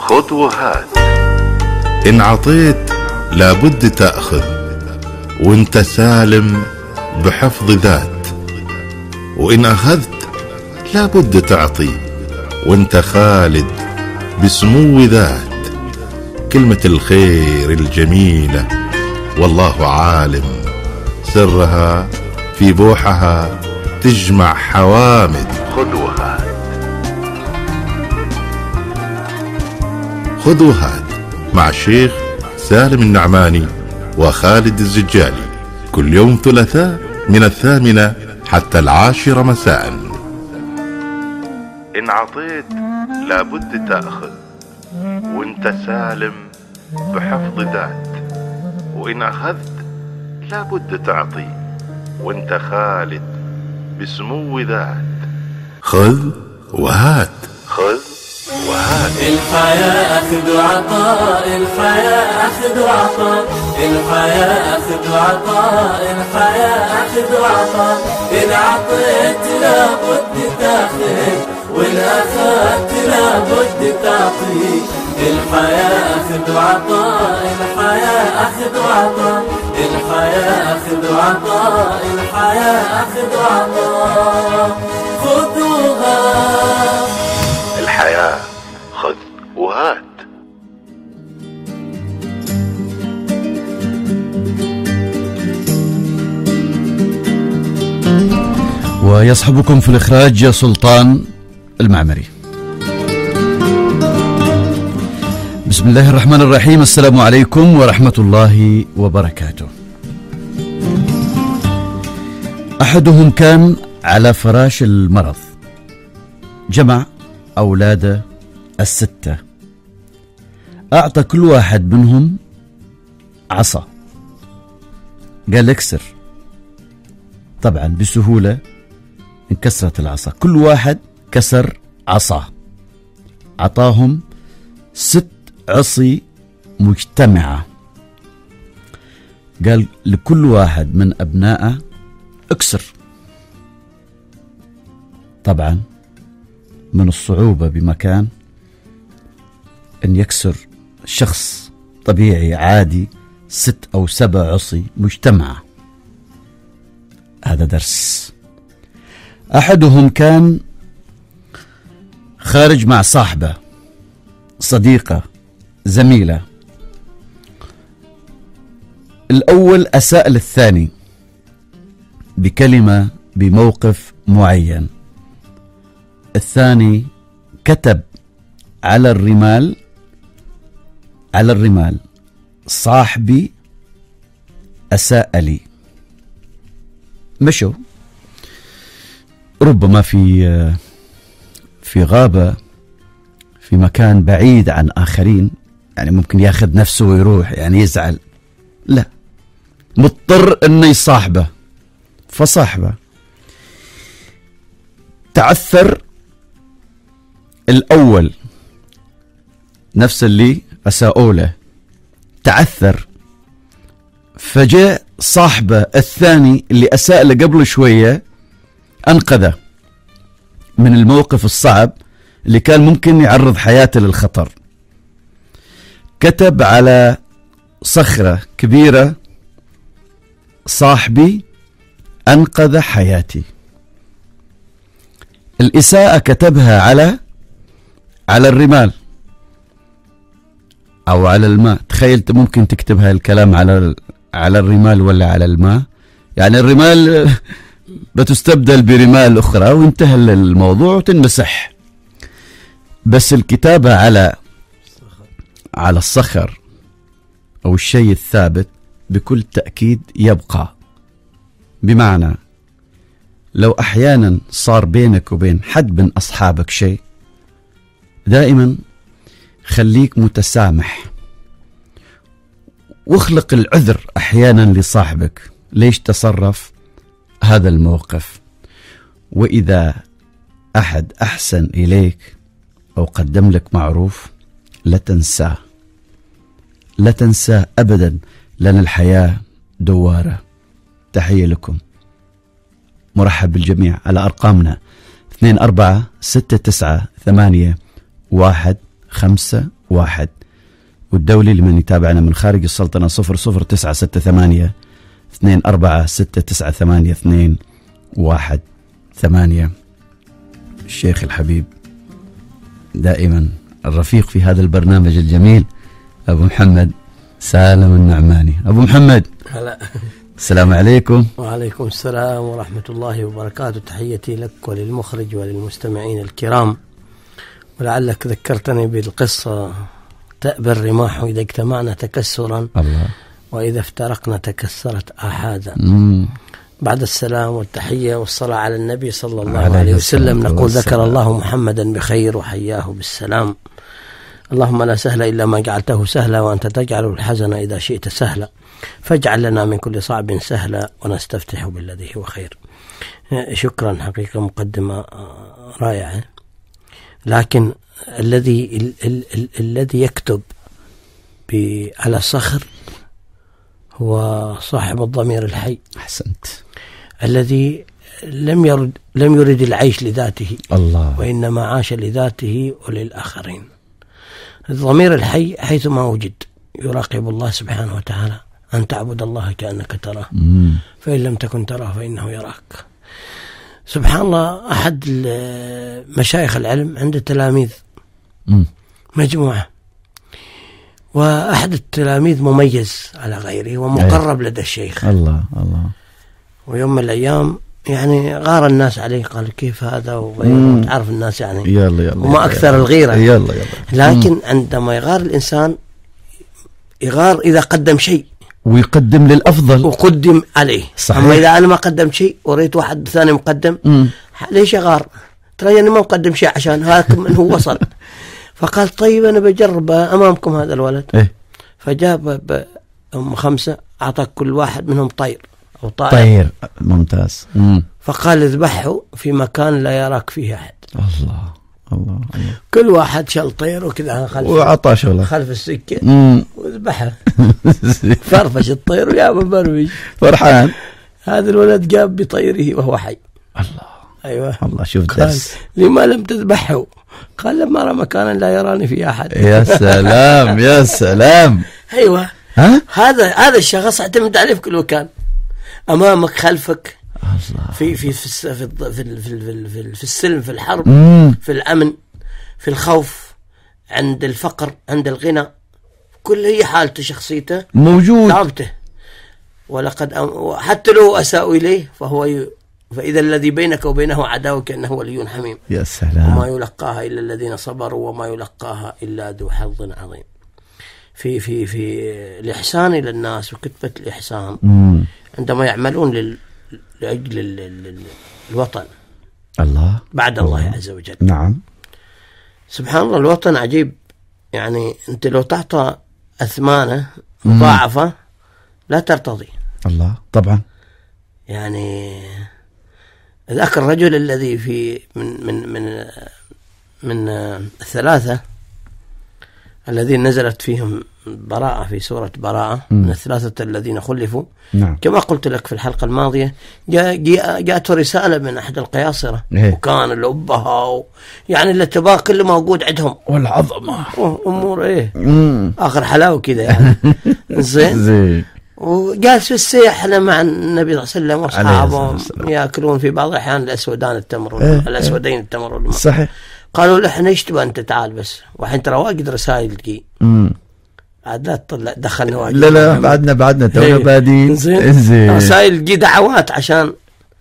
خذ وهات. إن عطيت لابد تأخذ، وانت سالم بحفظ ذات، وإن أخذت لابد تعطي، وانت خالد بسمو ذات. كلمة الخير الجميلة والله عالم، سرها في بوحها تجمع حوامد. خذ وهات. خذ وهات مع الشيخ سالم النعماني وخالد الزجالي، كل يوم ثلاثاء من 8 حتى 10 مساء. إن عطيت لابد تأخذ، وانت سالم بحفظ ذات، وإن أخذت لابد تعطي، وانت خالد بسمو ذات. خذ وهات. خذ وهات. الحياة أخذ وعطاء، الحياة أخذ وعطاء، الحياة أخذ وعطاء، الحياة أخذ وعطاء. إن عطيت لابد تأخذ، وإن أخذت لابد تعطي. الحياة أخذ وعطاء، الحياة أخذ وعطاء، الحياة أخذ وعطاء، الحياة أخذ وعطاء. خذ وهات. الحياة خذ وهات. ويصحبكم في الإخراج سلطان المعمري. بسم الله الرحمن الرحيم. السلام عليكم ورحمة الله وبركاته. أحدهم كان على فراش المرض، جمع أولاده 6، أعطى كل واحد منهم عصا، قال اكسر. طبعا بسهولة انكسرت العصا، كل واحد كسر عصا. عطاهم 6 عصي مجتمعة، قال لكل واحد من أبنائه اكسر. طبعا من الصعوبة بمكان أن يكسر شخص طبيعي عادي 6 أو 7 عصي مجتمعة. هذا درس. أحدهم كان خارج مع صاحبه، صديقة، زميلة. الأول أساء للثاني بكلمة بموقف معين. الثاني كتب على الرمال صاحبي أساء لي. مشوا ربما في غابة، في مكان بعيد عن آخرين، يعني ممكن ياخذ نفسه ويروح، يعني يزعل، لا، مضطر انه يصاحبه. فصاحبه تعثر الأول، نفس اللي أساءوا له، تعثر، فجاء صاحبه الثاني اللي أساء له قبل شوية، أنقذه من الموقف الصعب اللي كان ممكن يعرض حياته للخطر. كتب على صخرة كبيرة: صاحبي أنقذ حياتي. الإساءة كتبها على الرمال أو على الماء. تخيلت ممكن تكتبها الكلام على الرمال ولا على الماء، يعني الرمال بتستبدل برمال أخرى وانتهى الموضوع وتنمسح. بس الكتابة على الصخر أو الشيء الثابت بكل تأكيد يبقى. بمعنى لو أحيانا صار بينك وبين حد من أصحابك شيء، دائما خليك متسامح، واخلق العذر أحيانا لصاحبك ليش تصرف هذا الموقف. وإذا أحد أحسن إليك أو قدم لك معروف لا تنساه، لا تنساه أبدا، لأن الحياة دوارة. تحية لكم، مرحب بالجميع على أرقامنا 24698115 1. والدولي لمن يتابعنا من خارج السلطنة 00968 24 689 الشيخ الحبيب دائما الرفيق في هذا البرنامج الجميل أبو محمد سالم النعماني. أبو محمد هلا. السلام عليكم. وعليكم السلام ورحمة الله وبركاته. تحيتي لك وللمخرج وللمستمعين الكرام. ولعلك ذكرتني بالقصة تأبى الرماح إذا اجتمعنا تكسرا الله وإذا افترقنا تكسرت آحادا. بعد السلام والتحية والصلاة على النبي صلى الله عليه وسلم نقول ذكر الله محمدا بخير وحياه بالسلام. اللهم لا سهل إلا ما جعلته سهلا وأنت تجعل الحزن إذا شئت سهلا فاجعل لنا من كل صعب سهلا ونستفتح بالذي هو خير. شكرا، حقيقة مقدمة رائعة. لكن الذي يكتب على صخر هو صاحب الضمير الحي. أحسنت. الذي لم يرد العيش لذاته الله، وإنما عاش لذاته وللآخرين. الضمير الحي حيثما وجد يراقب الله سبحانه وتعالى، أن تعبد الله كأنك تراه فإن لم تكن تراه فإنه يراك. سبحان الله، أحد مشايخ العلم عنده تلاميذ مجموعة، وأحد التلاميذ مميز على غيره ومقرب لدى الشيخ. الله. ويوم من الأيام يعني غار الناس عليه، قال كيف هذا وغيره، تعرف الناس يعني يلا وما أكثر الغيرة. يلا. لكن عندما يغار الإنسان يغار إذا قدم شيء ويقدم للأفضل وقدم عليه. صحيح. أما إذا أنا ما قدمت شيء وريت واحد ثاني مقدم ليش يغار؟ ترى أنا ما مقدم شيء عشان هذا من هو وصل. فقال طيب أنا بجرب أمامكم هذا الولد. فجاب أم 5 أعطى كل واحد منهم طير أو طائر. ممتاز. فقال اذبحه في مكان لا يراك فيه أحد. الله. كل واحد شال طير وكذا وعطى شغله خلف السكة وذبحه. فرفش الطير ويا برمج فرحان. هذا الولد جاب بطيره وهو حي. الله. أيوة. الله. شوف درس. لما لم تذبحه؟ قال لما أرى مكانا لا يراني فيه أحد. يا سلام يا سلام. أيوة. هذا الشخص اعتمد عليه في كل مكان، أمامك خلفك. الله. في السلم، في الحرب، في الأمن، في الخوف، عند الفقر، عند الغنى، كل هي حالته شخصيته موجود ثابته. ولقد حتى لو أساءوا إليه فإذا الذي بينك وبينه عداوة كأنه ولي حميم. يا سلام. وما يلقاها إلا الذين صبروا وما يلقاها إلا ذو حظ عظيم. في الإحسان إلى الناس وكتبة الإحسان عندما يعملون لأجل الوطن. الله. بعد الله عز وجل. نعم. سبحان الله، الوطن عجيب. يعني أنت لو تعطى أثمانه مضاعفة لا ترتضي. الله. طبعا. يعني ذاك الرجل الذي في من الثلاثة الذين نزلت فيهم براءة في سورة براءة، من الثلاثة الذين خلفوا. نعم. كما قلت لك في الحلقة الماضية جاءته رسالة من أحد القياصرة. وكان الأبهة يعني الاتباع كله موجود عندهم والعظمة أمور آخر حلاوة كده يعني. زين. وجالس في السيحلة مع النبي صلى الله عليه وسلم وأصحابه يأكلون في بعض الأحيان الأسودين التمر. صحيح. قالوا له احنا ايش تبغى انت، تعال بس، وحين ترى واجد رسائل تجي. عاد لا تطلع دخلنا واجد. لا بعدنا تونا بادين. زين. رسائل تجي دعوات عشان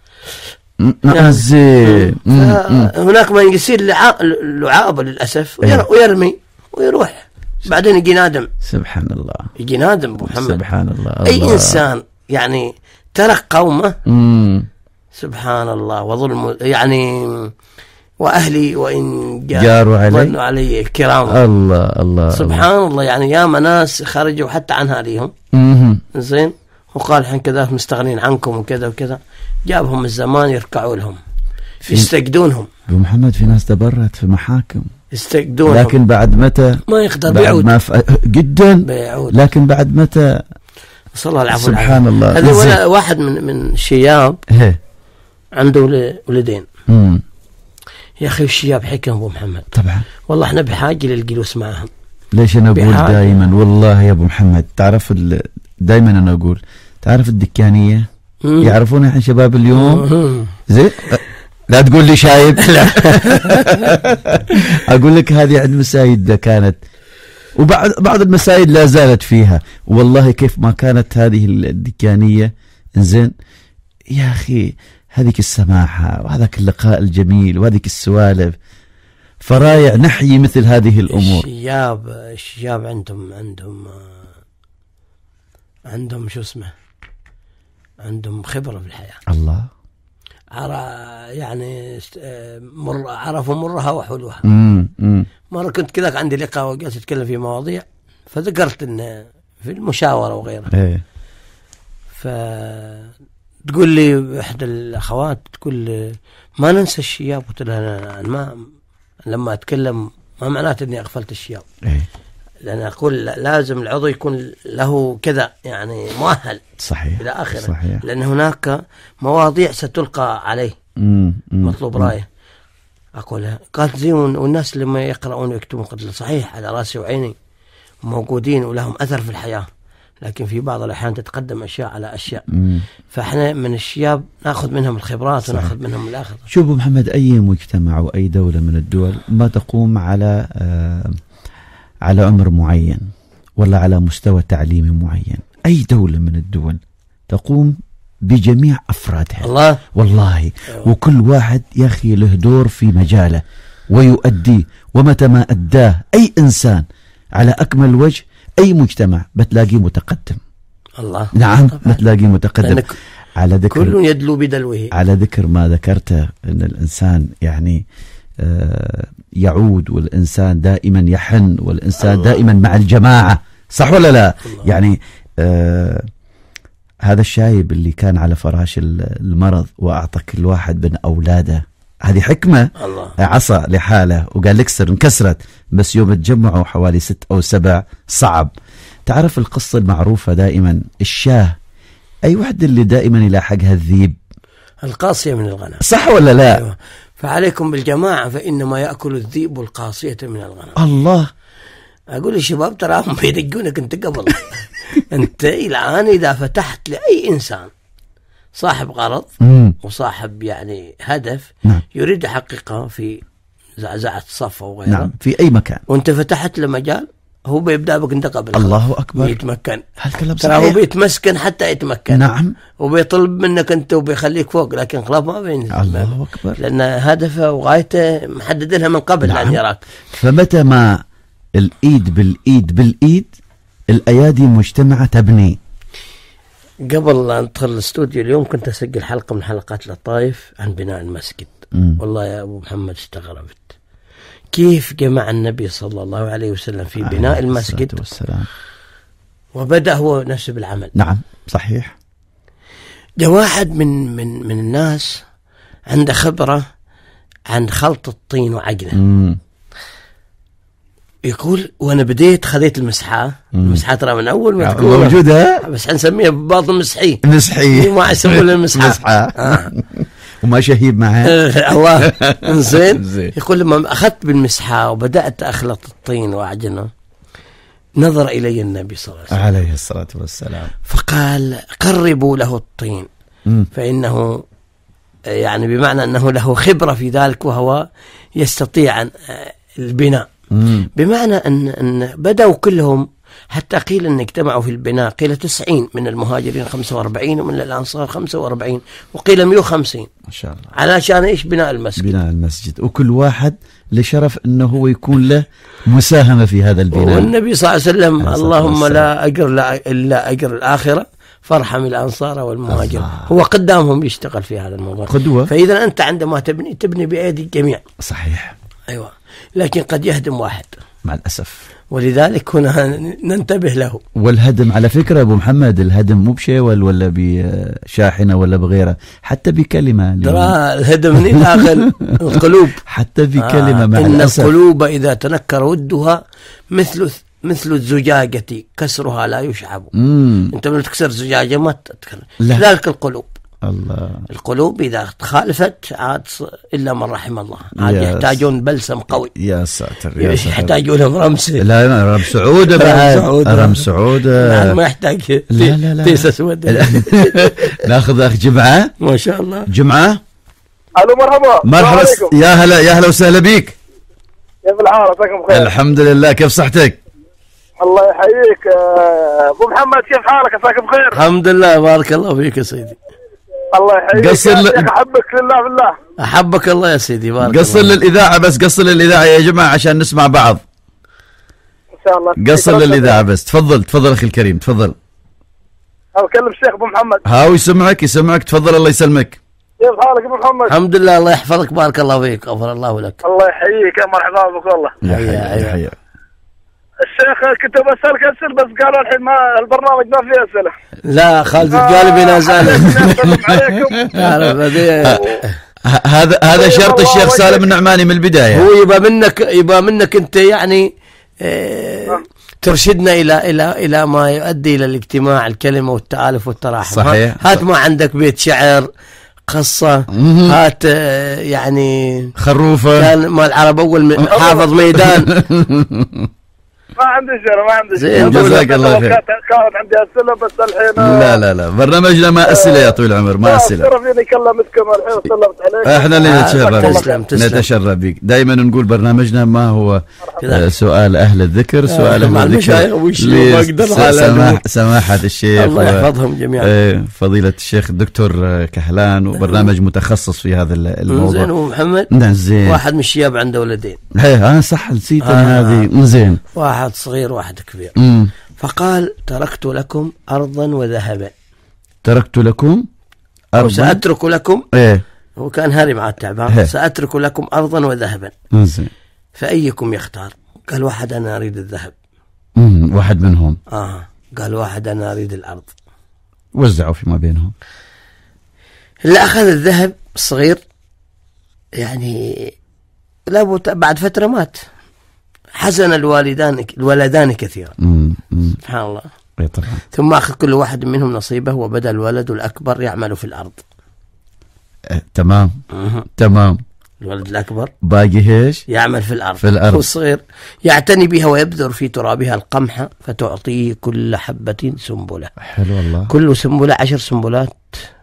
زين. هناك من يصير لعابة للأسف ويرمي ويروح، بعدين يجي نادم. سبحان الله. يجي نادم أبو محمد. سبحان الله. أي إنسان يعني ترك قومه. سبحان الله. وظلم يعني وأهلي وإن جاروا علي كرام. الله. سبحان الله. يعني يا ناس خرجوا حتى عن هاليهم. زين. وقال حين كذا مستغنين عنكم وكذا وكذا، جابهم الزمان يركعوا لهم يستجدونهم. أبو محمد في ناس تبرت في محاكم يستجدونهم، لكن بعد متى ما يقدر بيعود جدا بيعود. لكن بعد متى صلى الله العفو. سبحان الله. هذا واحد من الشياب عنده ولدين. يا أخي الشياب حكم أبو محمد. طبعا. والله احنا بحاجة للجلوس معهم. ليش أنا أقول دائما والله يا أبو محمد، تعرف دائما أنا أقول تعرف الدكانية يعرفون الحين شباب اليوم زين، لا تقول لي شايب أقول لك هذه عند مسايد كانت، وبعض المسايد لا زالت فيها، والله كيف ما كانت هذه الدكانية زين يا أخي، هذيك السماحة وهذاك اللقاء الجميل وهذيك السوالف، فرايع نحيي مثل هذه الأمور. الشياب عندهم شو اسمه، عندهم خبرة في الحياة. الله يعني عرفوا مرها وحلوها. مرة كنت كذا عندي لقاء وجلست أتكلم في مواضيع، فذكرت إن في المشاورة وغيرها، فتقول لي إحدى الأخوات تقول ما ننسى الشياب. قلت لها أنا ما لما أتكلم ما معناته إني أغفلت الشياب، لأن أقول لازم العضو يكون له كذا يعني مؤهل صحيح إلى آخره، صحيح. لأن هناك مواضيع ستلقى عليه مطلوب رأيه. أقولها قالت زين، والناس لما يقرؤون ويكتبون، قلت له صحيح على رأسي وعيني، موجودين ولهم أثر في الحياة، لكن في بعض الأحيان تتقدم أشياء على أشياء. فإحنا من الشياب نأخذ منهم الخبرات ونأخذ منهم الآخر. شوف محمد، أي مجتمع وأي دولة من الدول ما تقوم على عمر معين ولا على مستوى تعليمي معين، أي دولة من الدول تقوم بجميع أفرادها. الله والله وكل واحد يا أخي له دور في مجاله ويؤديه، ومتى ما أداه أي إنسان على أكمل وجه أي مجتمع بتلاقيه متقدم. الله نعم بتلاقيه متقدم. على ذكر كل يدلو بدلوه، على ذكر ما ذكرته أن الإنسان يعني يعود، والإنسان دائما يحن، والإنسان الله دائما مع الجماعة، صح ولا لا؟ الله. يعني هذا الشايب اللي كان على فراش المرض وأعطى كل واحد من أولاده، هذه حكمة. الله. عصا لحاله وقال اكسر، انكسرت، بس يوم تجمعوا حوالي 6 أو 7 صعب. تعرف القصة المعروفة دائما، الشاه أي وحدة اللي دائما يلاحقها الذيب؟ القاصية من الغنم، صح ولا لا؟ أيوة. فعليكم بالجماعة فإنما يأكل الذئب القاصية من الغنم. الله. أقول للشباب تراهم بيدقونك أنت قبل أنت الآن إذا فتحت لأي إنسان صاحب غرض وصاحب يعني هدف يريد حقيقة في زعزعة صفة وغيرها، نعم، في أي مكان، وأنت فتحت له مجال، هو بيبدأ بك أنت قبل. الله أكبر. يتمكن، هالكلام صحيح. ترى هو بيتمسكن حتى يتمكن. نعم. وبيطلب منك أنت وبيخليك فوق، لكن خلاص ما بينزل. الله أكبر. لأن هدفه وغايته محددينها من قبل. نعم. أن يراك. فمتى ما الإيد بالإيد الأيادي مجتمعة تبني. قبل أن ندخل الاستوديو اليوم كنت أسجل حلقة من حلقات لطائف عن بناء المسجد. والله يا أبو محمد استغربت كيف جمع النبي صلى الله عليه وسلم في بناء المسجد والسلام. وبدأ هو نفسه بالعمل. نعم صحيح. جاء واحد من الناس عنده خبرة عن خلط الطين وعجنه. يقول وانا بديت خذيت المسحة ترى من اول ما تكون موجودة، بس حنسميها ببعض مسحي ما يسمون المسحة وما شهيب معها. الله. زين. يقول لما اخذت بالمسحة وبدأت اخلط الطين واعجنه، نظر الي النبي صلى الله عليه الصلاة والسلام فقال قربوا له الطين فإنه يعني بمعنى أنه له خبرة في ذلك وهو يستطيع البناء. بمعنى أن بدأوا كلهم، حتى قيل أن اجتمعوا في البناء، قيل 90 من المهاجرين 45 ومن الأنصار 45 وقيل 150 ما شاء الله، علشان إيش؟ بناء المسجد. وكل واحد لشرف أنه هو يكون له مساهمة في هذا البناء. والنبي صلى الله عليه وسلم اللهم لا أجر إلا أجر الآخرة فارحم الأنصار والمهاجرين. هو قدامهم يشتغل في هذا الموضوع قدوة. فإذا أنت عندما تبني بأيدي الجميع. صحيح. أيوة. لكن قد يهدم واحد مع الأسف، ولذلك هنا ننتبه له. والهدم على فكرة أبو محمد، الهدم مو بشيول ولا بشاحنة ولا بغيرة، حتى بكلمة. ترى الهدم من داخل القلوب، حتى بكلمة مع إن الأسف. القلوب إذا تنكر ودها مثل الزجاجة كسرها لا يشعب. أنت من تكسر زجاجة ما تتكلم. ذلك القلوب الله. القلوب إذا تخالفت عاد إلا من رحم الله، عاد يحتاجون بلسم قوي. يا ساتر يا ساتر. يحتاجون لهم رمسة. لا رمس سعودة بعد. رمس سعودة ما يحتاج. لا تيس أسود. ناخذ أخ جمعة. ما شاء الله. جمعة. الو مرحبا. يا هلا وسهلا بيك. كيف الحال؟ عساكم بخير. الحمد لله. كيف صحتك؟ الله يحييك ابو محمد، كيف حالك؟ عساك بخير. الحمد لله، بارك الله فيك يا سيدي. الله يحييك. احبك لله بالله. احبك الله يا سيدي، بارك قصر الله. للاذاعه بس، قصر للاذاعه يا جماعه عشان نسمع بعض ان شاء الله. قصر للاذاعه بس. تفضل اخي الكريم، تفضل. اكلم الشيخ ابو محمد. هاو يسمعك تفضل. الله يسلمك. كيف حالك ابو محمد؟ الحمد لله، الله يحفظك، بارك الله فيك، غفر الله لك. الله يحييك، يا مرحبا بك والله. يا حيا. الشيخ كنت بسألك أسئلة بس قالوا الحين ما البرنامج ما فيه أسئلة. لا خالد الجالبي لا زال. هذا شرط الشيخ سالم النعماني من البداية. هو يبقى منك أنت يعني ترشدنا إلى ما يؤدي إلى الاجتماع، الكلمة والتآلف والتراحم. صحيح. هات ما عندك بيت شعر، قصة، هات يعني خروفة، كان مال العرب أول حافظ ميدان. ما عندي شيء. جزاك الله خير. كانت عندي أسئلة بس الحين لا برنامجنا ما أسئلة يا طويل العمر، ما أسئلة. شرفني كلمتكم الحين، سلمت عليك. احنا اللي نتشرف بك. دايما نقول برنامجنا ما هو سؤال أهل الذكر، سؤال أهل الذكر سماحة الشيخ، الله يحفظهم جميعا، فضيلة الشيخ الدكتور كحلان، وبرنامج متخصص في هذا الموضوع. زين أبو محمد. زين. واحد من الشياب عنده ولدين. صح، نسيت هذه. زين. واحد صغير واحد كبير. فقال تركت لكم أرضا وذهبا. تركت لكم أرضا وسأترك لكم. هو كان هاري مع التعبان. سأترك لكم أرضا وذهبا. زين. فأيكم يختار؟ قال واحد أنا أريد الذهب. واحد منهم. قال واحد أنا أريد الأرض. وزعوا فيما بينهم. اللي أخذ الذهب الصغير يعني بعد فترة مات. حزن الولدان كثيرا. سبحان الله. طبعا. ثم أخذ كل واحد منهم نصيبه، وبدأ الولد الأكبر يعمل في الأرض. تمام. الولد الأكبر باقي هيش يعمل في الأرض. والصغير يعتني بها ويبذر في ترابها القمح، فتعطيه كل حبة سنبلة. حلو والله. كل سنبلة 10 سنبلات،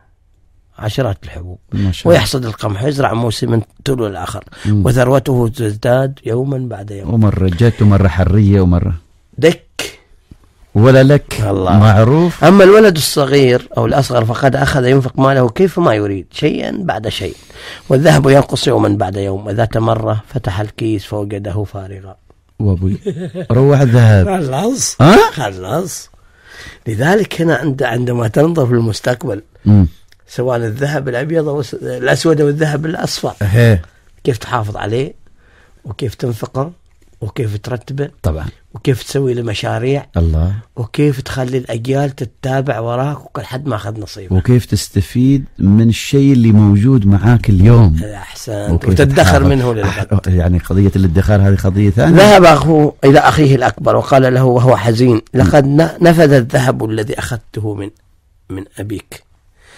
عشرات الحبوب. ويحصد القمح، يزرع موسم تلو الآخر، وثروته تزداد يوما بعد يوم. ومرة جت ومرة حرية ومرة دك ولا لك. الله. معروف. أما الولد الصغير أو الأصغر فقد أخذ ينفق ماله كيف ما يريد، شيئا بعد شيء، والذهب ينقص يوما بعد يوم. وذات مرة فتح الكيس فوجده فارغا. وابوي روح الذهب. خلاص. لذلك هنا عندما تنظر في المستقبل، سواء الذهب الأبيض أو الأسود أو الذهب الأصفر، كيف تحافظ عليه، وكيف تنفقه، وكيف ترتبه طبعا، وكيف تسوي له مشاريع، الله، وكيف تخلي الأجيال تتابع وراك لحد ما أخذ نصيبه، وكيف تستفيد من الشيء اللي موجود معاك اليوم. أحسن. وتدخر منه للغد. يعني قضية الادخار هذه قضية ثانية. ذهب أخوه إلى أخيه الأكبر وقال له وهو حزين: لقد نفذ الذهب الذي أخذته من أبيك،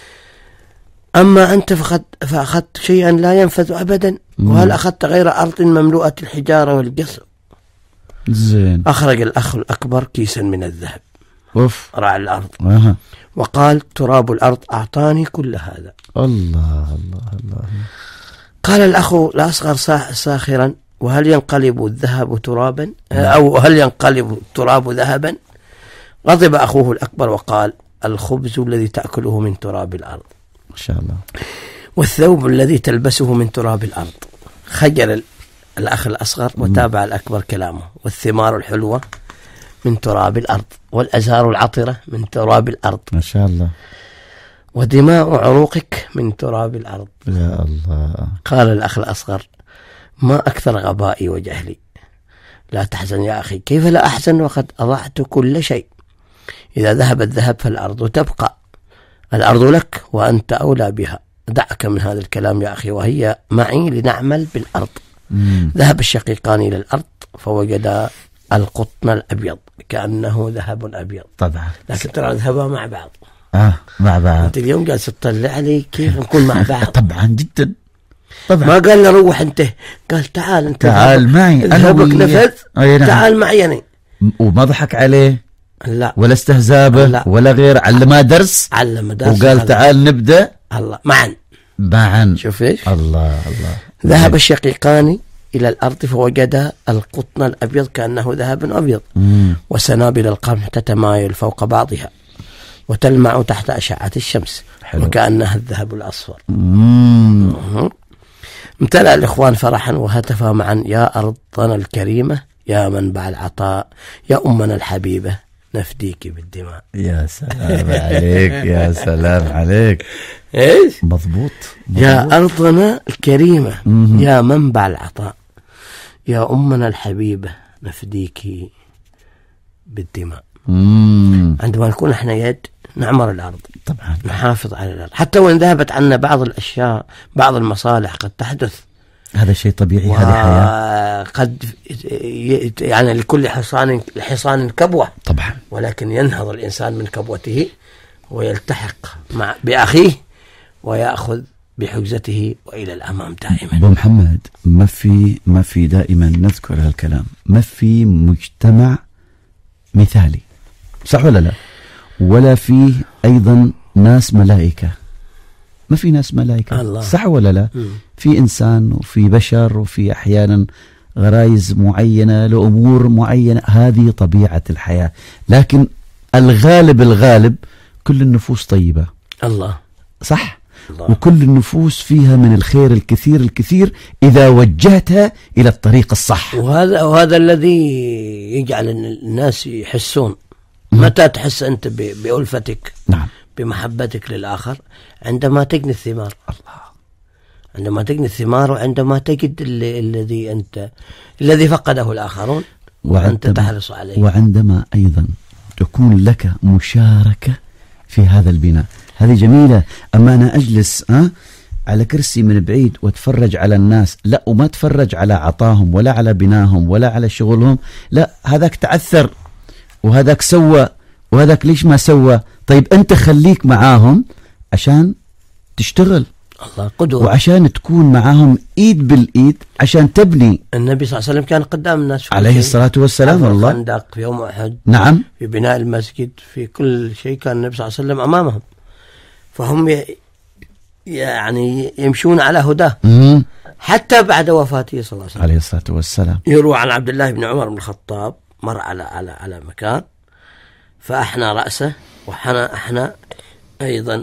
أما أنت فأخذت شيئا لا ينفذ أبدا. وهل أخذت غير أرض مملوءة الحجارة والقصر؟ زين. أخرج الأخ الأكبر كيسا من الذهب، رأى الأرض وقال: تراب الأرض أعطاني كل هذا. الله الله الله. قال الأخ الأصغر ساخرا: وهل ينقلب الذهب ترابا أو هل ينقلب التراب ذهبا؟ غضب أخوه الأكبر وقال: الخبز الذي تأكله من تراب الأرض، ما شاء الله، والثوب الذي تلبسه من تراب الأرض. خجل الأخ الأصغر وتابع الأكبر كلامه: والثمار الحلوة من تراب الأرض، والأزهار العطرة من تراب الأرض، ما شاء الله، ودماء عروقك من تراب الأرض. يا الله. قال الأخ الأصغر: ما أكثر غبائي وجهلي. لا تحزن يا أخي. كيف لا أحزن وقد أضعت كل شيء؟ إذا ذهب الذهب فالأرض تبقى، الأرض لك وأنت أولى بها. دعك من هذا الكلام يا أخي، وهي معي لنعمل بالأرض. ذهب الشقيقان إلى الأرض فوجدا القطن الأبيض كأنه ذهب أبيض. طبعا. لكن ترى ذهبا مع بعض. مع بعض. انت اليوم جالس تطلع علي كيف نكون مع بعض. طبعا جدا طبعا. ما قال له روح انت، قال تعال انت، تعال معي انا بك نفذ. نعم. تعال معي يعني. وما ضحك عليه لا ولا استهزأ به ولا غير، علمه درس وقال تعال نبدأ الله معا. شوف ايش الله. ذهب الشقيقان إلى الأرض فوجدا القطن الأبيض كأنه ذهب أبيض، وسنابل القمح تتمايل فوق بعضها وتلمع تحت أشعة الشمس وكأنها الذهب الأصفر. امتلأ الإخوان فرحا وهتفا معا: يا أرضنا الكريمة، يا منبع العطاء، يا أمنا الحبيبة، نفديك بالدماء. يا سلام عليك يا سلام عليك. ايش مضبوط. يا أرضنا الكريمة، يا منبع العطاء، يا أمنا الحبيبة، نفديك بالدماء. عندما نكون احنا يد نعمر الأرض طبعا، نحافظ على الأرض حتى وإن ذهبت عنا بعض الأشياء، بعض المصالح قد تحدث، هذا شيء طبيعي، هذه حياة. قد يعني لكل حصان كبوة طبعا، ولكن ينهض الإنسان من كبوته ويلتحق بأخيه ويأخذ بحجزته وإلى الأمام دائما. أبو محمد، ما في دائما نذكر هالكلام، ما في مجتمع مثالي، صح ولا لا؟ ولا فيه أيضا ناس ملائكة، ما في ناس ملائكة الله. صح ولا لا؟ في إنسان وفي بشر وفي أحيانا غرائز معينة لأمور معينة، هذه طبيعة الحياة. لكن الغالب كل النفوس طيبة، الله صح الله. وكل النفوس فيها من الخير الكثير إذا وجهتها إلى الطريق الصح. وهذا الذي يجعل الناس يحسون. متى تحس أنت بألفتك؟ نعم، بمحبتك للآخر عندما تجني الثمار. الله، عندما تجني الثمار، وعندما تجد الذي فقده الآخرون وأنت تحرص عليه، وعندما أيضا تكون لك مشاركة في هذا البناء. هذه جميلة. أما أنا أجلس على كرسي من بعيد واتفرج على الناس، لا، وما تفرج على عطاهم ولا على بناهم ولا على شغلهم، لا، هذاك تعثر وهذاك سوى وهذاك ليش ما سوى. طيب أنت خليك معاهم عشان تشتغل، الله قدوة، وعشان تكون معاهم إيد بالإيد عشان تبني. النبي صلى الله عليه وسلم كان قدام الناس عليه الصلاة والسلام. الله، الخندق في يوم أحد، نعم، في بناء المسجد، في كل شيء كان النبي صلى الله عليه وسلم أمامهم، فهم يعني يمشون على هداه حتى بعد وفاته صلى الله عليه وسلم عليه الصلاة والسلام. يروى عن عبد الله بن عمر بن الخطاب مر على مكان فأحنى رأسه وحنى أيضا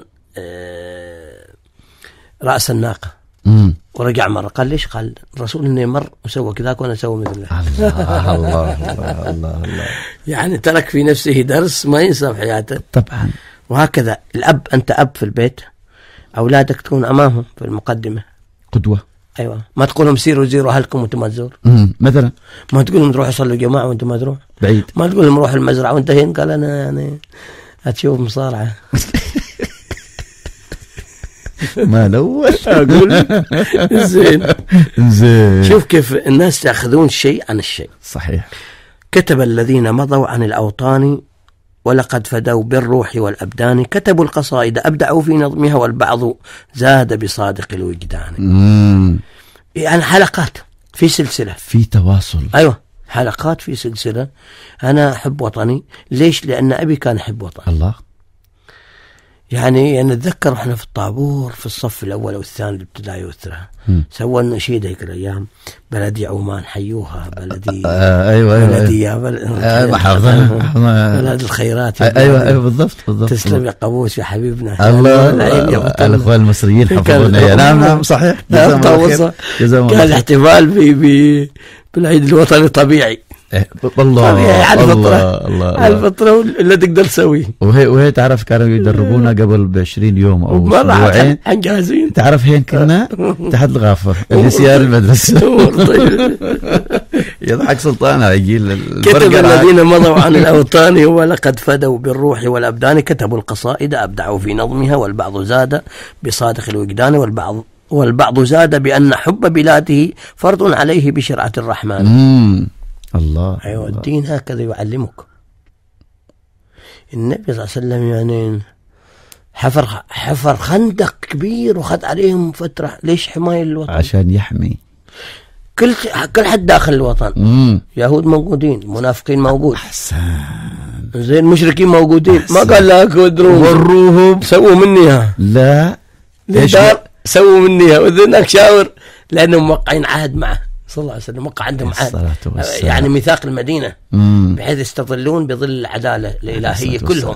رأس الناقة ورجع مرة. قال ليش؟ قال الرسول إنه مر وسوى كذاك وأنا أسوي مثله. الله الله الله الله. يعني ترك في نفسه درس ما ينسى في حياته. طبعا. وهكذا الأب، أنت أب في البيت، أولادك تكون أمامهم في المقدمة قدوة. أيوة، ما تقول لهم سيروا زيروا أهلكم وأنتم ما تزور. مثلا ما تقول لهم تروحوا صلوا جماعة وأنتم ما تروح بعيد. ما تقول لهم روحوا المزرعة وأنت هين. قال أنا يعني هتشوف مصارعة. ما الأول أقول زين. زين. شوف كيف الناس تأخذون شيء عن الشيء. صحيح. كتب الذين مضوا عن الأوطان ولقد فدوا بالروح والأبدان، كتبوا القصائد أبدعوا في نظمها والبعض زاد بصادق الوجدان. يعني حلقات في سلسلة، في تواصل. أيوة، حلقات في سلسلة. أنا أحب وطني. ليش؟ لأن أبي كان يحب وطني. الله. يعني نتذكر احنا في الطابور في الصف الأول والثاني الابتدائي والثانوي سوى النشيدة هيك الأيام: بلدي عمان حيوها، بلدي بلدي يا بلد الخيرات. أيوة بالضبط. تسلم يا قابوس يا حبيبنا. الله. الأخوة المصريين حفظونا. نعم صحيح. كان الاحتفال بالعيد الوطني طبيعي. الله على الفطرة اللي تقدر تسويه. وهي تعرف كانوا يدربونا قبل ب20 يوم أو أسبوعين جاهزين. تعرف هين كنا تحت الغافر اللي سيار المدرسة. يضحك سلطان عجيل. كتب الذين مضوا عن الأوطان ولقد فدوا بالروح والأبدان، كتبوا القصائد أبدعوا في نظمها والبعض زاد بصادق الوجدان والبعض زاد بأن حب بلاده فرض عليه بشرعة الرحمن. الله. أيوة، الدين هكذا يعلمك. النبي صلى الله عليه وسلم يعني حفر خندق كبير وخذ عليهم فترة. ليش؟ حماية الوطن، عشان يحمي كل حد داخل الوطن. يهود موجودين، منافقين موجود، أحسن، زين، مشركين موجودين. ما قال لك وروهم سووا منيها، لا سووا منيها وذنك شاور، لأنهم موقعين عهد معه صلى الله عليه وسلم، وقع عندهم عهد يعني ميثاق المدينة، بحيث يستظلون بظل العدالة الإلهية كلهم.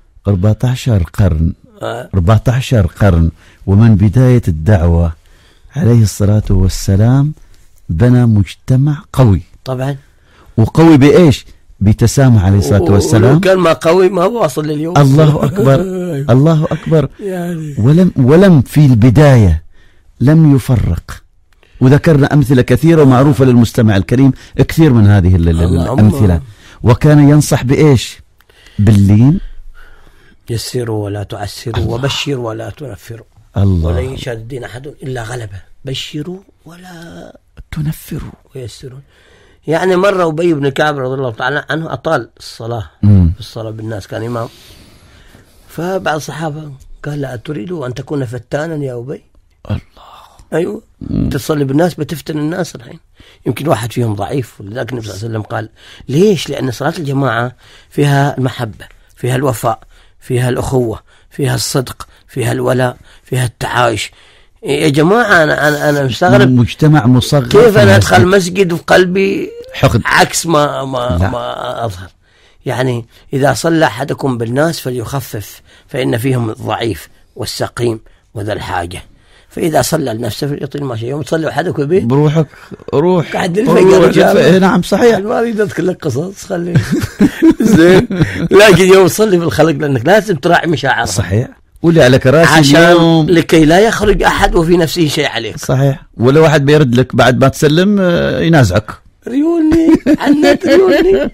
14 قرن 14 قرن، ومن بداية الدعوة عليه الصلاة والسلام بنى مجتمع قوي طبعا. وقوي بإيش؟ بتسامح عليه الصلاة والسلام. كان ما قوي ما هو واصل لليوم. الله أكبر الله أكبر. يعني ولم في البداية لم يفرق، وذكرنا أمثلة كثيرة ومعروفة للمستمع الكريم، كثير من هذه الأمثلة. وكان ينصح بإيش؟ باللين، يسروا ولا تعسروا، وبشروا ولا تنفروا، ولا يشهد الدين أحد إلا غلبه، بشروا ولا تنفروا ويسرون. يعني مرة أبي بن كعب رضي الله تعالى عنه أطال الصلاة بالناس، كان إمام، فبعض الصحابة قال لا تريد أن تكون فتانا يا أبي؟ الله، أيوة، تصلي بالناس بتفتن الناس الحين، يمكن واحد فيهم ضعيف، ولذلك النبي صلى الله عليه وسلم قال ليش؟ لأن صلاة الجماعة فيها المحبة، فيها الوفاء، فيها الأخوة، فيها الصدق، فيها الولاء، فيها التعايش. يا جماعة أنا مستغرب، مجتمع مصغر، كيف أنا أدخل مسجد وقلبي حقد عكس ما أظهر. يعني إذا صلى أحدكم بالناس فليخفف، فإن فيهم الضعيف والسقيم وذا الحاجة، فإذا صلى لنفسه فليطيل ما شاء. يوم تصلي أحدكم بيه بروحك، روح قاعد الفجر. نعم صحيح، ما أريد أذكر لك قصص، خلي زين، لكن يوم تصلي في الخلق لأنك لازم تراعي مشاعر، صحيح، واللي على كراسي عشان لكي لا يخرج أحد وفي نفسه شيء عليك، صحيح. ولا واحد بيرد لك بعد ما تسلم ينازعك، ريوني عنت ريوني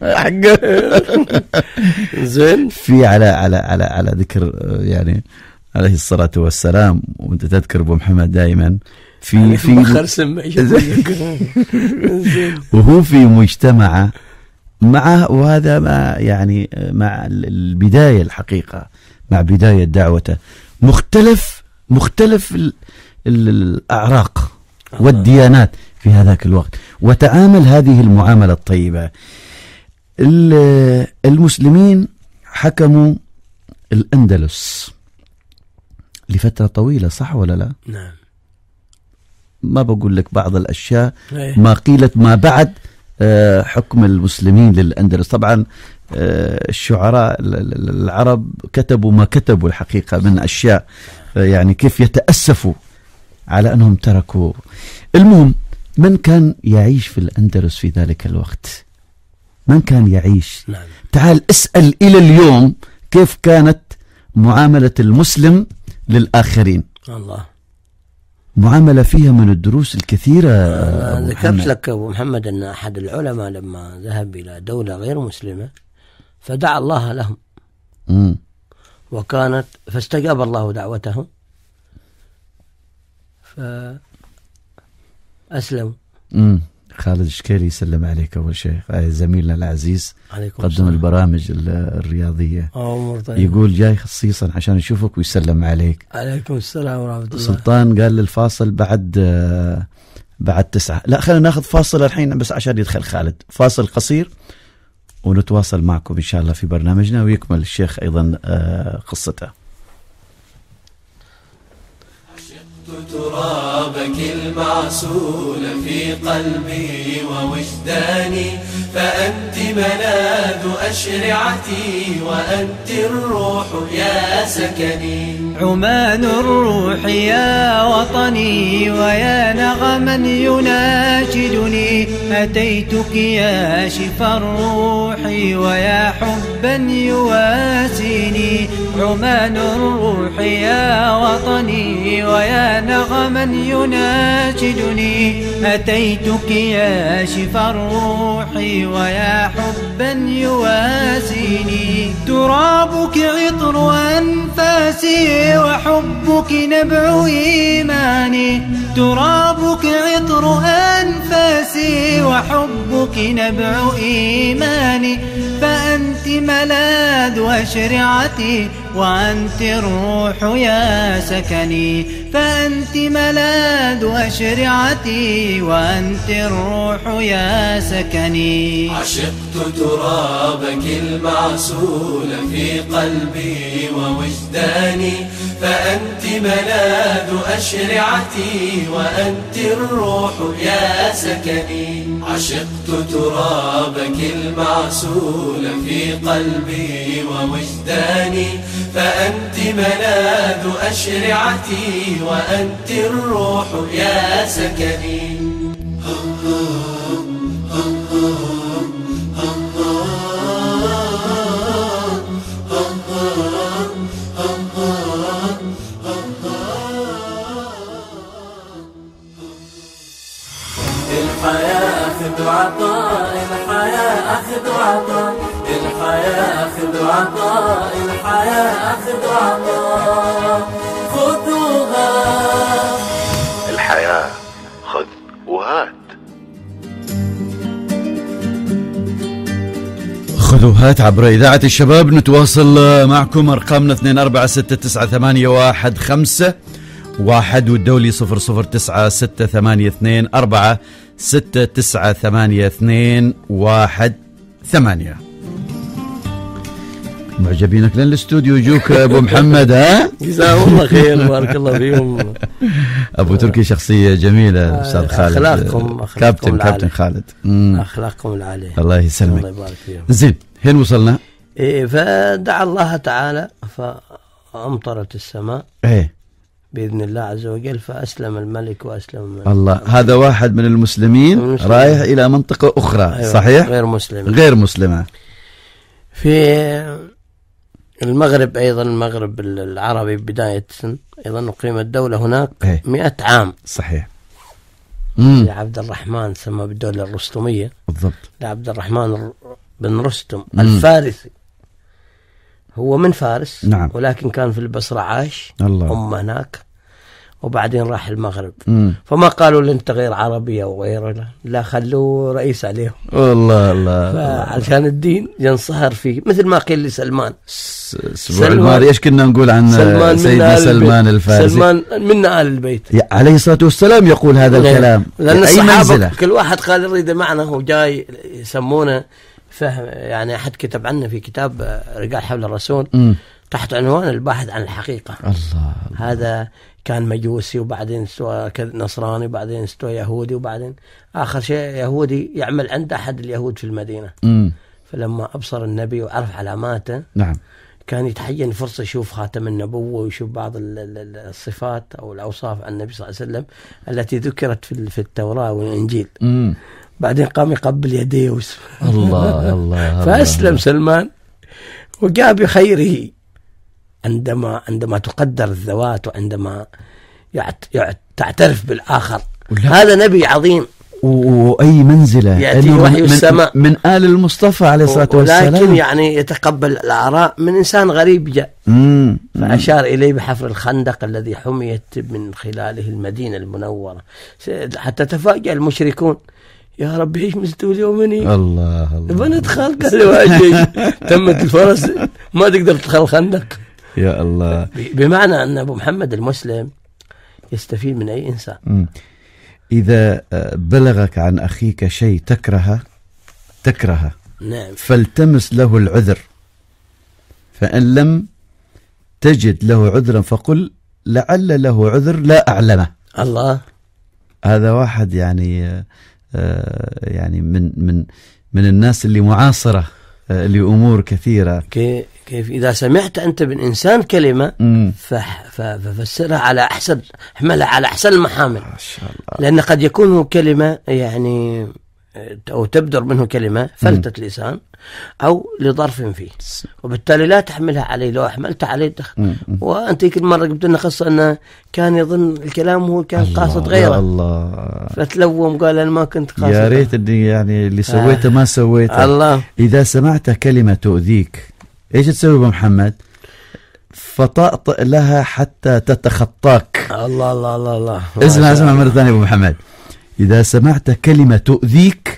زين. في على ذكر يعني عليه الصلاة والسلام، وانت تذكر ابو محمد دائما في وهو في مجتمع معه، وهذا ما يعني مع البداية الحقيقة، مع بداية دعوته، مختلف الأعراق والديانات في هذاك الوقت، وتعامل هذه المعاملة الطيبة. المسلمين حكموا الأندلس لفترة طويلة، صح ولا لا؟ نعم. ما بقول لك بعض الأشياء ما قيلت ما بعد حكم المسلمين للأندلس. طبعا الشعراء العرب كتبوا ما كتبوا الحقيقة من أشياء، يعني كيف يتأسفوا على أنهم تركوا. المهم، من كان يعيش في الأندلس في ذلك الوقت؟ من كان يعيش؟ نعم. تعال اسأل إلى اليوم كيف كانت معاملة المسلم للآخرين. الله، معاملة فيها من الدروس الكثيرة. ذكرت لك أبو محمد أن أحد العلماء لما ذهب إلى دولة غير مسلمة فدعا الله لهم، فاستجاب الله دعوتهم فأسلموا. خالد الشكيري يسلم عليك أول شيء، زميلنا العزيز قدم البرامج الرياضية، يقول جاي خصيصا عشان يشوفك ويسلم عليك. عليكم السلام ورحمة الله. سلطان قال للفاصل بعد 9. لا، خلينا ناخذ فاصل الحين بس عشان يدخل خالد، فاصل قصير ونتواصل معكم إن شاء الله في برنامجنا، ويكمل الشيخ أيضا قصته. ترابك المعسول في قلبي ووجداني، فأنت ملاذ أشرعتي وأنت الروح يا سكني. عمان الروح يا وطني ويا نغما يناشدني، أتيتك يا شفا الروح ويا حبا يواسيني. عمان الروح يا وطني ويا نغما يناشدني، أتيتك يا شفا الروح ويا حبا يواسيني. ترابك عطر أنفاسي وحبك نبع إيماني، ترابك عطر أنفاسي وحبك نبع إيماني. فأنت ملاذ أشرعتي وأنت الروح يا سكني، فأنت ملاذ أشرعتي وأنت الروح يا سكني. عشقت ترابك المعسول في قلبي ووجداني، فأنت ملاذ أشرعتي وأنت الروح يا سكني. عشقت ترابك المعسول في قلبي ووجداني، فأنت ملاذ أشرعتي وأنت الروح يا سكني. الحياة أخذ وعطاء، الحياة أخذ وعطاء، الحياة أخذ وعطاء، الحياة أخذ وعطاء، خذوها. الحياة خذ وهات. خذوا هات عبر إذاعة الشباب. نتواصل معكم، أرقامنا 24698115 والدولي 009628269828. معجبينك لين الاستوديو يجوك ابو محمد. ها جزاهم الله خير، بارك الله فيهم. ابو تركي شخصيه جميله استاذ خالد. اخلاقكم كابتن خالد. اخلاقكم العاليه، الله يسلمك. الله يبارك فيهم. زين، هين وصلنا؟ فدعا الله تعالى فامطرت السماء بإذن الله عز وجل، فأسلم الملك وأسلم الله. هذا واحد من المسلمين رايح إلى منطقة أخرى. أيوة. صحيح؟ غير مسلمة. في المغرب أيضا، المغرب العربي بداية أيضا أقيمت دولة هناك 100 عام. صحيح. لعبد الرحمن، سمى بالدولة الرستمية بالضبط، لعبد الرحمن بن رستم الفارسي. هو من فارس، نعم، ولكن كان في البصرة عاش أم هناك، وبعدين راح المغرب. فما قالوا له أنت غير عربي أو غيره، لا خلوه رئيس عليهم. الله فعشان الدين ينصهر فيه، مثل ما قيل لسلمان. الأسبوع الماضي إيش كنا نقول عن سيدنا سلمان الفارسي؟ سلمان من آل البيت عليه الصلاة والسلام يقول هذا الكلام. لأن الصحابة كل واحد قال يريد معنا، وجاي يسمونه فهم. يعني أحد كتب عنه في كتاب رجال حول الرسول تحت عنوان الباحث عن الحقيقة. الله. هذا كان مجوسي، وبعدين استوى نصراني، وبعدين استوى يهودي، وبعدين آخر شيء يهودي يعمل عند أحد اليهود في المدينة. فلما أبصر النبي وعرف علاماته، نعم، كان يتحين فرصة يشوف خاتم النبوة ويشوف بعض الصفات أو الأوصاف عن النبي صلى الله عليه وسلم التي ذكرت في التوراة والإنجيل. بعدين قام يقبل يديه الله. فأسلم سلمان، وجاء بخيره عندما تقدر الذوات، وعندما تعترف بالآخر. هذا نبي عظيم، وأي منزلة يأتي وحي السماء من آل المصطفى عليه الصلاة والسلام، ولكن يعني يتقبل الآراء من إنسان غريب جاء. فأشار إليه بحفر الخندق الذي حميت من خلاله المدينة المنورة، حتى تفاجأ المشركون، يا رب ايش مستولي يومني. الله بندخل، قال له تمت الفرس، ما تقدر تدخل الخندق. يا الله. بمعنى أن أبو محمد المسلم يستفيد من أي إنسان. إذا بلغك عن أخيك شيء تكرهه، نعم، فالتمس له العذر، فإن لم تجد له عذرا فقل لعل له عذر لا أعلمه. الله. هذا واحد يعني من الناس اللي معاصرة لأمور كثيرة. كيف إذا سمعت أنت من إنسان كلمة ففسرها على أحسن، احملها على أحسن المحامل، ما شاء الله. لأن قد يكون كلمة يعني أو تبدر منه كلمة فلتة لسان أو لظرف فيه، وبالتالي لا تحملها عليه. لو أحملت عليه دخل. وأنت كل مرة قلت لنا قصة أنه كان يظن الكلام هو كان قاصد غيره. الله. فتلوم قال أنا ما كنت قاصد. يا ريت إني يعني اللي سويته ما سويته. الله. إذا سمعت كلمة تؤذيك إيش تسوي أبو محمد؟ فطأطئ لها حتى تتخطاك. الله الله الله الله. اسمع مرة ثانية أبو محمد. إذا سمعت كلمة تؤذيك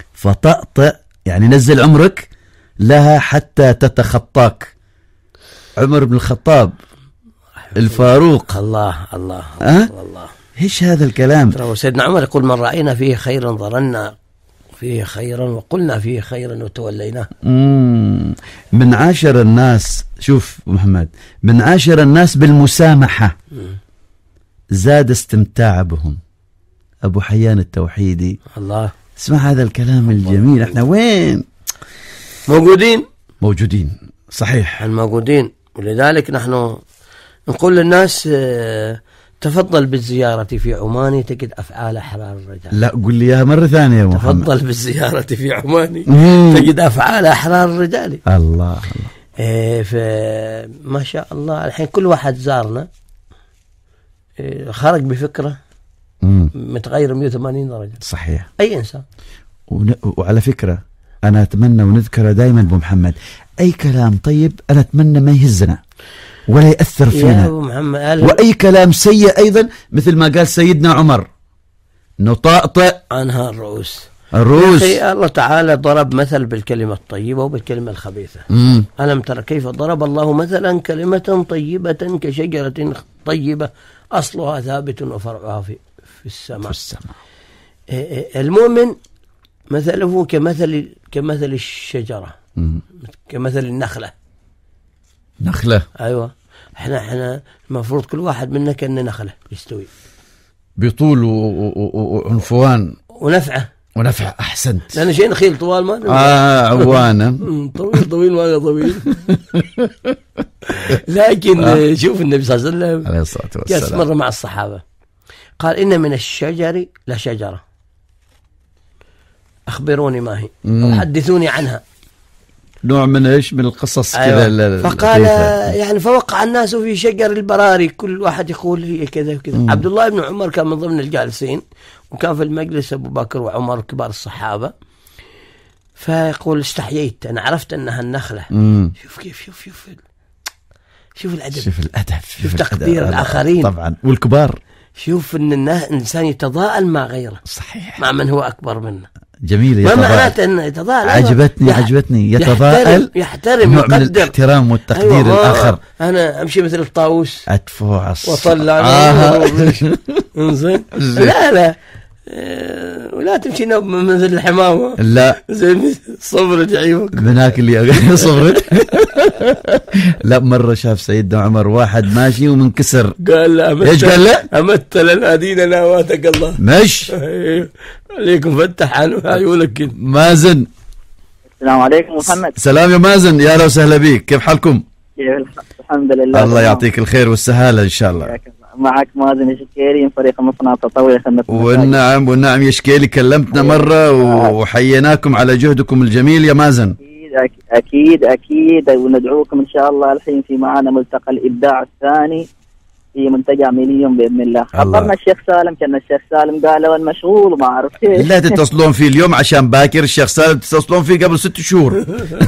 فطأطئ، يعني نزل عمرك لها حتى تتخطاك. عمر بن الخطاب، الفاروق. الله الله أه؟ الله. ايش هذا الكلام؟ ترى سيدنا عمر يقول: من رأينا فيه خيرا ظننا فيه خيرا وقلنا فيه خيرا وتوليناه. من عاشر الناس، شوف محمد، من عاشر الناس بالمسامحة زاد استمتاع بهم. أبو حيان التوحيدي. الله. اسمع هذا الكلام الجميل. احنا وين موجودين صحيح، موجودين. ولذلك نحن نقول للناس تفضل بالزيارة في عمان تجد أفعال أحرار الرجال. لا قل لي إياها مرة ثانية يا محمد. تفضل بالزيارة في عمان تجد أفعال أحرار الرجال. الله. فما شاء الله الحين كل واحد زارنا خرج بفكرة متغير 180 درجة. صحيح. أي إنسان. وعلى فكرة أنا أتمنى ونذكر دائما أبو محمد، أي كلام طيب أنا أتمنى ما يهزنا ولا يأثر فينا، وأي كلام سيء أيضا مثل ما قال سيدنا عمر نطأطئ عنها الرؤوس. الله تعالى ضرب مثل بالكلمة الطيبة وبالكلمة الخبيثة. ألم ترى كيف ضرب الله مثلا كلمة طيبة كشجرة طيبة أصلها ثابت وفرعها في السماء. المؤمن مثله كمثل الشجرة، كمثل النخلة. أيوة. احنا المفروض كل واحد منا كأنه نخلة يستوي بطول وعنفوان ونفع. أحسنت. لأن شيء نخيل طوال ما عوانا طويل ما طويل. لكن شوف النبي صلى الله عليه وسلم عليه الصلاة جالس والسلام مرة مع الصحابة قال: إن من الشجر لشجرة أخبروني ما هي أو حدثوني عنها. نوع من إيش من القصص. أيوة. كذا. فقال يعني فوقع الناس في شجر البراري، كل واحد يقول هي كذا وكذا. عبد الله بن عمر كان من ضمن الجالسين، وكان في المجلس أبو بكر وعمر كبار الصحابة، فيقول: استحييت، أنا عرفت أنها النخلة. شوف كيف شوف الأدب، شوف تقدير الآخرين طبعا والكبار. شوف أن الإنسان يتضاءل مع غيره. صحيح. مع من هو أكبر منه. جميل. ما معناته أن يتضاءل؟ عجبتني يتضاءل، يحترم نوع من الاحترام والتقدير. أيوة. الآخر أنا أمشي مثل الطاووس أدفع وطلع انزين. لا ولا تمشي مثل الحمامة. لا زين صبرت يعيبك بناك اللي صبرت. لا مرة شاف سيدنا عمر واحد ماشي ومنكسر، قال له ايش قال له؟ أمثل نادينا واتق الله. مش عليكم فتح عيونك. مازن. السلام عليكم محمد. سلام يا مازن، يا اهلا وسهلا بك، كيف حالكم؟ الحمد لله. الله يعطيك الخير والسهالة ان شاء الله. معك مازن يشكيلي من فريق مصنع التطوع. والنعم يشكيلي، كلمتنا مرة وحييناكم على جهدكم الجميل يا مازن. أكيد وندعوكم إن شاء الله. الحين في معنا ملتقى الإبداع الثاني في منتجع مليون بإذن الله. خبرنا الشيخ سالم، كان الشيخ سالم قال له مشغول وما أعرف كيف. لا تتصلون فيه اليوم عشان باكر، الشيخ سالم تتصلون فيه قبل 6 شهور.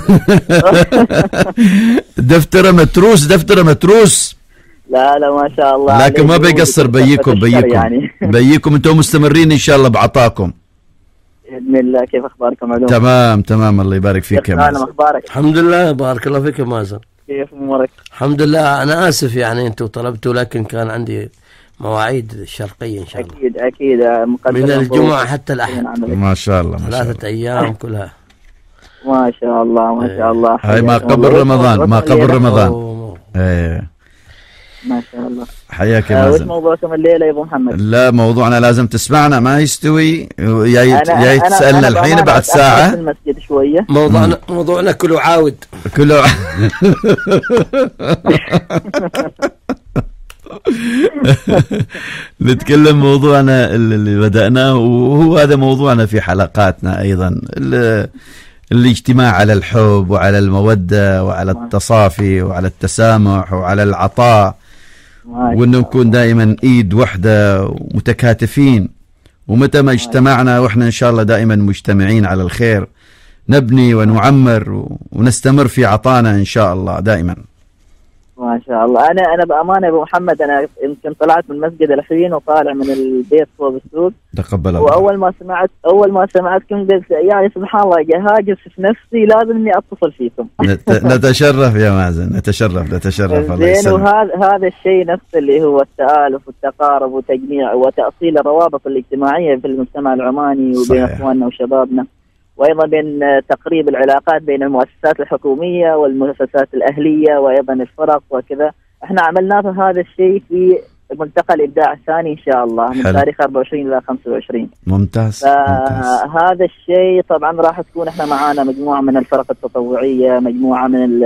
دفتر متروس. لا ما شاء الله. لكن ما بيقصر. بيكم انتم مستمرين ان شاء الله بعطاكم باذن الله. كيف اخباركم علوم؟ تمام الله يبارك فيك يا مازن. اخبارك؟ الحمد لله بارك الله فيك يا مازن. كيف امورك؟ الحمد لله. انا اسف يعني انتم طلبتوا، لكن كان عندي مواعيد شرقيه ان شاء الله. اكيد من الجمعه حتى الاحد. ما شاء الله 3 أيام كلها. ما شاء الله. هاي ما قبل رمضان. ايه ما شاء الله. حياك يا مازن. وش موضوعكم الليله يا ابو محمد؟ لا موضوعنا لازم تسمعنا، ما يستوي يا تسالنا الحين بعد ساعه. في المسجد شويه. موضوعنا كله عاود. نتكلم موضوعنا اللي بدأناه، وهو هذا موضوعنا في حلقاتنا أيضا، الاجتماع على الحب وعلى المودة وعلى التصافي وعلى التسامح وعلى العطاء، وأنه نكون دائما إيد واحدة ومتكاتفين. ومتى ما اجتمعنا وإحنا إن شاء الله دائما مجتمعين على الخير نبني ونعمر ونستمر في عطانا إن شاء الله دائما. ما شاء الله. انا بامانه يا ابو محمد، انا يمكن طلعت من المسجد الحين وطالع من البيت صوب السوق، تقبل الله. واول ما سمعتكم قلت يعني سبحان الله هاجس في نفسي لازم اني اتصل فيكم. نتشرف يا مازن، نتشرف. الله يسلمك. وهذا الشيء نفسه اللي هو التآلف والتقارب وتجميع وتأصيل الروابط الاجتماعيه في المجتمع العماني وبين اخواننا وشبابنا، وايضا بين تقريب العلاقات بين المؤسسات الحكوميه والمؤسسات الاهليه وايضا الفرق وكذا. احنا عملنا هذا الشيء في ملتقى الابداع الثاني ان شاء الله من تاريخ 24 الى 25. ممتاز. هذا الشيء طبعا راح تكون احنا معانا مجموعه من الفرق التطوعيه، مجموعه من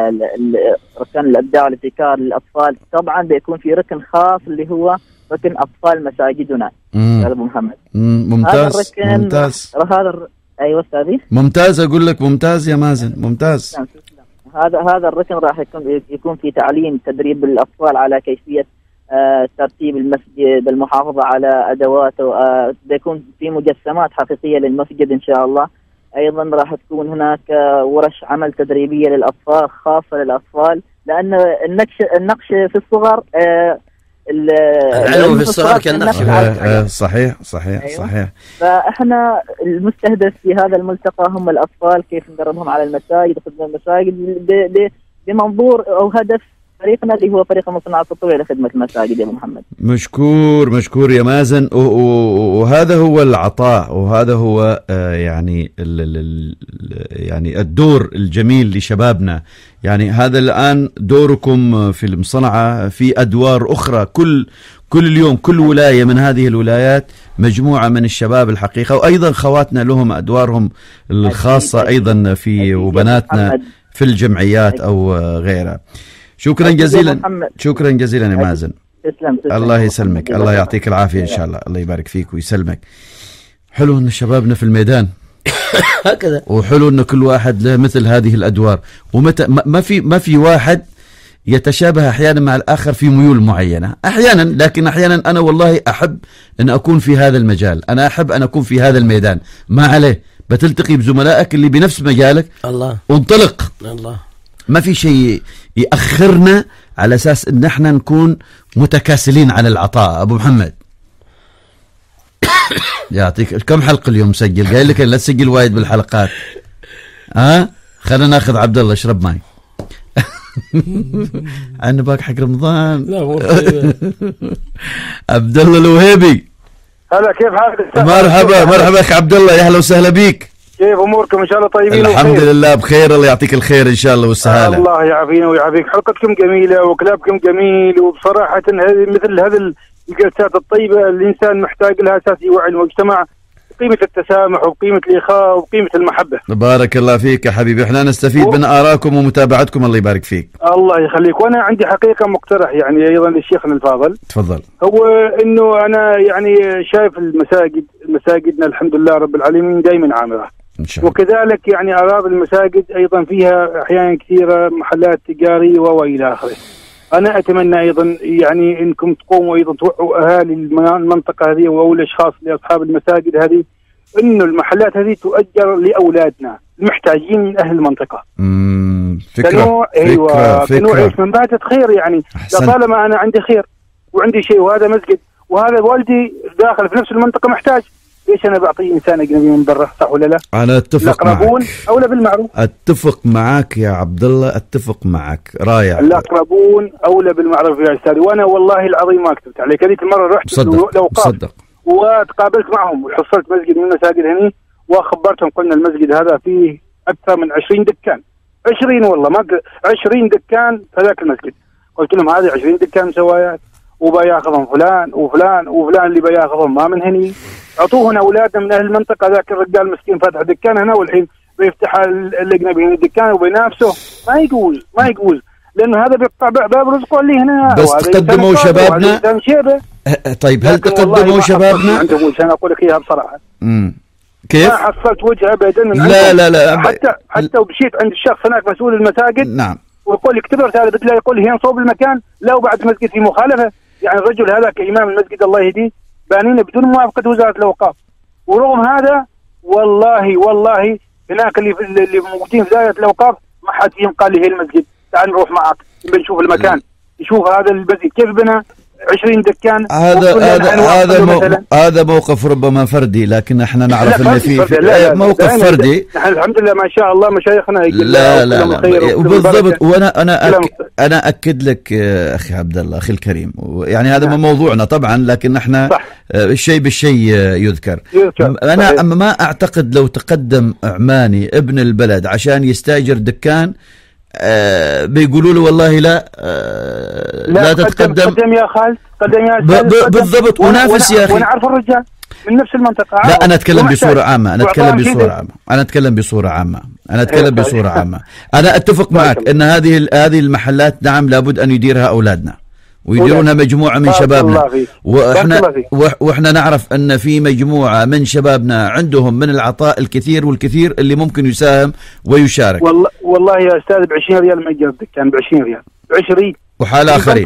ركن الابداع والابتكار للاطفال. طبعا بيكون في ركن خاص اللي هو ركن اطفال مساجدنا يا ابو محمد. ممتاز. ممتاز. ايوه استاذي. ممتاز، اقول لك ممتاز يا مازن، ممتاز. هذا الركن راح يكون في تعليم تدريب الاطفال على كيفيه ترتيب المسجد، المحافظه على ادواته، بيكون في مجسمات حقيقيه للمسجد ان شاء الله. ايضا راح تكون هناك ورش عمل تدريبيه للاطفال خاصه للاطفال، لان النقش في الصغر العلم في الصغر كالنقش. صحيح. أيوة. فاحنا المستهدف في هذا الملتقى هم الاطفال، كيف ندربهم على المساجد وخدمه المساجد بمنظور او هدف فريقنا اللي هو فريق المصنع التطوعي لخدمه المساجد يا ابو محمد. مشكور يا مازن. وهذا هو العطاء، وهذا هو يعني يعني الدور الجميل لشبابنا. يعني هذا الآن دوركم في المصنعة، في أدوار أخرى كل يوم كل ولاية من هذه الولايات مجموعة من الشباب الحقيقة، وأيضا خواتنا لهم أدوارهم الخاصة أيضا في وبناتنا في الجمعيات أو غيرها. شكرا جزيلا يا مازن. تسلم. الله يسلمك، الله يعطيك العافية إن شاء الله، الله يبارك فيك ويسلمك. حلو أن شبابنا في الميدان هكذا، وحلو أن كل واحد له مثل هذه الأدوار، ومتى ما في واحد يتشابه أحيانا مع الآخر في ميول معينة أحيانا، لكن أحيانا أنا والله أحب أن أكون في هذا المجال، أنا أحب أن أكون في هذا الميدان. ما عليه، بتلتقي بزملائك اللي بنفس مجالك، الله وانطلق. الله، ما في شيء يأخرنا على أساس أن احنا نكون متكاسلين عن العطاء. أبو محمد يعطيك كم حلقة اليوم مسجل؟ قايل لك لا تسجل وايد بالحلقات. خلينا ناخذ عبد الله اشرب ماي. عنا باك حق رمضان. لا عبد الله الوهيبي. هلا، كيف حالك؟ مرحبا اخ عبد الله، يا اهلا وسهلا بيك. كيف اموركم؟ ان شاء الله طيبين الحمد لله بخير، الله يعطيك الخير ان شاء الله والسهاله. الله يعافينا ويعافيك. حلقتكم جميله وكلامكم جميل، وبصراحه مثل هذه الجلسات الطيبه الانسان محتاج لها اساس يوعي المجتمع بقيمه التسامح وبقيمه الاخاء وبقيمه المحبه. بارك الله فيك يا حبيبي، احنا نستفيد من ارائكم ومتابعتكم، الله يبارك فيك. الله يخليك. وانا عندي حقيقه مقترح يعني ايضا للشيخنا الفاضل. تفضل. هو انه انا يعني شايف مساجدنا الحمد لله رب العالمين دائما عامره إن شاء الله. وكذلك يعني أراضي المساجد أيضا فيها أحيانا كثيرة محلات تجارية وإلى آخره. أنا أتمنى أيضا يعني إنكم تقوموا أيضا توعوا أهالي المنطقة هذه أو الأشخاص لأصحاب المساجد هذه إنه المحلات هذه تؤجر لأولادنا المحتاجين من أهل المنطقة. فكرة. فكرة. من بعد خير يعني. طالما أنا عندي خير وعندي شيء وهذا مسجد وهذا والدي داخل في نفس المنطقة محتاج، ليش أنا بعطي إنسان أجنبي من برا؟ صح ولا لا؟ أنا أتفق معك. أولى بالمعروف. أتفق معك يا عبد الله، أتفق معك. رائع. الأقربون أولى بالمعروف يا أستاذ. وأنا والله العظيم ما أكتبت عليك، هذيك المرة رحت صدق وتقابلت معهم وحصلت مسجد من المساجد هني وخبرتهم، قلنا المسجد هذا فيه أكثر من 20 دكان، 20 والله ما 20 دكان في ذاك المسجد. قلت لهم هذه 20 دكان مسوايات وبياخذهم فلان وفلان وفلان اللي بياخذهم ما من هني، اعطوهن اولادنا من اهل المنطقه. ذاك الرجال مسكين فتح دكان هنا والحين بيفتح الاجنبي هنا دكان وبينافسه. ما يجوز لانه هذا بيقطع باب رزقه اللي هنا. بس تقدموا شبابنا. طيب هل تقدموا شبابنا؟ انا اقول لك اياها بصراحه. كيف؟ ما حصلت وجه ابدا من لا حتى ومشيت عند الشخص هناك مسؤول المساجد. نعم. ويقول اكتب رساله بتلاقي يقول هي صوب المكان لا وبعد المسجد في مخالفه. يعني الرجل هذا كإمام المسجد الله يهديه بانين بدون موافقة وزارة الأوقاف، ورغم هذا والله هناك اللي موجودين في وزارة الأوقاف ما حد فيهم قال لي هي المسجد تعال نروح معك بنشوف المكان، يشوف هذا المسجد كيف بنى 20 دكان. هذا موقف ربما فردي، لكن احنا نعرف ان في موقف فردي. نحن الحمد لله ما شاء الله مشايخنا لا بالضبط. وانا انا اكد لك اخي عبد الله اخي الكريم، يعني هذا ما موضوعنا طبعا، لكن احنا الشيء بالشيء يذكر. انا ما اعتقد لو تقدم عماني ابن البلد عشان يستاجر دكان بيقولوا له والله لا تتقدم. قدم يا خالد، قدم يا بالضبط. ونافس يا اخي، وانا اعرف الرجال من نفس المنطقه. لا انا اتكلم بصوره عامه، انا اتكلم بصوره عامه. انا اتفق معك ان هذه المحلات نعم لابد ان يديرها اولادنا ويديرونها مجموعة من شبابنا، وإحنا نعرف أن في مجموعة من شبابنا عندهم من العطاء الكثير والكثير اللي ممكن يساهم ويشارك. والله يا أستاذ ب20 ريال ما يجاب دكان، ب20 ريال، ب20 وحال آخرين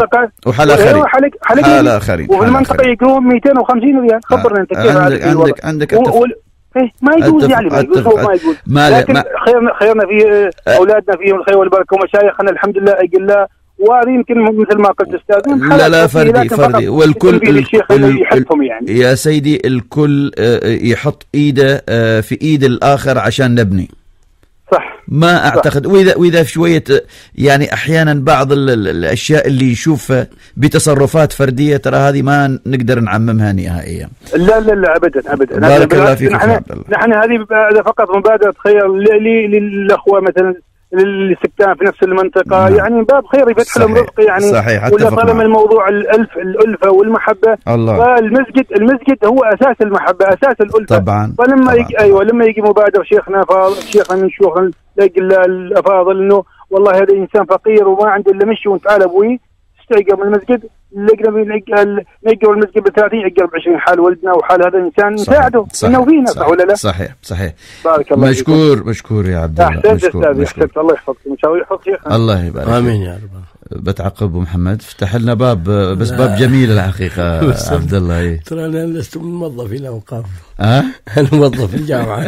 حال آخرين وفي المنطقة يقولون 250 ريال. خبرنا أنت كيف عندك ما يجوز يعني ما يجوز لكن خيرنا في أولادنا فيهم الخير والبركة ومشايخنا الحمد لله أجلاء، وهذه يمكن مثل ما قلت أستاذ لا فردي والكل الشيخ الذي يحبهم يعني. يا سيدي الكل يحط إيده في إيد الآخر عشان نبني. صح. ما أعتقد. وإذا في شوية يعني أحيانا بعض الأشياء اللي يشوفها بتصرفات فردية ترى هذه ما نقدر نعممها نهائيا. لا أبدا. بارك الله فيك. نحن هذه فقط مبادرة خير للأخوة مثلا للسكان في نفس المنطقة. يعني من باب خير يفتح لهم رزق يعني. صحيح. ولا طالما الموضوع الألفة والمحبة. فالمسجد هو أساس المحبة، أساس الألفة طبعا. فلما لما يجي مبادر شيخنا من شيوخنا الأفاضل إنه والله هذا إنسان فقير وما عنده إلا مشي وتعال أبوي استيقظ من المسجد، نقر المسجد ب30 يقر ب20 حال ولدنا وحال هذا الإنسان نساعده إنه فينا. صح ولا لا؟ صحيح. بارك الله مشكور يا عبد الله. أحسنت الله يحفظك إن شاء الله يحفظ شيخنا. الله يبارك. آمين يا رب. بتعقب محمد فتح لنا باب، بس باب جميل الحقيقة عبد الله. ترى أنا لست من موظفي الأوقاف. أنا موظف في الجامعة.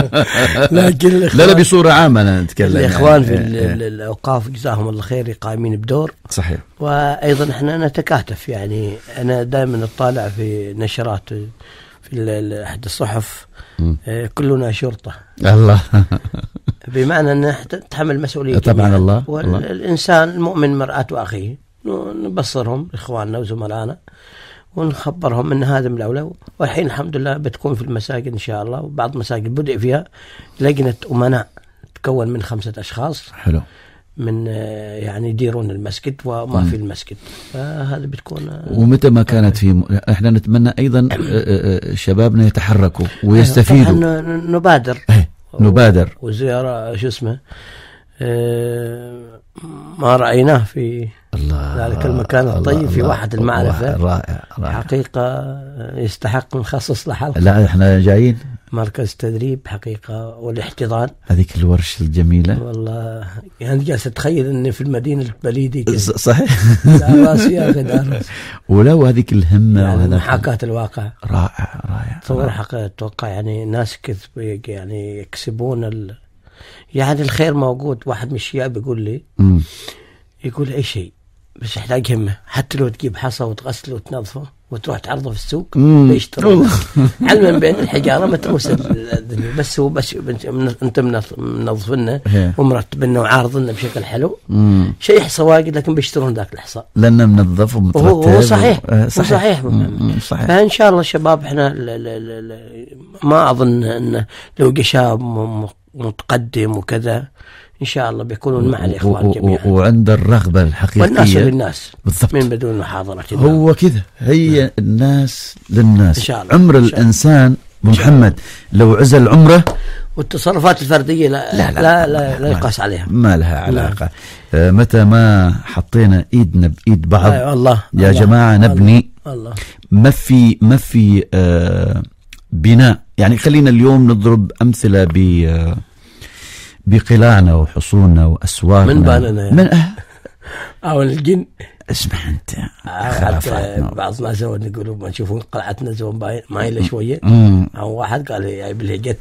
لكن لا بصورة عامة أنا نتكلم. الإخوان في الأوقاف جزاهم الله خير قائمين بدور. صحيح. وأيضا إحنا نتكاتف، يعني أنا دائما أطالع في نشرات في أحد الصحف كلنا شرطة. الله. بمعنى أن تحمل مسؤولية طبعا الله. والإنسان المؤمن مرآة أخيه، نبصرهم إخواننا وزملائنا ونخبرهم أن هذا من الأولى. والحين الحمد لله بتكون في المساجد إن شاء الله، وبعض المساجد بدأ فيها لجنة أمناء تكون من 5 أشخاص. حلو. من يعني يديرون المسجد وما في المسجد. فهذا بتكون. ومتى ما كانت في احنا نتمنى ايضا شبابنا يتحركوا ويستفيدوا. نبادر وزيارة شو اسمه ما رأيناه في ذلك المكان الطيب في واحد المعرفة. رائع. حقيقة يستحق نخصص له حلقة. لا احنا جايين مركز تدريب حقيقة والاحتضان. هذيك الورش الجميلة والله يعني جالس أتخيل أني في المدينة البليدي. صحيح. راسي يا أخي دارس. ولو هذيك الهمة يعني محاكاة الواقع. رائع. تصور حقيقة أتوقع يعني ناس يعني يكسبون يعني الخير موجود. واحد من الشياب يقول لي يقول أي شيء بس يحتاج همة، حتى لو تجيب حصى وتغسله وتنظفه وتروح تعرضه في السوق بيشتروا. علما بين الحجارة متروس الدنيا، بس هو بس انت منظفنا ومرتبنا وعارضنا بشكل حلو. شيء حصى واجد لكن بيشترون ذاك الحصى لأنه منظف ومترتب. هو صحيح. فإن شاء الله الشباب احنا ما أظن أن لو شاب متقدم وكذا إن شاء الله بيكونون مع الإخوان جميعا وعند الرغبة الحقيقية والناس للناس بالضبط من بدون محاضرة. هو كذا هي الناس للناس إن شاء الله. عمر الإنسان محمد لو عزل عمره والتصرفات الفردية لا يقاس عليها، ما لها علاقة. متى ما حطينا إيدنا بإيد بعض يا جماعة نبني. ما في بناء. يعني خلينا اليوم نضرب أمثلة بقلاعنا وحصوننا وأسواقنا. من بالنا يعني. أو الجن اسمح أنت بعض الناس يقولوا ما نشوفون قلعتنا زون مايلة شوية، أو واحد قال لي بالهجت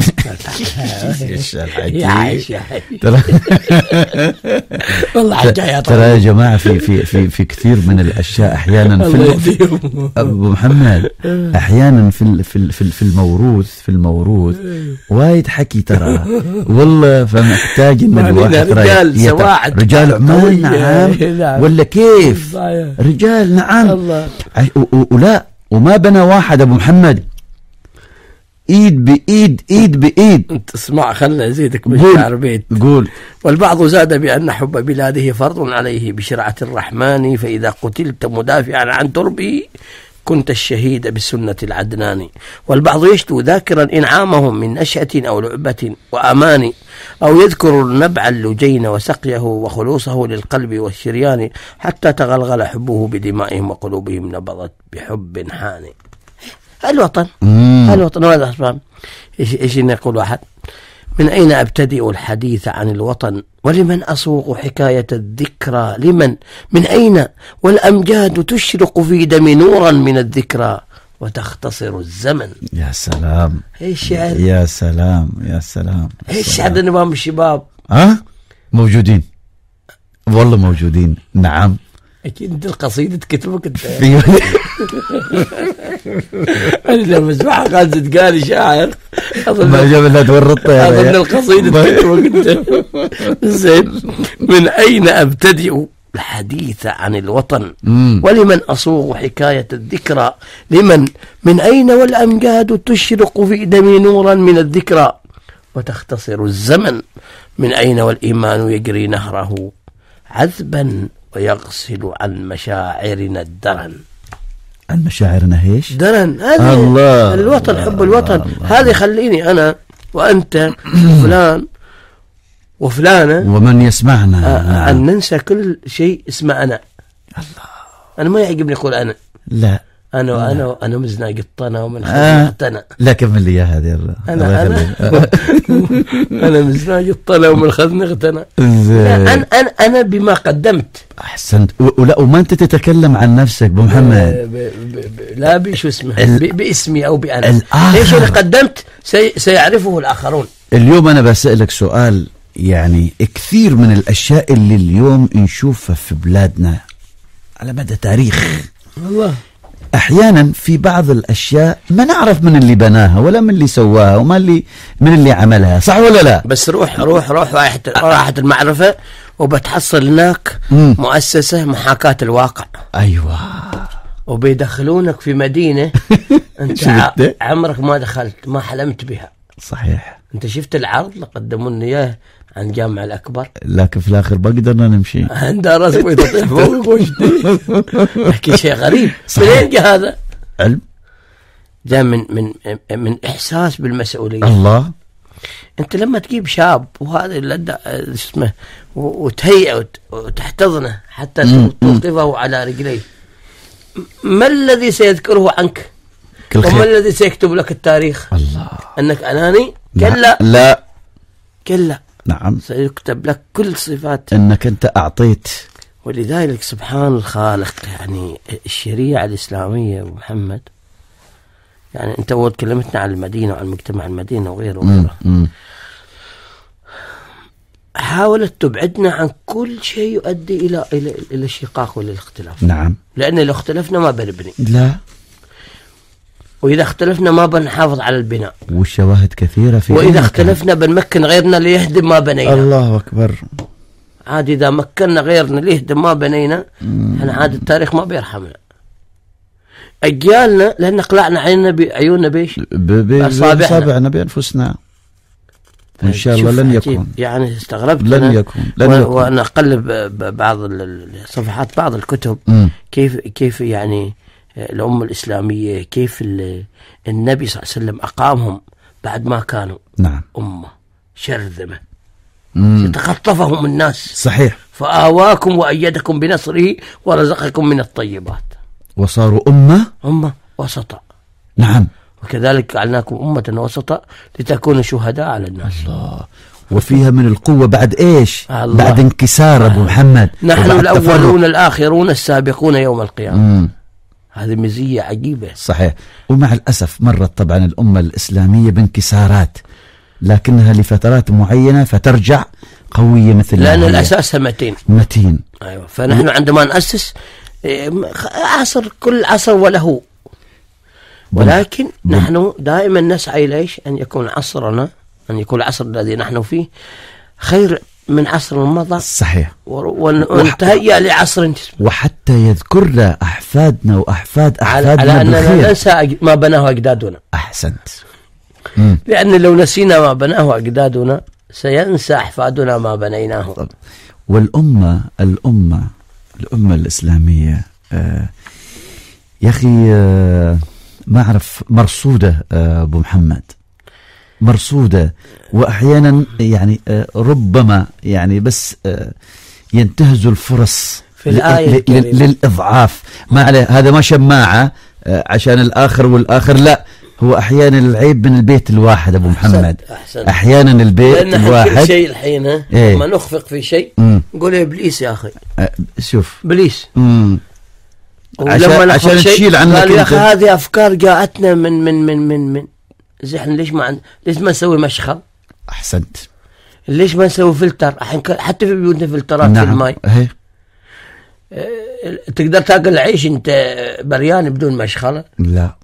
والله ترى يا جماعة في كثير من الأشياء أحيانا أبو محمد أحيانا في الموروث وايد حكي ترى والله، فمحتاج إن الواحد رجال عمان نعم ولا كيف رجال نعم ولا وما بنى واحد أبو محمد ايد بايد. انت اسمع خلنا ازيدك بالشعر بيت. قول. والبعض زاد بان حب بلاده فرض عليه بشرعة الرحمن، فاذا قتلت مدافعا عن تربه كنت الشهيد بالسنة العدنان. والبعض يشتو ذاكرا انعامهم من نشأة او لعبة وامان، او يذكر النبع اللجين وسقيه وخلوصه للقلب والشريان، حتى تغلغل حبه بدمائهم وقلوبهم نبضت بحب حاني. الوطن ماذا أسباب؟ إيش يقول واحد؟ من أين أبتدئ الحديث عن الوطن ولمن أسوق حكاية الذكرى؟ لمن من أين والأمجاد تشرق في دم نورا من الذكرى وتختصر الزمن. يا سلام الشعر، يا سلام يا سلام. الشعر نظام الشباب موجودين والله موجودين نعم. أكيد أنت القصيدة تكتبك أنت. أنا لما أسمعها قاعد قال شاعر ما جاب إلا تورطها أظن القصيدة تكتبك أنت. زين. من أين أبتدئ الحديث عن الوطن ولمن أصوغ حكاية الذكرى؟ لمن من أين والأمجاد تشرق في دمي نورا من الذكرى وتختصر الزمن؟ من أين والإيمان يجري نهره عذبا ويغسل عن مشاعرنا الدرن؟ عن مشاعرنا هيش درن. هذه الله الوطن، حب الوطن. هذه خليني أنا وأنت وفلان وفلانة ومن يسمعنا أن ننسى كل شيء اسمه أنا. الله. أنا ما يعجبني أقول أنا. لا أنا مزنا قطنا ومن خذنا لا كمل لي يا هذه الله. أنا مزنا قطنا ومن خذنا غتنا. أنا بما قدمت. أحسنت. ولا وما أنت تتكلم عن نفسك بمحمد لا بشو اسمه باسمي أو بأنا. إيش اللي قدمت سيعرفه الآخرون. اليوم أنا بسألك سؤال، يعني كثير من الأشياء اللي اليوم نشوفها في بلادنا على مدى تاريخ والله أحيانا في بعض الأشياء ما نعرف من اللي بناها ولا من اللي سواها وما من اللي عملها، صح ولا لا؟ بس روح راحة المعرفة وبتحصل هناك مؤسسة محاكاة الواقع. أيوة. وبيدخلونك في مدينة أنت عمرك ما دخلت، ما حلمت بها. صحيح. أنت شفت العرض اللي قدموا لنا إياه عن جامع الأكبر، لكن في الآخر ما قدرنا نمشي. عند راسك ويطيح فوق وشدي. لكن شيء غريب. منين جاء هذا؟ علم. جاء من إحساس بالمسؤولية. الله. أنت لما تجيب شاب وهذا اللي اسمه وتهيئه وتحتضنه حتى توقفه على رجليه، ما الذي سيذكره عنك؟ وما الذي سيكتب لك التاريخ؟ الله. أنك أناني؟ كلا نعم، سيكتب لك كل صفات أنك أنت أعطيت. ولذلك سبحان الخالق، يعني الشريعة الإسلامية محمد، يعني أنت أول كلمتنا عن المدينة وعن مجتمع المدينة وغيره حاولت تبعدنا عن كل شيء يؤدي إلى الشقاق والاختلاف. نعم. لأن لو اختلفنا ما بنبني. لا. وإذا اختلفنا ما بنحافظ على البناء. والشواهد كثيرة في. وإذا اختلفنا بنمكن غيرنا ليهدم ما بنينا. الله أكبر. عاد إذا مكننا غيرنا ليهدم ما بنينا احنا عاد التاريخ ما بيرحمنا. أجيالنا لأن قلعنا عيوننا بيش بأصابعنا بأنفسنا. إن شاء الله لن يكون. يعني استغربت لن يكون. وأنا أقلب بعض صفحات بعض الكتب كيف يعني الأمة الإسلامية، كيف النبي صلى الله عليه وسلم أقامهم بعد ما كانوا نعم أمة شرذمة يتخطفهم الناس. صحيح. فآواكم وأيدكم بنصره ورزقكم من الطيبات وصاروا أمة وسطا. نعم. وكذلك جعلناكم أمة وسطا لتكونوا شهداء على الناس. الله. وفيها من القوة بعد إيش؟ الله. بعد انكسار أبو محمد. نحن وبعد الأولون تفرق. الآخرون السابقون يوم القيامة. هذه مزية عجيبة. صحيح. ومع الأسف مرت طبعا الأمة الإسلامية بانكسارات، لكنها لفترات معينة فترجع قوية مثل لأن هي. الأساس متين. أيوة. فنحن عندما نأسس عصر، كل عصر وله، ولكن نحن دائما نسعى ليش؟ أن يكون عصرنا، أن يكون العصر الذي نحن فيه خير من عصر مضى. صحيح. ونتهيأ لعصر، وحتى يذكرنا أحفادنا وأحفاد أحفادنا على أننا بالخير. ننسى ما بناه أجدادنا. أحسنت. لأن لو نسينا ما بناه أجدادنا سينسى أحفادنا ما بنيناه. والأمة الإسلامية يا أخي ما أعرف، مرصودة أبو محمد، مرصودة، وأحيانا يعني ربما يعني بس ينتهز الفرص في الآية للإضعاف. ما عليه، هذا ما شماعة عشان الآخر والآخر، لا، هو أحيانا العيب من البيت الواحد أبو محمد. أحسن. أحيانا البيت الواحد. كل شيء الحين لما نخفق في شيء نقول إبليس يا أخي. شوف إبليس. عشان تشيل عنك. قال يا أخي هذه أفكار جاءتنا من زحن، ليش ما نسوي مشخل؟ أحسنت. ليش ما نسوي فلتر؟ حتى في بيوتنا فلترات. نعم. في الماء. تقدر تاكل العيش انت بريان بدون مشخله؟ لا.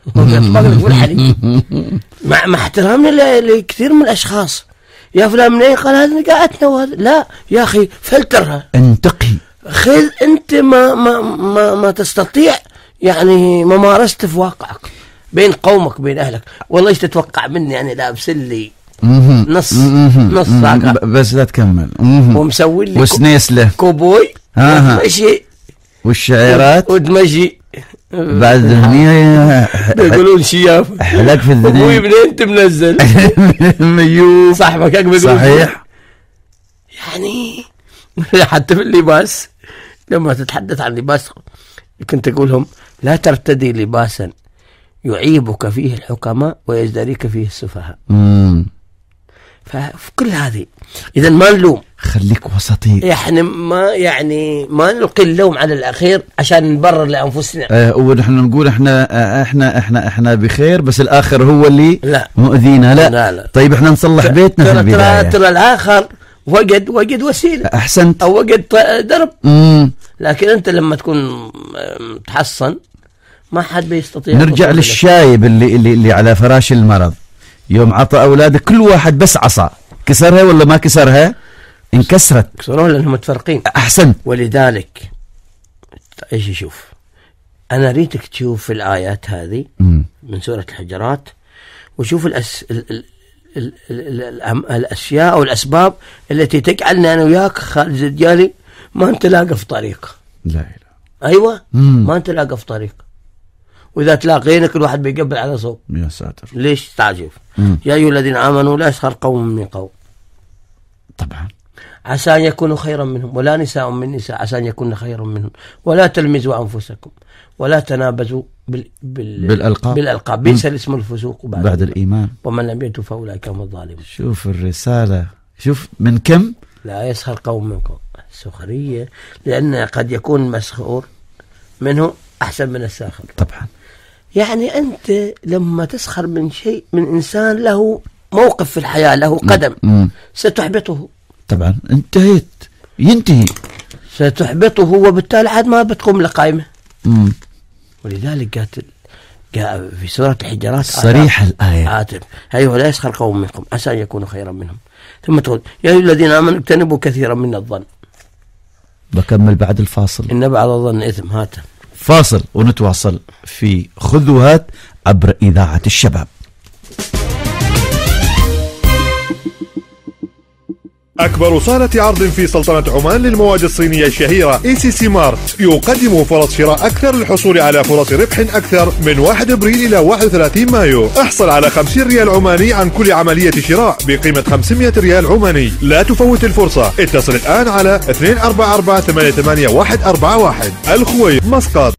مع احترامنا لكثير من الاشخاص، يا فلان منين؟ قال هذه قاعتنا وهذا. لا يا اخي، فلترها، انتقي، خذ انت ما تستطيع يعني ممارسته في واقعك بين قومك بين اهلك. والله ايش تتوقع مني يعني لابس لي نص ساقة بس لا تكمل، ومسوي لي وسنيسله كوبوي ومشي والشعيرات ودمجي بعد هنيه بيقولون شياف حلق في الذنين. ابوي منين انت منزل؟ ميوب صاحبك بيقول صحيح. يعني حتى في اللباس لما تتحدث عن لباس كنت اقولهم لا ترتدي لباسا يعيبك فيه الحكماء ويزدريك فيه السفهاء. ففي كل هذه اذا ما نلوم، خليك وسطي. احنا ما نلقي اللوم على الاخير عشان نبرر لانفسنا. ونحن نقول احنا بخير، بس الاخر هو اللي لا مؤذينا. لا. طيب احنا نصلح بيتنا في البداية. ترى الاخر وجد وسيله. احسنت. او وجد درب. لكن انت لما تكون تحصن ما حد بيستطيع. نرجع للشايب اللي على فراش المرض، يوم عطى أولاده كل واحد بس عصا، كسرها ولا ما كسرها؟ انكسرت. كسروها لأنهم متفرقين. أحسن. ولذلك ايش شوف، أنا أريدك تشوف في الآيات هذه من سورة الحجرات، وشوف الأشياء أو الأسباب التي تجعلنا أنا وياك خالد الزجالي ما نتلاقى في طريق. لا إله. أيوة. ما نتلاقى في طريق، وإذا تلاقينا كل واحد بيقبل على صوب. يا ساتر. ليش تعجب؟ يا أيها الذين آمنوا لا يسخر قوم من قوم. طبعا. عسى أن يكونوا خيرا منهم، ولا نساء من نساء عسى أن يكون خيرا منهم، ولا تلمزوا أنفسكم، ولا تنابزوا بالألقاب. بئس الاسم الفسوق بعد الإيمان، ومن لم يتب فأولئك هم الظالمون. شوف الرسالة، شوف من كم. لا يسخر قوم من قوم. السخرية لأن قد يكون مسخور منه أحسن من الساخر. طبعا. يعني أنت لما تسخر من شيء، من إنسان له موقف في الحياة، له قدم، ستحبطه. طبعا انتهيت، ينتهي، ستحبطه، وبالتالي عاد ما بتقوم لقائمة. ولذلك جاء في سورة الحجرات صريح الآية، أيوه لا يسخر قوم منكم عسى أن يكونوا خيرا منهم. ثم تقول يا أيها الذين آمنوا اجتنبوا كثيرا من الظن. بكمل بعد الفاصل. إن بعض الظن إثم. هات فاصل ونتواصل في خذوهات عبر إذاعة الشباب. أكبر صالة عرض في سلطنة عمان للمواد الصينية الشهيرة ECC Mart يقدم فرص شراء أكثر للحصول على فرص ربح أكثر من 1 أبريل إلى 31 مايو. احصل على 50 ريال عماني عن كل عملية شراء بقيمة 500 ريال عماني. لا تفوت الفرصة، اتصل الآن على 244-88141. الخويط مسقط.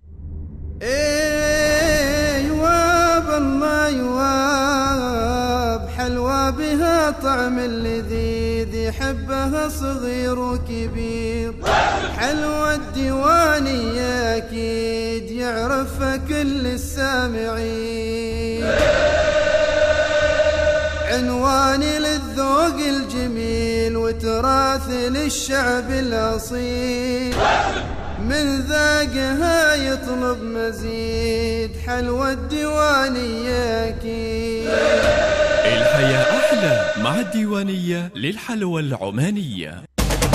الحلوى بها طعم اللذيذ يحبها صغير وكبير. حلوى الديوانية أكيد يعرفها كل السامعين. عنواني للذوق الجميل وتراث للشعب الأصيل. من ذاقها يطلب مزيد حلوى الديوانية أكيد. الحياة أحلى مع الديوانية للحلوى العمانية.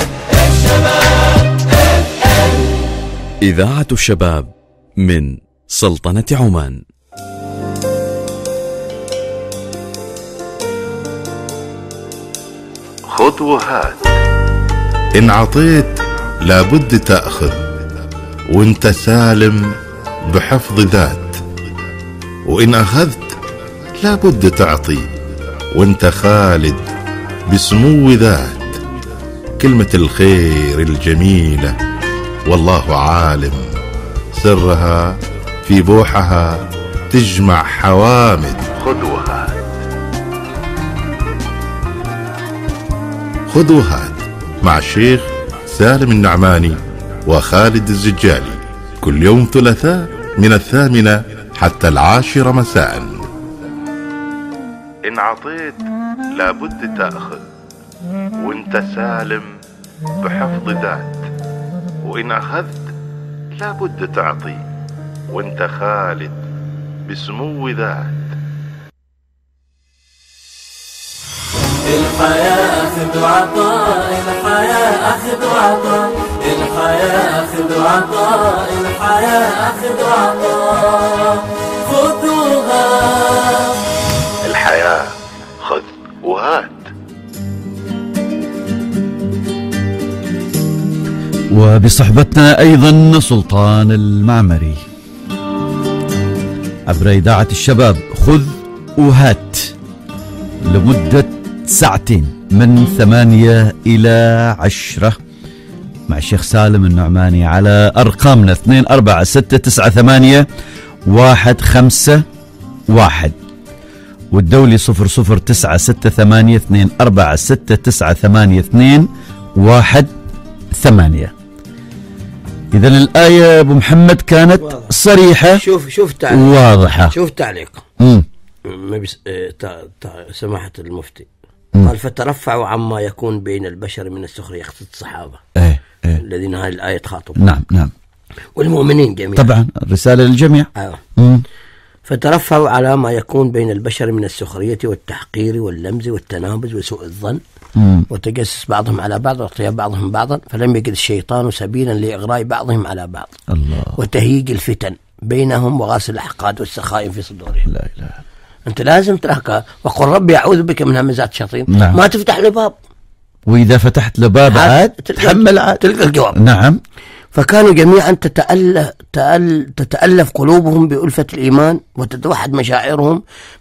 إذاعة الشباب من سلطنة عمان. خذ وهات. إن عطيت لابد تأخذ، وانت سالم بحفظ ذات. وإن أخذت لابد تعطي، وانت خالد بسمو ذات. كلمة الخير الجميلة والله عالم، سرها في بوحها تجمع حوامد. خذ وهات. خذ وهات مع الشيخ سالم النعماني وخالد الزجالي، كل يوم ثلاثاء من 8 حتى 10 مساء. إن عطيت لابد تأخذ، وانت سالم بحفظ ذات. وإن أخذت لابد تعطي، وانت خالد بسمو ذات. الحياة أخذ وعطاء، الحياة أخذ وعطاء، الحياة أخذ وعطاء، الحياة أخذ وعطاء. خذوها. الحياة خذ وهات. وبصحبتنا أيضا سلطان المعمري عبر إذاعة الشباب. خذ وهات لمدة ساعتين من 8 إلى 10 مع الشيخ سالم النعماني على أرقامنا 24669151 والدولي 0096224698218. إذا الآية أبو محمد كانت صريحة. شوف تعليق واضحة. شوف تعليق سماحة المفتي قال فترفعوا عما يكون بين البشر من السخرية. يقصد الصحابة الذين هذه الآية تخاطب. نعم والمؤمنين جميعا طبعا، الرسالة للجميع. فترفعوا على ما يكون بين البشر من السخرية والتحقير واللمز والتنابز وسوء الظن وتجسس بعضهم على بعض واغتياب بعضهم بعضا، فلم يجد الشيطان سبيلا لإغراء بعضهم على بعض. الله. وتهييج الفتن بينهم وغاس الأحقاد والسخائم في صدورهم. لا إله. أنت لازم تراك وقل ربي أعوذ بك من همزات الشياطين. نعم. ما تفتح له باب، وإذا فتحت له باب عاد تحمل عاد تلقى الجواب. نعم. فكانوا جميعا تتألف قلوبهم بألفة الإيمان وتتوحد مشاعرهم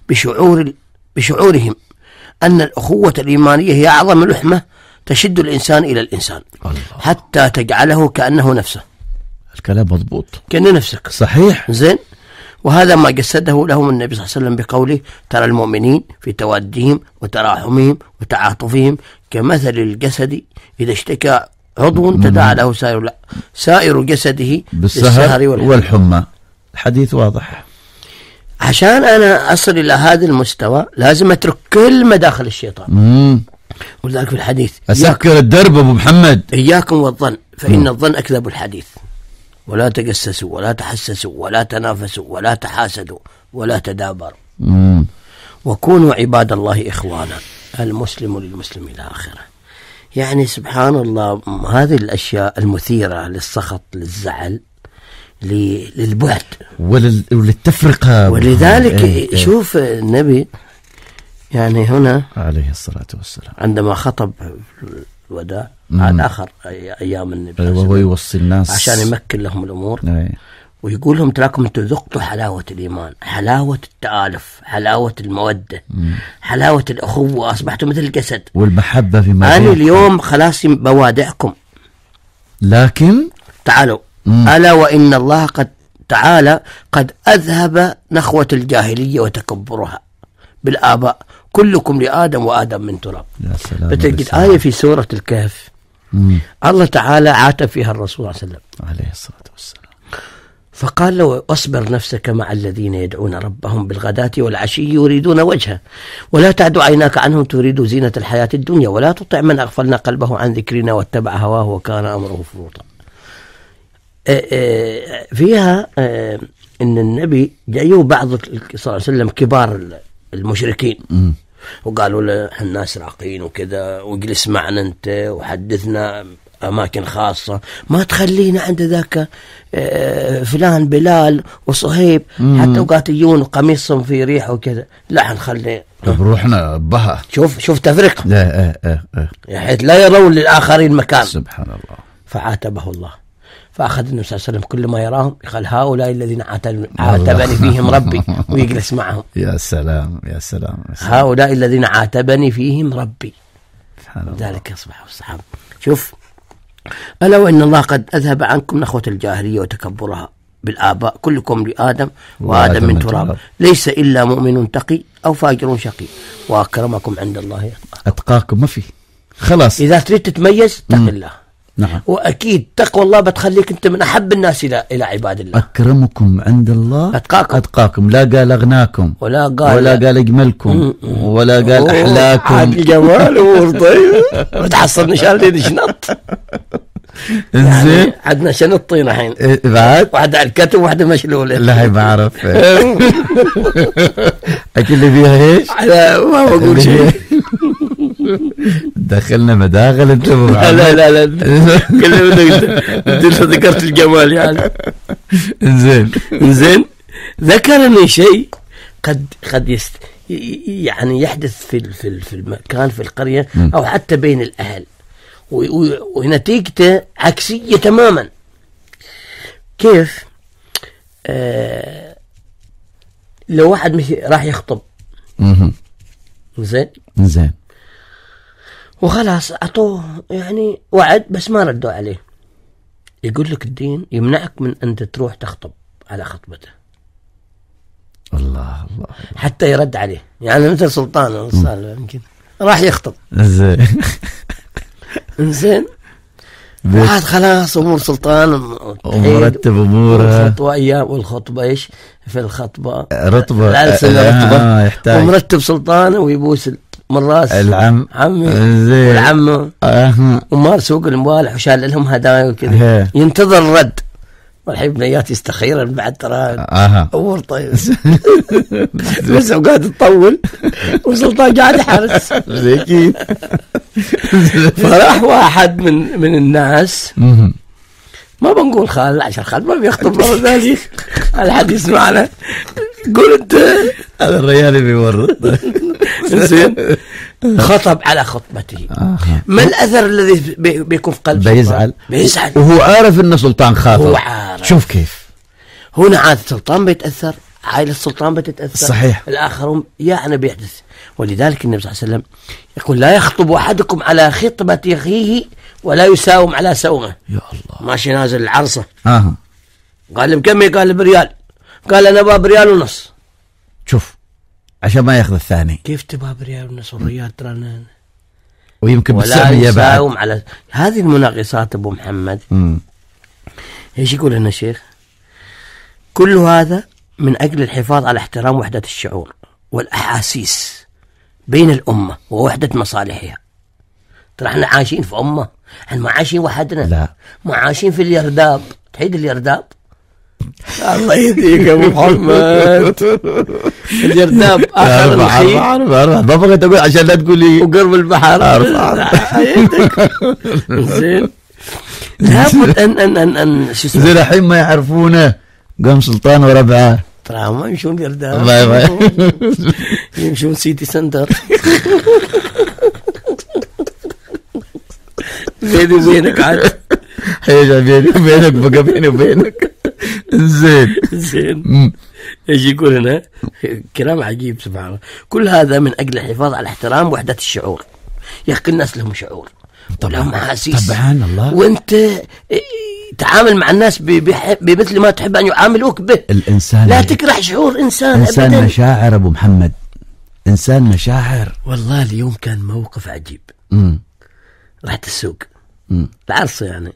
بشعورهم أن الأخوة الإيمانية هي أعظم لحمة تشد الإنسان إلى الإنسان. الله. حتى تجعله كأنه نفسه. الكلام مضبوط، كأنه نفسك. صحيح. زين. وهذا ما جسده لهم النبي صلى الله عليه وسلم بقوله ترى المؤمنين في توادهم وتراحمهم وتعاطفهم كمثل الجسد إذا اشتكى عضو تداعى له سائر جسده بالسهر والحمى. الحديث واضح. عشان أنا أصل إلى هذا المستوى لازم أترك كل مداخل الشيطان. ولذلك في الحديث أسكر الدرب أبو محمد. إياكم والظن فإن الظن أكذب الحديث. ولا تجسسوا ولا تحسسوا ولا تنافسوا ولا تحاسدوا ولا تدابروا. وكونوا عباد الله إخوانا، المسلم للمسلم إلى آخره. يعني سبحان الله، هذه الأشياء المثيرة للسخط للزعل للبعد وللتفرقة. ولذلك شوف النبي يعني هنا عليه الصلاة والسلام عندما خطب الوداع عن آخر أيام النبي وهو يوصي الناس عشان يمكن لهم الأمور ويقول لهم تراكم أنتم ذقتوا حلاوة الإيمان، حلاوة التآلف، حلاوة المودة، حلاوة الأخوة، أصبحتوا مثل الجسد والمحبة فيما أنا اليوم خلاص بوادعكم، لكن تعالوا ألا وإن الله قد أذهب نخوة الجاهلية وتكبرها بالآباء. كلكم لآدم وآدم من تراب. يا سلام. بتجد آية في سورة الكهف الله تعالى عاتب فيها الرسول صلى الله عليه وسلم عليه الصلاة والسلام، فقال له واصبر نفسك مع الذين يدعون ربهم بالغداة والعشي يريدون وجهه ولا تعد عيناك عنهم تريد زينة الحياة الدنيا ولا تطع من أغفلنا قلبه عن ذكرنا واتبع هواه وكان أمره فرطا. فيها ان النبي جايوا بعض صلى الله عليه وسلم كبار المشركين وقالوا له الناس راقين وكذا واجلس معنا انت وحدثنا اماكن خاصه، ما تخلينا عند ذاك فلان بلال وصهيب حتى اوقات يجون قميصهم في ريحه وكذا، لا حنخلي طب روحنا بها. شوف تفرقه لا حيث لا يرون للاخرين مكان. سبحان الله. فعاتبه الله، فأخذ النبي صلى الله عليه وسلم كل ما يراهم قال هؤلاء الذين عاتبني فيهم ربي ويجلس معهم. يا سلام يا سلام, يا سلام. هؤلاء الذين عاتبني فيهم ربي، ذلك يصبح الصحابة. شوف ألا وإن الله قد أذهب عنكم نخوة الجاهلية وتكبرها بالآباء كلكم لآدم وآدم من تراب ليس إلا مؤمن تقي أو فاجر شقي وأكرمكم عند الله أتقاكم. ما في خلاص، إذا تريد تتميز تق الله. نعم. وأكيد تقوى الله بتخليك أنت من أحب الناس إلى عباد الله. أكرمكم عند الله أتقاكم. لا قال أغناكم ولا قال أجملكم ولا قال أحلاكم. عاد الجمال وطيب وتحصل نشال شنط. إنزين عندنا شنط طين الحين بعد واحدة على الكتف وواحدة مشلولة. لا ما أعرف أكل فيها إيش؟ ما بقول شيء. دخلنا مداخل انت. لا انت ذكرت الجمال يعني. انزين ذكرني شيء قد يعني يحدث في المكان في القرية او حتى بين الاهل ونتيجته عكسية تماما. كيف؟ لو واحد راح يخطب زين وخلاص أعطوه يعني وعد بس ما ردوا عليه، يقول لك الدين يمنعك من أن تروح تخطب على خطبته. الله حتى يرد عليه. يعني مثل سلطان يمكن راح يخطب إنزين بعد خلاص أمور سلطان ومرتب أموره والخطبة إيش في الخطبة رطبة رطبة ومرتب سلطان ويبوس من راس العم عمي والعم ومار سوق الموالح وشال لهم هدايا وكذا ينتظر الرد. والحين بنيات يستخيرا بعد ترى امور طيب بس قاعد تطول وسلطان قاعد يحرس زي فراح واحد من الناس ما بنقول خال عشان خال ما بيخطب مرة ثانية على حد يسمعنا. قول انت هذا الرجال بيورط. زين خطب على خطبته. ما الأثر الذي بيكون في قلبه؟ بيزعل وهو عارف ان سلطان خاطب. شوف كيف هنا عاد السلطان بيتأثر، عائلة السلطان بتتأثر، صحيح، الآخرون يعني بيحدث. ولذلك النبي صلى الله عليه وسلم يقول لا يخطب أحدكم على خطبة أخيه ولا يساوم على سومه. يا الله. ماشي نازل العرصة قال بكم؟ قال بريال. قال أنا باب ريال ونص. شوف عشان ما ياخذ الثاني. كيف تباب ريال ونص والريال ترانا ويمكن ولا يساوم على هذه المناقصات. أبو محمد ايش يقول لنا الشيخ؟ كل هذا من أجل الحفاظ على احترام وحدة الشعور والأحاسيس بين الأمة ووحدة مصالحها. ترى احنا عايشين في أمة، احنا ما عايشين وحدنا، لا ما عايشين في اليرداب. تحيد اليرداب الله يهديك يا ابو محمد. اليرداب اخر الخيل. ما بغيت اقول عشان لا تقول لي وقرب البحر. زين لابد ان شو اسمه زين الحين ما يعرفونه. قام سلطان وربعه ترى ما يمشون اليرداب، يمشون سيتي سنتر. بيني وبينك عاد حاجه بيني وبينك بقى بيني وبينك. زين ايش يقول هنا؟ كلام عجيب سبحان الله. كل هذا من اجل الحفاظ على احترام وحدة الشعور. يا اخي الناس لهم شعور ولهم احاسيس طبعا الله. وانت تعامل مع الناس بمثل ما تحب ان يعاملوك به. الانسان لا تكره شعور انسان ابدا. مشاعر ابو محمد إنسان مشاعر. والله اليوم كان موقف عجيب. رحت السوق العرس يعني.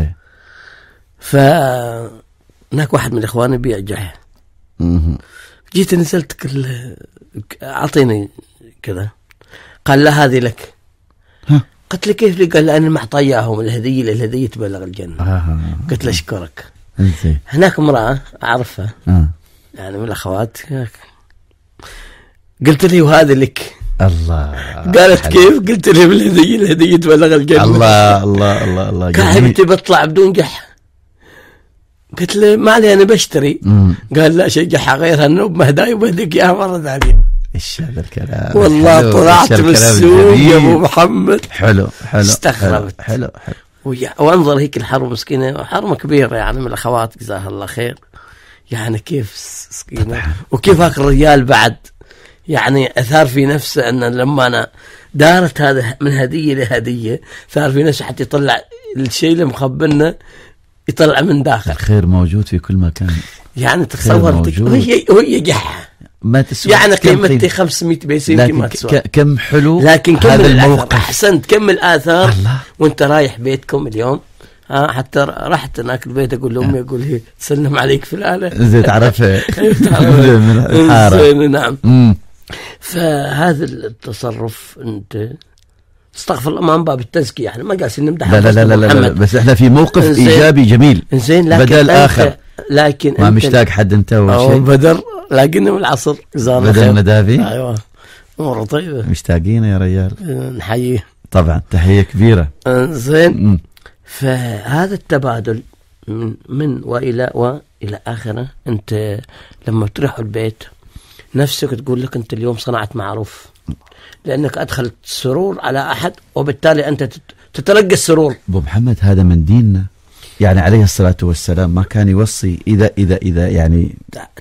هناك واحد من إخواني بيع جحا. جيت نزلت كل أعطيني كذا، قال لا هذه لك. قلت له كيف لي؟ قال أنا محطياهم الهدية تبلغ الجنة. قلت له أشكرك. هناك امرأة أعرفها يعني من الأخوات، قلت لي وهذا لك. الله. قالت كيف؟ قلت لي الهدية تبلغ الجنة. الله الله الله الله. كعبتي بطلع بدون جح. قلت له ما علي أنا بشتري. قال لا شيء جحا غيرها النوب مهداي وبهديك إياها مرة ثانية. إيش هذا الكلام؟ والله طلعت بالسوق يا أبو محمد. حلو. استغربت. حلو. وانظر هيك الحرم مسكينة، حرمة كبيرة يعني من الأخوات جزاها الله خير. يعني كيف مسكينة، وكيف هاك الرجال بعد يعني أثار في نفسه أن لما أنا دارت هذا من هدية لهدية ثار في نفسه حتى يطلع الشيء اللي مخبلنا يطلع من داخل. الخير موجود في كل مكان. يعني تصور وهي جحة ما تسوى يعني قيمتي 500 بيسين ما تسوى. كم حلو. لكن كم الموقف. أحسنت كم الآثار وانت رايح بيتكم اليوم. حتى رحت هناك البيت أقول لأمي أقول هي تسلم عليك فلانة. زي تعرفها من الحارة. نعم. فهذا التصرف أنت استغفر الله ما من باب التزكية يعني ما قاعد نمدح. لا بس احنا في موقف إيجابي جميل. بدل آخر. لكن ما مشتاق حد انت أو شيء. بدر لكنه من العصر بدر ندافي. ايوه امور طيبه. مشتاقين يا رجال. نحييه طبعا تحيه كبيره. زين. فهذا التبادل من والى اخره. انت لما تروح البيت نفسك تقول لك انت اليوم صنعت معروف، لانك ادخلت سرور على احد وبالتالي انت تتلقى السرور. ابو محمد هذا من ديننا يعني عليه الصلاة والسلام ما كان يوصي إذا يعني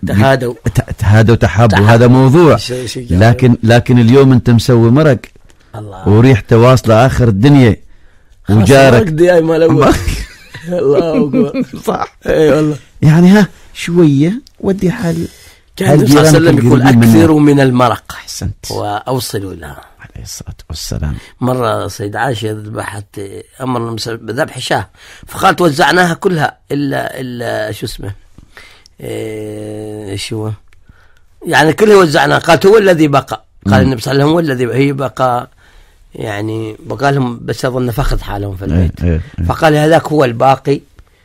تهادوا تحابوا. هذا موضوع. لكن اليوم أنت مسوي مرق وريحته واصلة آخر الدنيا وجارك الله أكبر. صح. اي والله. يعني ها شوية ودي حال. كان النبي صلى الله عليه وسلم يقول أكثروا من المرق. أحسنت. وأوصلوا لها عليه الصلاة والسلام. مرة سيد عائشة ذبحت أمر بذبح شاه فقالت وزعناها كلها إلا شو اسمه شو يعني كلها وزعناها. قالت هو الذي بقى. قال النبي صلى الله عليه وسلم هو الذي هي بقى يعني بقى لهم بس أظن فخذ حالهم في البيت. فقال هذاك هو الباقي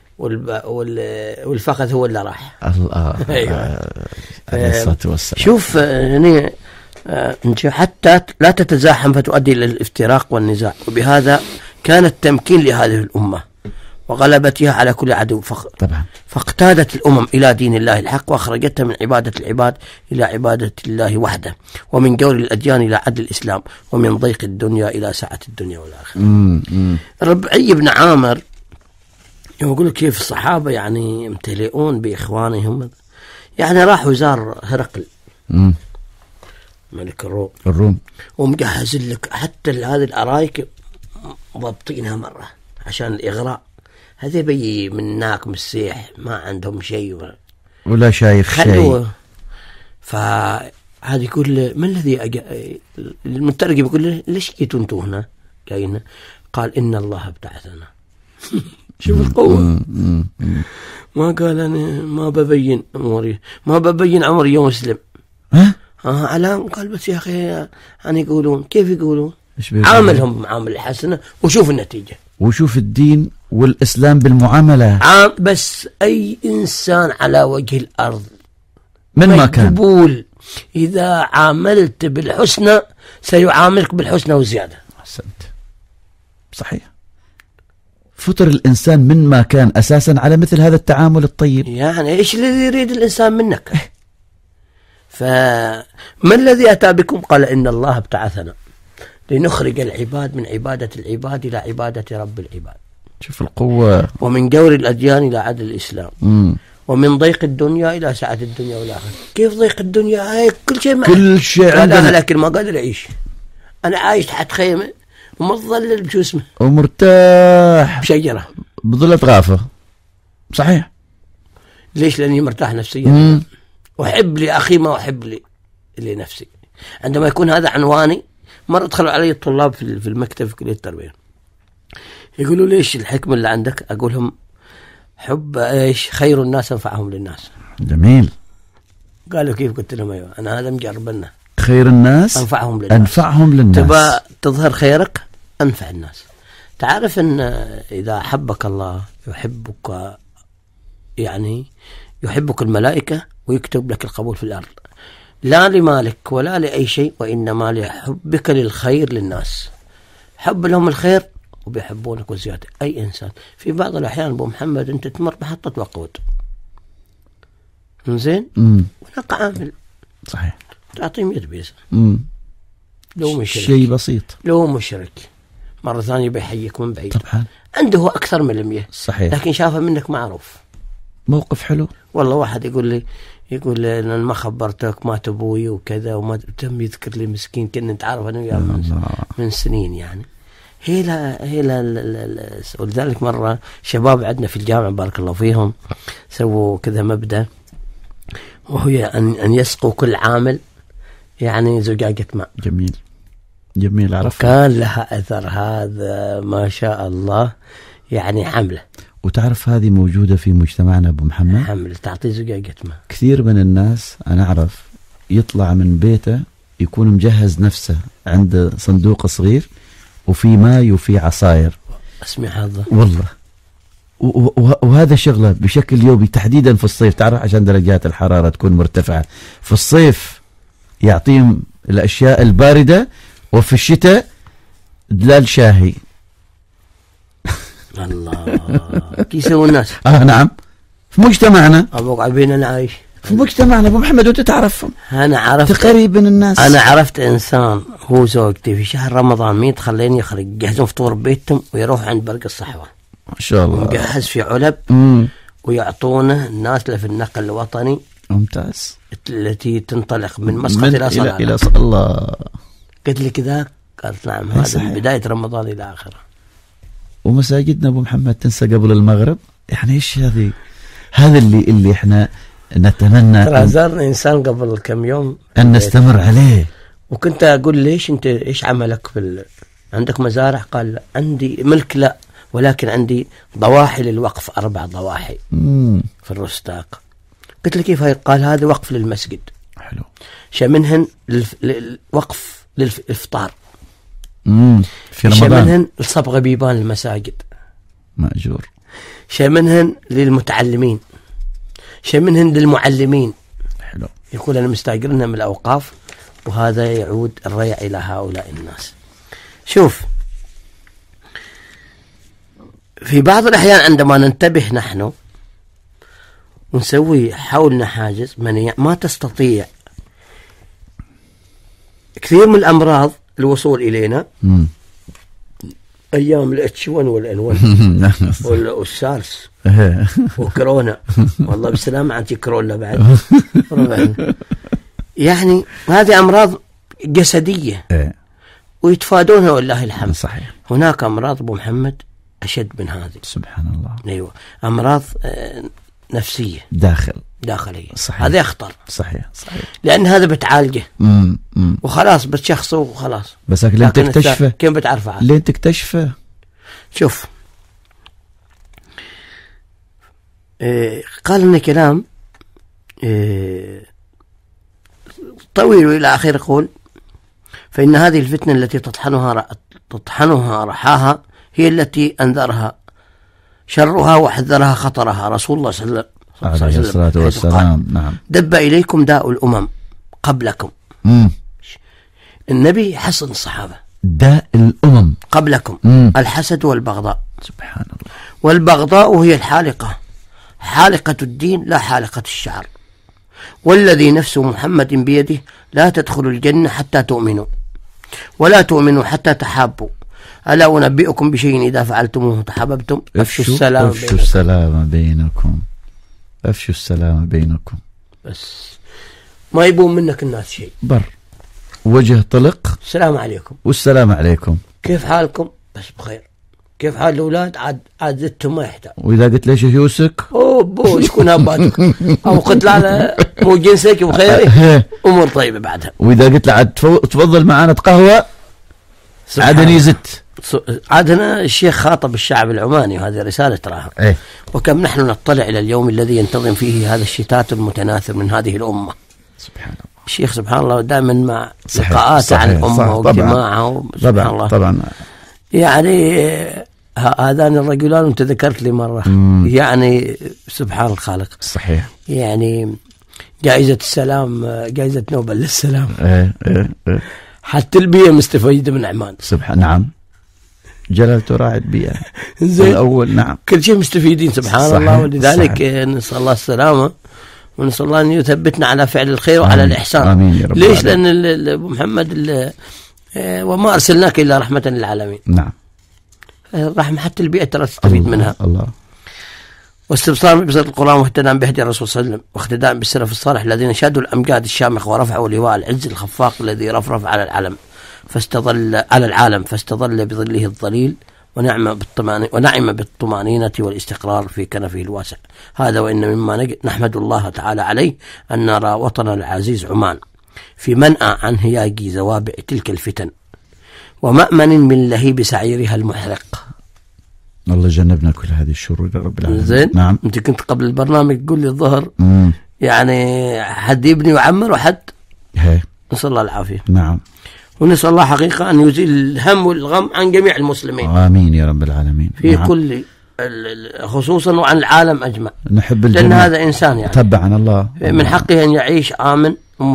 والفخذ هو اللي راح. الله. عليه الصلاة والسلام. شوف هني حتى لا تتزاحم فتؤدي إلى الافتراق والنزاع. وبهذا كان التمكين لهذه الأمة وغلبتها على كل عدو. طبعا. فاقتادت الأمم إلى دين الله الحق وأخرجتها من عبادة العباد إلى عبادة الله وحده، ومن جور الأديان إلى عدل الإسلام، ومن ضيق الدنيا إلى سعة الدنيا والآخرة. ربعي بن عامر يقول كيف الصحابة يعني يمتلئون بإخوانهم. يعني راحوا زار هرقل ملك الروم ومجهز لك حتى هذه الأرايك ضبطينها مرة عشان الإغراء. هذا بي من ناك من السيح ما عندهم شيء ولا شايف شيء. فهذا يقول ما الذي المترجم يقول ليش جيتوا انتوا هنا جايين؟ قال إن الله ابتعثنا. شوف القوة. ما قال أنا ما ببين أموري ما ببين عمري يوم أسلم. علام. قال بس يا أخي أنا يقولون كيف يقولون عاملهم معاملة حسنة وشوف النتيجة وشوف الدين والإسلام بالمعاملة. بس أي إنسان على وجه الأرض من ما كان مقبول إذا عاملت بالحسنى سيعاملك بالحسنى وزيادة. أحسنت. صحيح. فطر الإنسان من ما كان أساسا على مثل هذا التعامل الطيب. يعني إيش الذي يريد الإنسان منك؟ فما الذي أتى بكم؟ قال إن الله ابتعثنا لنخرج العباد من عبادة العباد إلى عبادة رب العباد. شوف القوة. ومن جور الأديان إلى عدل الإسلام. ومن ضيق الدنيا إلى سعة الدنيا والآخرة. كيف ضيق الدنيا؟ هاي كل شيء عندنا لكن ما قادر أعيش. أنا عايش تحت خيمة ومتظلل بشو اسمه ومرتاح بشجرة بظلة غافة. صحيح. ليش؟ لأني مرتاح نفسيا وأحب لي أخي ما أحب لي لنفسي. عندما يكون هذا عنواني. مرة دخلوا علي الطلاب في المكتب في كلية التربية، يقولوا ليش الحكمة اللي عندك؟ أقول لهم حب إيش؟ خير الناس أنفعهم للناس. جميل. قالوا كيف؟ قلت لهم أيوة أنا هذا مجرب لنا. خير الناس أنفعهم للناس. أنفعهم للناس. تبى تظهر خيرك أنفع الناس. تعرف أن إذا أحبك الله يحبك، يعني يحبك الملائكة ويكتب لك القبول في الأرض، لا لمالك ولا لأي شيء، وإنما لحبك للخير للناس. حب لهم الخير وبيحبونك وزيادة. أي إنسان في بعض الأحيان أبو محمد أنت تمر بحطة وقود زين هناك عامل صحيح تعطيه 100 بيسة لو مشرك، شيء بسيط، لو مشرك مرة ثانية بيحييك من بعيد طبعا عنده أكثر من 100 صحيح، لكن شافه منك معروف. موقف حلو. والله واحد يقول لي أنا ما خبرتك مات أبوي وكذا، وما تم يذكر لي مسكين كنا نتعرف أنا وياه من سنين يعني. ولذلك مرة شباب عندنا في الجامعة بارك الله فيهم سووا كذا مبدأ، وهي أن يسقوا كل عامل يعني زجاجة ماء. جميل جميل. عرفت كان لها أثر هذا ما شاء الله يعني حملة. وتعرف هذه موجودة في مجتمعنا أبو محمد، حملة تعطي زجاجة ماء. كثير من الناس أنا أعرف يطلع من بيته يكون مجهز نفسه عند صندوق صغير وفي ماء وفي عصاير. اسمي هذا والله. وهذا شغله بشكل يومي تحديدا في الصيف، تعرف عشان درجات الحرارة تكون مرتفعة في الصيف يعطيهم الأشياء الباردة، وفي الشتاء دلال شاهي. الله كيف يسوي الناس؟ نعم في مجتمعنا. أبوك عبين أنا عايش في مجتمعنا أبو محمد وأنت تعرفهم. أنا عرفت تقريبا الناس. أنا عرفت إنسان هو زوجتي في شهر رمضان ميت خلين يخرج يجهزون فطور بيتهم ويروح عند برق الصحوة ما شاء الله، مجهز في علب ويعطونه الناس اللي في النقل الوطني. ممتاز. التي تنطلق من مسقط إلى صلاة إلى الله. قلت لي كذا؟ قالت نعم هذا من بداية رمضان إلى آخره. ومساجدنا أبو محمد تنسى قبل المغرب، يعني إيش هذه؟ هذا اللي إحنا نتمنى ترى زارنا إنسان قبل كم يوم أن نستمر عليه. وكنت أقول ليش أنت إيش عملك عندك مزارع؟ قال لا عندي ملك، لا ولكن عندي ضواحي للوقف 4 ضواحي في الرستاق. قلت له كيف هاي؟ قال هذا وقف للمسجد. حلو. شمنهن وقف للإفطار في رمضان. شمنهن لصبغ بيبان المساجد مأجور. شمنهن للمتعلمين، شمنهن للمعلمين. حلو. يقول أنا مستأجرنا من الأوقاف، وهذا يعود الريع إلى هؤلاء الناس. شوف في بعض الأحيان عندما ننتبه نحن ونسوي حولنا حاجز منيع ما تستطيع كثير من الأمراض الوصول إلينا أيام الاتش 1 والأنوان والسارس وكورونا. والله بالسلامة عندي كورونا بعد. يعني هذه أمراض جسدية ويتفادونها والله الحمد. صحيح. هناك أمراض أبو محمد أشد من هذه. سبحان الله. أيوة أمراض نفسية داخلية. صحيح. هذا أخطر. صحيح. لأن هذا بتعالجه وخلاص بتشخصه وخلاص. بس لين تكتشفه كيف بتعرفه؟ لين تكتشفه. شوف قال لنا كلام طويل وإلى آخر يقول فإن هذه الفتنة التي تطحنها رحاها هي التي أنذرها شرها وحذرها خطرها رسول الله صلى الله عليه الصلاة والسلام. نعم. دب إليكم داء الأمم قبلكم. النبي حصن الصحابة. داء الأمم قبلكم الحسد والبغضاء. سبحان الله. والبغضاء هي الحالقة، حالقة الدين لا حالقة الشعر. والذي نفس محمد بيده لا تدخلوا الجنة حتى تؤمنوا ولا تؤمنوا حتى تحابوا. ألا أنبئكم بشيء إذا فعلتموه تحاببتم؟ أفشوا السلام بينكم. أفشوا السلام بينكم. بس ما يبون منك الناس شيء. بر وجه طلق. السلام عليكم. والسلام عليكم. كيف حالكم؟ بس بخير. كيف حال الأولاد؟ عاد زدتهم ما يحتاج. وإذا قلت ليش يوسك؟ بو شكون أباتك أو قلت له على مو جنسك بخيري أمور طيبة بعدها. وإذا قلت له عاد تفضل معانا قهوة عادني زدت. عادنا الشيخ خاطب الشعب العماني وهذه رسالة تراها. وكم نحن نطلع إلى اليوم الذي ينتظم فيه هذا الشتات المتناثر من هذه الأمة. سبحان الله. الشيخ سبحان الله دائما مع لقاءات عن الأمة واجتماعها. سبحان الله. طبعا يعني هذان الرجلان أنت ذكرت لي مرة يعني سبحان الخالق. صحيح. يعني جائزة السلام، جائزة نوبل للسلام. حتى البيئة مستفيدة من عمان. سبحان. نعم. جلالته راعد بيئة. الأول. نعم. كل شيء مستفيدين سبحان الله. ولذلك نسأل الله السلامة ونسأل الله أن يثبتنا على فعل الخير وعلى الإحسان. آمين يا رب. ليش؟ لأن أبو محمد وما أرسلناك إلا رحمة للعالمين. نعم. الرحمة حتى البيئة ترى تستفيد منها. الله. واستبصار ببصر القرآن واهتداء بهدي الرسول صلى الله عليه وسلم واقتداء بالسلف الصالح الذين شادوا الأمجاد الشامخ ورفعوا لواء العز الخفاق الذي رفرف على العالم فاستظل بظله الظليل ونعم بالطمأنينة والاستقرار في كنفه الواسع. هذا وإن مما نحمد الله تعالى عليه أن نرى وطن العزيز عمان في منأى عن هياج زوابع تلك الفتن ومأمن من لهيب سعيرها المحرق. الله جنبنا كل هذه الشرور يا رب العالمين. زين. نعم. انت كنت قبل البرنامج تقول لي الظهر يعني حد يبني ويعمر وحد نسأل الله العافية. نعم. ونسأل الله حقيقة أن يزيل الهم والغم عن جميع المسلمين. آمين يا رب العالمين. في كل خصوصا وعن العالم أجمع. نحب الجميع لأن هذا إنسان يعني تبعا الله من حقه أن يعيش آمن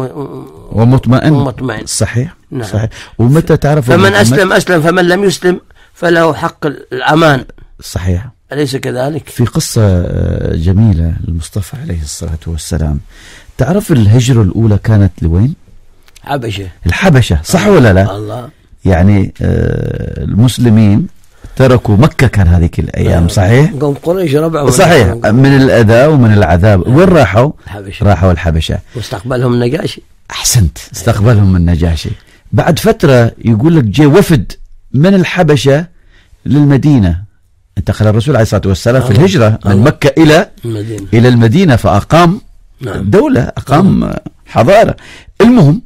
ومطمئن. صحيح. نعم. صحيح. ومتى تعرف فمن أسلم فمن لم يسلم فله حق الأمان. صحيح. أليس كذلك؟ في قصة جميلة للمصطفى عليه الصلاة والسلام. تعرف الهجرة الأولى كانت لوين؟ الحبشة. صح ولا لا؟ الله. يعني المسلمين تركوا مكة كان هذيك الأيام. صحيح. قوم قريش ربع. صحيح. من الأذى ومن العذاب. وين راحوا؟ راحوا الحبشة. واستقبلهم النجاشي. أحسنت. استقبلهم النجاشي. بعد فترة يقول لك جاء وفد من الحبشة للمدينة. انتقل الرسول عليه الصلاة والسلام في الهجرة من مكة إلى المدينة فأقام دولة، أقام حضارة. المهم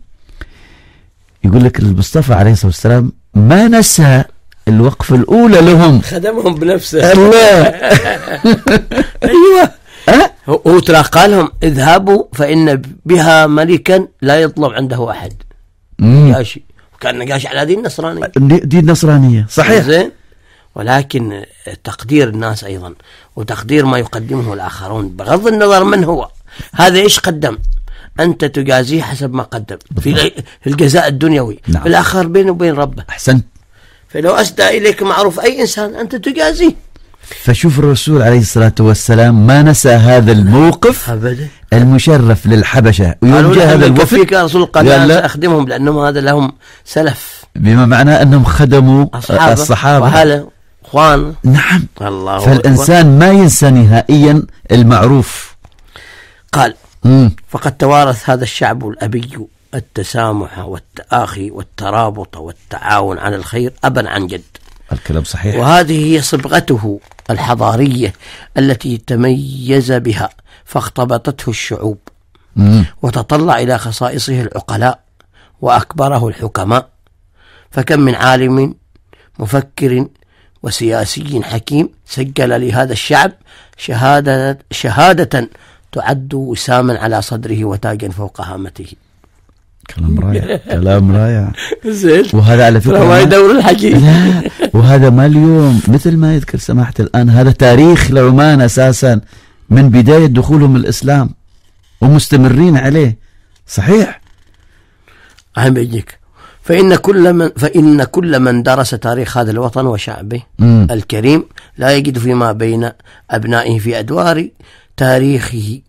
يقول لك المصطفى عليه الصلاة والسلام ما نسى الوقفة الأولى لهم، خدمهم بنفسه. الله. أيوة. هو ترى قال لهم اذهبوا فإن بها ملكا لا يطلب عنده أحد. نجاشي كان نجاشي على دين نصرانية. دين نصرانية. صحيح. زين. ولكن تقدير الناس أيضا وتقدير ما يقدمه الآخرون بغض النظر من هو. هذا إيش قدم أنت تجازيه حسب ما قدم في الجزاء الدنيوي. نعم. الآخر بينه وبين ربه. أحسنت. فلو أسدى إليك معروف أي إنسان أنت تجازيه. فشوف الرسول عليه الصلاة والسلام ما نسى هذا الموقف أبدا المشرف للحبشة. ويوم جاء هذا الوفد فيك يا رسول قال سأخدمهم لأنهم هذا لهم سلف، بما معناه أنهم خدموا الصحابة وهلا اخوان. نعم. الله. فالإنسان ما ينسى نهائيا المعروف. قال فقد توارث هذا الشعب الأبي التسامح والتآخي والترابط والتعاون على الخير أبا عن جد. الكلام صحيح. وهذه هي صبغته الحضارية التي تميز بها فاختبطته الشعوب وتطلع إلى خصائصه العقلاء وأكبره الحكماء. فكم من عالم مفكر وسياسي حكيم سجل لهذا الشعب شهادة تعد وساما على صدره وتاجا فوق هامته. كلام رائع. كلام رائع. زين. وهذا على فكرة ما يدور الحكي. لا، وهذا ما اليوم مثل ما يذكر سماحة الآن، هذا تاريخ لعمان أساسا من بداية دخولهم الإسلام ومستمرين عليه. صحيح. أهم بيجيك. فإن كل من درس تاريخ هذا الوطن وشعبه الكريم لا يجد فيما بين أبنائه في أدوار تاريخه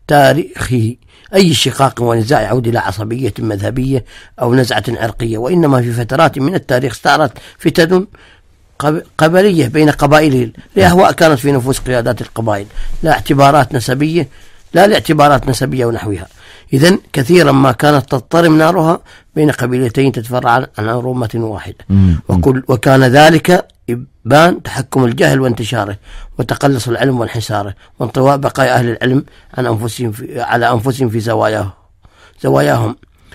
أي شقاق ونزاع يعود إلى عصبية مذهبية أو نزعة عرقية، وإنما في فترات من التاريخ استعرت فتن قبلية بين قبائل لأهواء كانت في نفوس قيادات القبائل لا لاعتبارات نسبية ونحوها. إذن كثيرا ما كانت تضطرم نارها بين قبيلتين تتفرع عن عرومة واحدة. وكان ذلك إبان تحكم الجهل وانتشاره، وتقلص العلم وانحساره، وانطواء بقايا أهل العلم على أنفسهم في زواياهم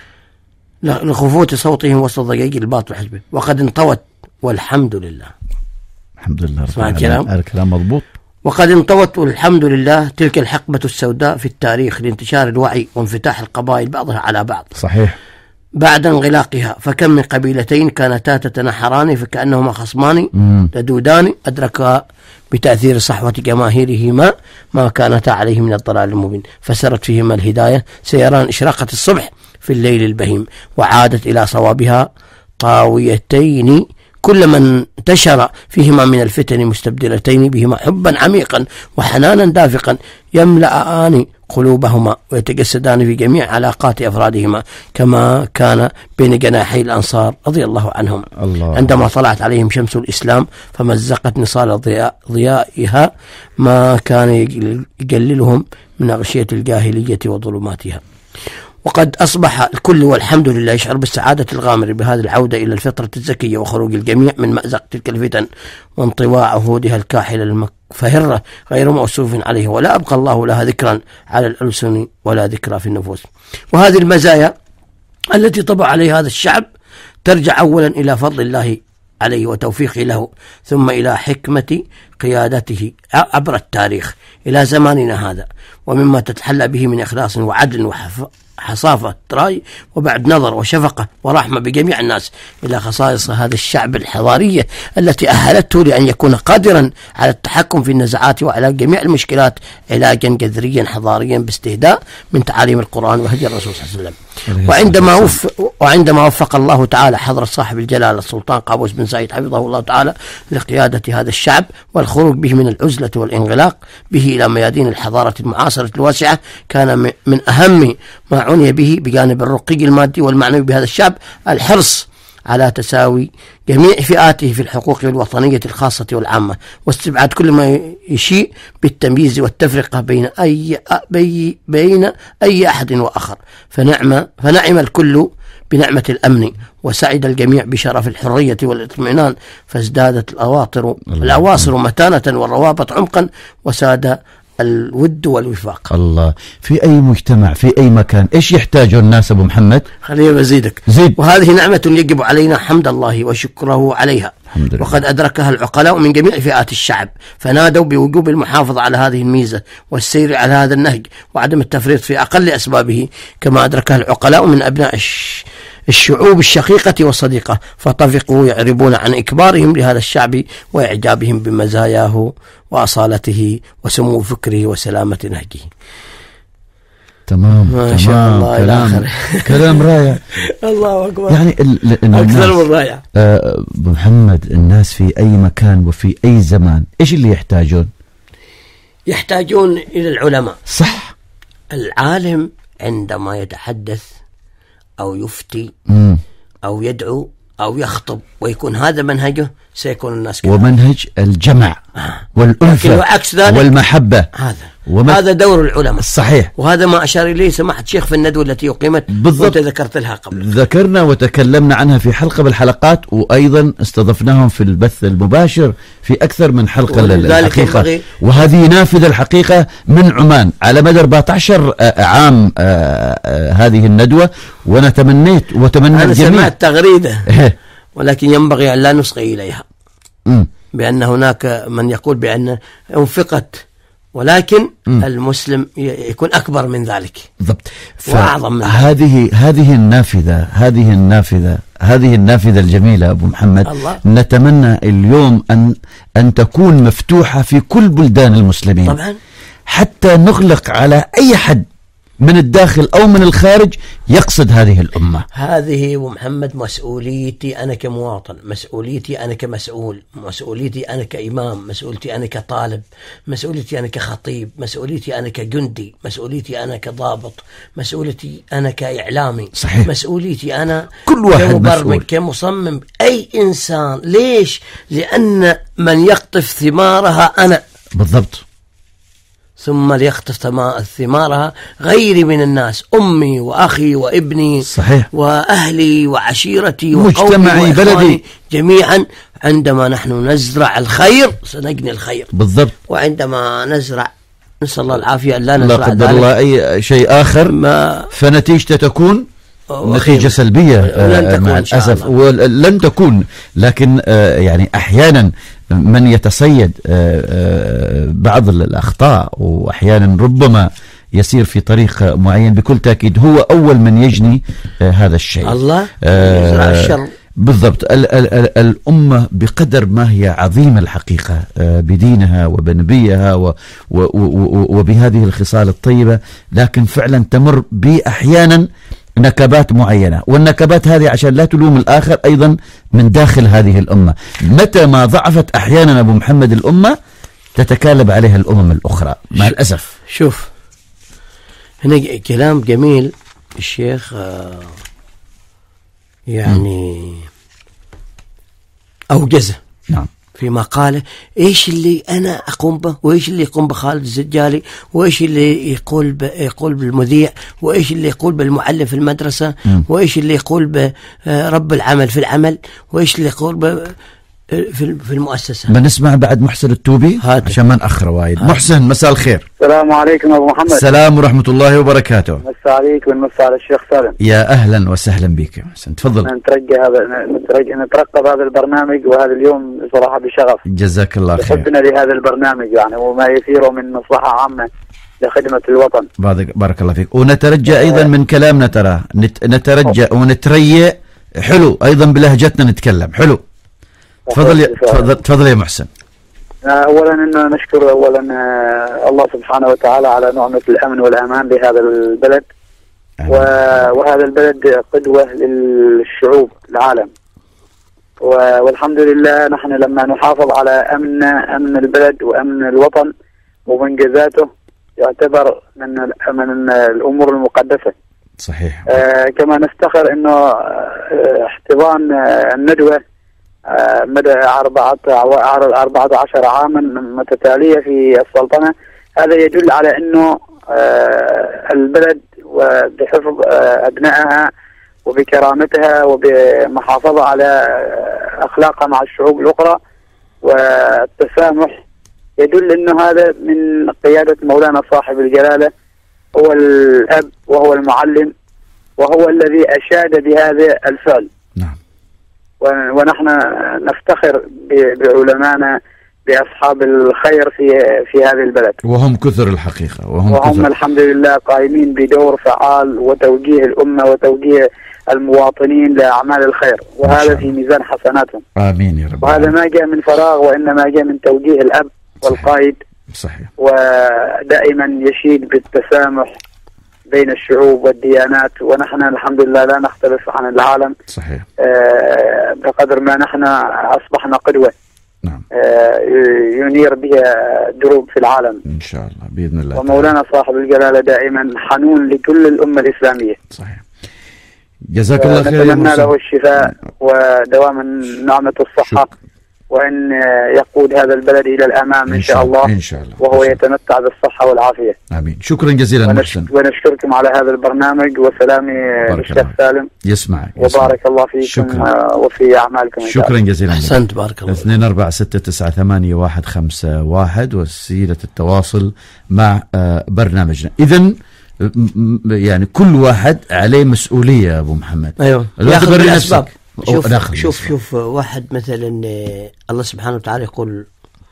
لخفوت صوتهم وسط ضجيج الباطل حجبه. وقد انطوت، والحمد لله. الحمد لله. اسمع الكلام مضبوط. وقد انطوت والحمد لله تلك الحقبة السوداء في التاريخ لانتشار الوعي وانفتاح القبائل بعضها على بعض. صحيح. بعد انغلاقها، فكم من قبيلتين كانتا تتنحران فكأنهما خصمان لدودان أدركا بتأثير صحوة جماهيرهما ما كانتا عليه من الضلال المبين، فسرت فيهما الهداية سيران إشراقة الصبح في الليل البهيم، وعادت إلى صوابها طاويتين كل من انتشر فيهما من الفتن مستبدلتين بهما حبا عميقا وحنانا دافقا يملأان قلوبهما ويتجسدان في جميع علاقات أفرادهما، كما كان بين جناحي الأنصار رضي الله عنهم. عندما طلعت عليهم شمس الإسلام فمزقت نصال ضيائها ما كان يقللهم من أغشية الجاهلية وظلماتها. وقد أصبح الكل والحمد لله يشعر بالسعادة الغامرة بهذه العودة إلى الفطرة الزكية وخروج الجميع من مأزق تلك الفتن وانطواء عهودها الكاحلة المكفهرة غير موصوف عليها، ولا أبقى الله لها ذكرا على الألسن ولا ذكرى في النفوس. وهذه المزايا التي طبع عليها هذا الشعب ترجع أولا إلى فضل الله عليه وتوفيقه له، ثم إلى حكمة قيادته عبر التاريخ إلى زماننا هذا، ومما تتحلى به من إخلاص وعدل وحصافة رأي وبعد نظر وشفقة ورحمة بجميع الناس، إلى خصائص هذا الشعب الحضارية التي أهلته لأن يكون قادرا على التحكم في النزعات وعلاج جميع المشكلات علاجا جذريا حضاريا باستهداء من تعاليم القرآن وهدي الرسول صلى الله عليه وسلم. وعندما وفق الله تعالى حضرة صاحب الجلالة السلطان قابوس بن سعيد حفظه الله تعالى لقيادة هذا الشعب والخروج به من العزلة والانغلاق به إلى ميادين الحضارة المعاصرة الواسعة، كان من أهم ما عني به بجانب الرقي المادي والمعنوي بهذا الشعب الحرص على تساوي جميع فئاته في الحقوق والوطنية الخاصة والعامة، واستبعاد كل ما يشيء بالتمييز والتفرقة بين أي أحد وآخر، فنعم الكل بنعمة الأمن، وسعد الجميع بشرف الحرية والاطمئنان، فازدادت الأواصر متانة والروابط عمقا، وساد الود والوفاق. الله. في أي مجتمع في أي مكان إيش يحتاجه الناس أبو محمد؟ خلينا بزيدك. زيد. وهذه نعمة يجب علينا حمد الله وشكره عليها، وقد أدركها العقلاء من جميع فئات الشعب، فنادوا بوجوب المحافظة على هذه الميزة والسير على هذا النهج وعدم التفريط في أقل أسبابه، كما أدركها العقلاء من أبناء الشعوب الشقيقة والصديقة، فطفقوا يعربون عن إكبارهم لهذا الشعب وإعجابهم بمزاياه وأصالته وسمو فكره وسلامة نهجه. تمام. ما شاء الله. كلام رائع. الله أكبر. يعني أكثر من رائع. أبو محمد، الناس في أي مكان وفي أي زمان إيش اللي يحتاجون؟ يحتاجون إلى العلماء. صح. العالم عندما يتحدث أو يفتي أو يدعو أو يخطب ويكون هذا منهجه سيكون الناس كذا. ومنهج الجمع والألفة والمحبة، هذا دور العلماء. صحيح. وهذا ما أشار إليه سماحة شيخ في الندوة التي أقيمت بالضبط، ذكرت لها قبل، ذكرنا وتكلمنا عنها في حلقة بالحلقات، وأيضا استضفناهم في البث المباشر في أكثر من حلقة الحقيقة. وهذه نافذة الحقيقة من عمان على مدى 14 عام هذه الندوة، ونتمنيت وتمنى الجميع. أنا سمعت تغريدة ولكن ينبغي أن لا نصغي إليها، بأن هناك من يقول بأن انفقت، ولكن المسلم يكون أكبر من ذلك. بالضبط. وأعظم من هذه النافذة الجميلة أبو محمد، الله. نتمنى اليوم أن تكون مفتوحة في كل بلدان المسلمين طبعا، حتى نغلق على أي حد من الداخل أو من الخارج يقصد هذه الأمة. هذه ومحمد مسؤوليتي أنا كمواطن، مسؤوليتي أنا كمسؤول، مسؤوليتي أنا كإمام، مسؤوليتي أنا كطالب، مسؤوليتي أنا كخطيب، مسؤوليتي أنا كجندي، مسؤوليتي أنا كضابط، مسؤوليتي أنا كإعلامي. صحيح. مسؤوليتي أنا كل واحد كمبرمج مسؤول. كمصمم، أي إنسان. ليش؟ لأن من يقطف ثمارها أنا. بالضبط. ثم ليقطف ثمارها غيري من الناس، أمي وأخي وابني. صحيح. وأهلي وعشيرتي مجتمعي وقومي بلدي جميعا، عندما نحن نزرع الخير سنجني الخير بالضبط. وعندما نزرع نسأل الله العافية لا نزرع لا قدر الله أي شيء آخر فنتيجته تكون نتيجة سلبية مع الأسف ولن تكون. لكن يعني أحيانا من يتصيد بعض الأخطاء وأحيانا ربما يسير في طريق معين بكل تأكيد هو أول من يجني هذا الشيء. الله يزرع الشر. بالضبط. الأمة بقدر ما هي عظيمة الحقيقة بدينها وبنبيها وبهذه الخصال الطيبة، لكن فعلا تمر بأحيانا نكبات معينة، والنكبات هذه عشان لا تلوم الآخر أيضا من داخل هذه الأمة. متى ما ضعفت أحيانا أبو محمد الأمة تتكالب عليها الأمم الأخرى مع الأسف. شوف هنا كلام جميل الشيخ يعني أوجزه نعم في مقاله. إيش اللي أنا أقوم به وإيش اللي يقوم بخالد الزجالي وإيش اللي يقول بالمذيع وإيش اللي يقول بالمعلم في المدرسة وإيش اللي يقول برب العمل في العمل وإيش اللي يقول في المؤسسة. بنسمع بعد محسن التوبي عشان ما نأخر وايد. محسن مساء الخير. السلام عليكم أبو محمد. السلام ورحمة الله وبركاته. مساء عليك ونمساء على الشيخ سالم. يا أهلا وسهلا بك يا محسن، تفضل. نترقب هذا البرنامج وهذا اليوم صراحة بشغف. جزاك الله خير. حبنا لهذا البرنامج يعني وما يثيره من مصلحة عامة لخدمة الوطن. بارك الله فيك. ونترجى أيضا من كلامنا ترى نترجى ونتريى حلو أيضا بلهجتنا نتكلم حلو. تفضل يا محسن. اولا انه نشكر اولا الله سبحانه وتعالى على نعمة الامن والامان لهذا البلد وهذا البلد قدوة للشعوب العالم والحمد لله نحن لما نحافظ على امن البلد وامن الوطن ومنجزاته يعتبر من الامور المقدسة. صحيح. كما نفتخر انه احتضان الندوة مدى 14 عاما متتالية في السلطنة. هذا يدل على أنه البلد وبحفظ أبنائها وبكرامتها وبمحافظة على أخلاقها مع الشعوب الأخرى والتسامح يدل أنه هذا من قيادة مولانا صاحب الجلالة. هو الأب وهو المعلم وهو الذي أشاد بهذا الفعل. نعم. ونحن نفتخر بعلمائنا بأصحاب الخير في هذه البلد وهم كثر الحقيقة وهم كثر. الحمد لله قائمين بدور فعال وتوجيه الأمة وتوجيه المواطنين لأعمال الخير وهذا في ميزان حسناتهم. آمين يا رب. وهذا ما جاء من فراغ وإنما جاء من توجيه الأب والقائد. صحيح. ودائما يشيد بالتسامح بين الشعوب والديانات ونحن الحمد لله لا نختلف عن العالم. صحيح. بقدر ما نحن أصبحنا قدوة. نعم. ينير بها دروب في العالم إن شاء الله بإذن الله. ومولانا صاحب الجلالة دائما حنون لكل الأمة الإسلامية. صحيح. جزاك الله خير. نتمنى له الشفاء ودوام نعمة الصحة وأن يقود هذا البلد إلى الأمام إن شاء الله. إن شاء الله. وهو يتمتع بالصحة والعافية. آمين. شكرا جزيلا محسن. ونشكركم على هذا البرنامج وسلامي للشيخ سالم. يسمعك. وبارك الله فيكم وفي أعمالكم. شكرا جزيلا. أحسنت بارك الله. 2469811 وسيلة التواصل مع برنامجنا. إذن يعني كل واحد عليه مسؤولية يا أبو محمد. أيوه. ياخذ بالأسباب. شوف واحد مثلا الله سبحانه وتعالى يقول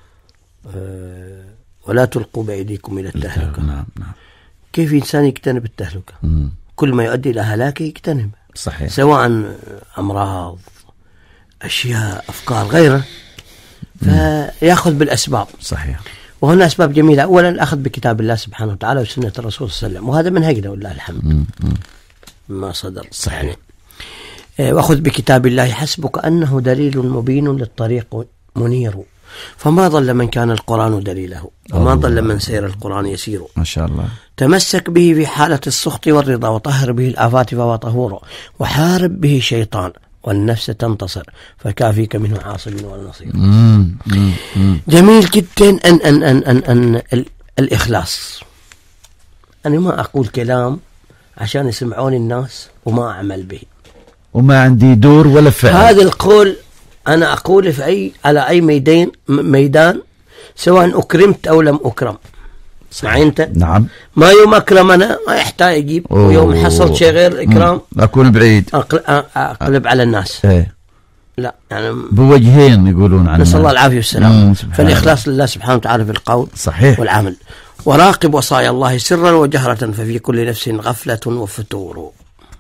ولا تلقوا بأيديكم إلى التهلكة. نعم. كيف إنسان يجتنب التهلكة؟ كل ما يؤدي إلى هلاك يجتنب. صحيح. سواء أمراض أشياء أفكار غيره فيأخذ بالأسباب. صحيح. وهنا أسباب جميلة. أولا الأخذ بكتاب الله سبحانه وتعالى وسنة الرسول صلى الله عليه وسلم وهذا منهجنا والله الحمد ما صدر. صحيح. وأخذ بكتاب الله حسبك أنه دليل مبين للطريق منير فما ضل من كان القرآن دليله وما ضل من سير القرآن يسير. ما شاء الله. تمسك به في حالة السخط والرضا وطهر به الآفات فهو طهور وحارب به شيطان والنفس تنتصر فكافيك منه عاصم والنصير. جميل جدا أن الإخلاص. أنا ما أقول كلام عشان يسمعون الناس وما أعمل به وما عندي دور ولا فعل. هذا القول أنا أقول على أي ميدان سواء أكرمت أو لم أكرم. معي أنت؟ نعم. ما يوم أكرم أنا ما يحتاج أجيب، ويوم حصلت شيء غير إكرام أكون بعيد، أقلب على الناس. لا يعني بوجهين يقولون عنه. نسأل الله العافية والسلام. فالإخلاص لله سبحانه وتعالى في القول صحيح والعمل. وراقب وصايا الله سرا وجهرة، ففي كل نفس غفلة وفتور.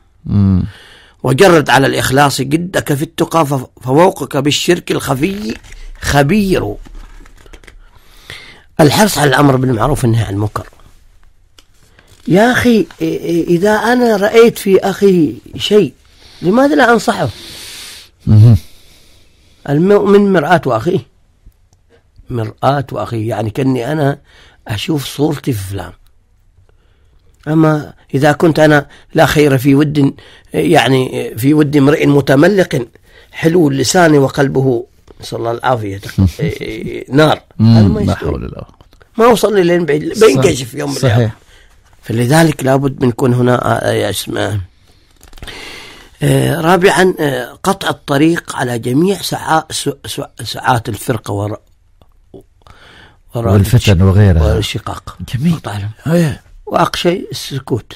وجرد على الإخلاص جدك في التقى، ففوقك بالشرك الخفي خبير. الحرص على الأمر بالمعروف والنهي عن المنكر. يا أخي إذا أنا رأيت في أخي شيء لماذا لا أنصحه؟ المؤمن مرآة أخيه، مرآة أخيه، يعني كأني أنا أشوف صورتي في فلان. أما إذا كنت أنا لا خير في ود، يعني في ود امرئ متملق حلو اللسان وقلبه نسأل الله العافية نار، ما حول الله، ما وصل لي لين بعيد، بينكشف يوم من الأيام. فلذلك لابد من يكون هنا اسمه. رابعا قطع الطريق على جميع ساعات الفرقة والفتن وغيرها والشقاق. جميل. وأقشى السكوت.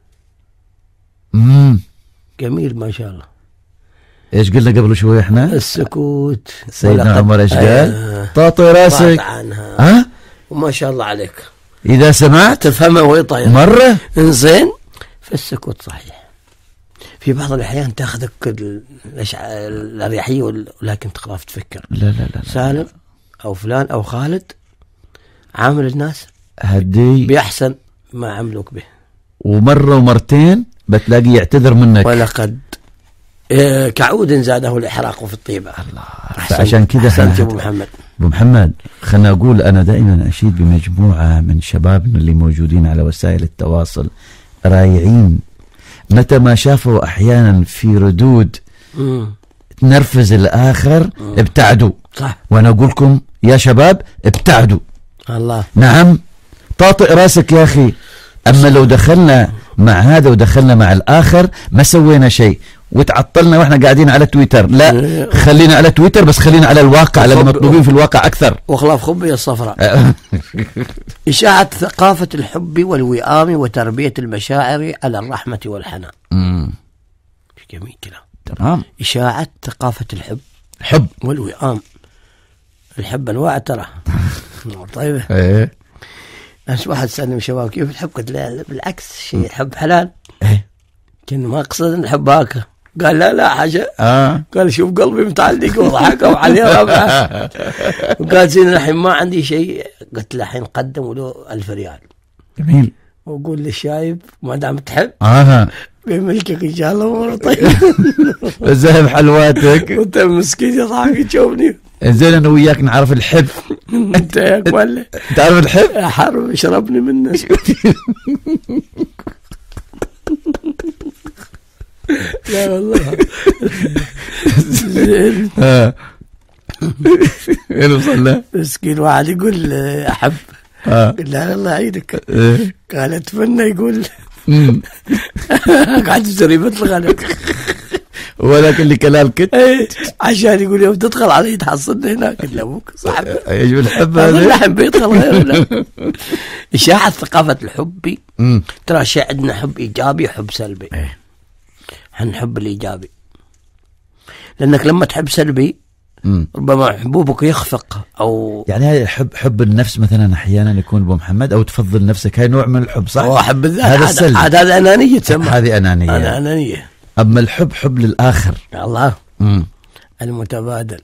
جميل ما شاء الله. ايش قلنا قبل شوي احنا؟ السكوت. سيدنا عمر ايش قال؟ طاطي راسك عنها. وما شاء الله عليك، إذا سمعت تفهمه ويطير مرة إنزين. فالسكوت صحيح في بعض الأحيان تأخذك الأريحية، ولكن تقرأ تفكر. لا لا لا سالم أو فلان أو خالد عامل الناس هدي بأحسن ما عملوك به، ومرة ومرتين بتلاقي يعتذر منك. ولقد كعود زاده الإحراق في الطيبة. الله. فعشان كده أحسنت أبو محمد. أبو محمد خلنا أقول أنا دائما أشيد بمجموعة من شبابنا اللي موجودين على وسائل التواصل رايعين، متى ما شافوا أحيانا في ردود تنرفز الآخر ابتعدوا. صح. وأنا أقول لكم يا شباب ابتعدوا. الله. نعم طاطئ راسك يا أخي. أما لو دخلنا مع هذا ودخلنا مع الآخر ما سوينا شيء وتعطلنا واحنا قاعدين على تويتر. لا خلينا على تويتر، بس خلينا على الواقع، على المطلوبين في الواقع أكثر. وخلاف خبي الصفراء. إشاعة ثقافة الحب والوئام وتربية المشاعر على الرحمة والحنان. جميل كلام. تمام. إشاعة ثقافة الحب والوئام. الحب أنواع ترى. طيب. ناس واحد سألني شباب كيف الحب؟ قلت له بالعكس، شيء الحب حلال. كأنه ما أقصد أن الحب هاك. قال لا حاجة. قال شوف قلبي متعلق وضحكوا عليه ربعه. وقال زين الحين ما عندي شيء. قلت له الحين قدموا له 1000 ريال. جميل. وقول للشايب ما دام تحب بملكك إن شاء الله مرة طيب. وزهب حلواتك. وانت مسكين يضحك تشوفني. زين أنا وياك نعرف الحب. انت ياك ولا تعرف الحب؟ يا حرب اشربني منه. لا والله. زين. وين وصلنا؟ مسكين واحد يقول أحب. قل لا الله يعيدك. قال اتمنى يقول قاعد تشتري مثل غنم. ولكن اللي كلام كت عشان يقول يوم تدخل علي تحصلني هناك. قلت له ابوك صاحب ايش الحب هذا؟ اللحم بيدخل غير. إشاعة ثقافة الحب. ترى شيء عندنا حب إيجابي وحب سلبي. هنحب الإيجابي، لأنك لما تحب سلبي ربما حبوبك يخفق. أو يعني هاي حب النفس مثلا أحيانا يكون أبو محمد، أو تفضل نفسك، هاي نوع من الحب صح؟ هو حب الذات. هذا السلبي. هذا أنانية تسمى. هذه أنانية. أنانية. أما الحب حب للآخر. الله. المتبادل.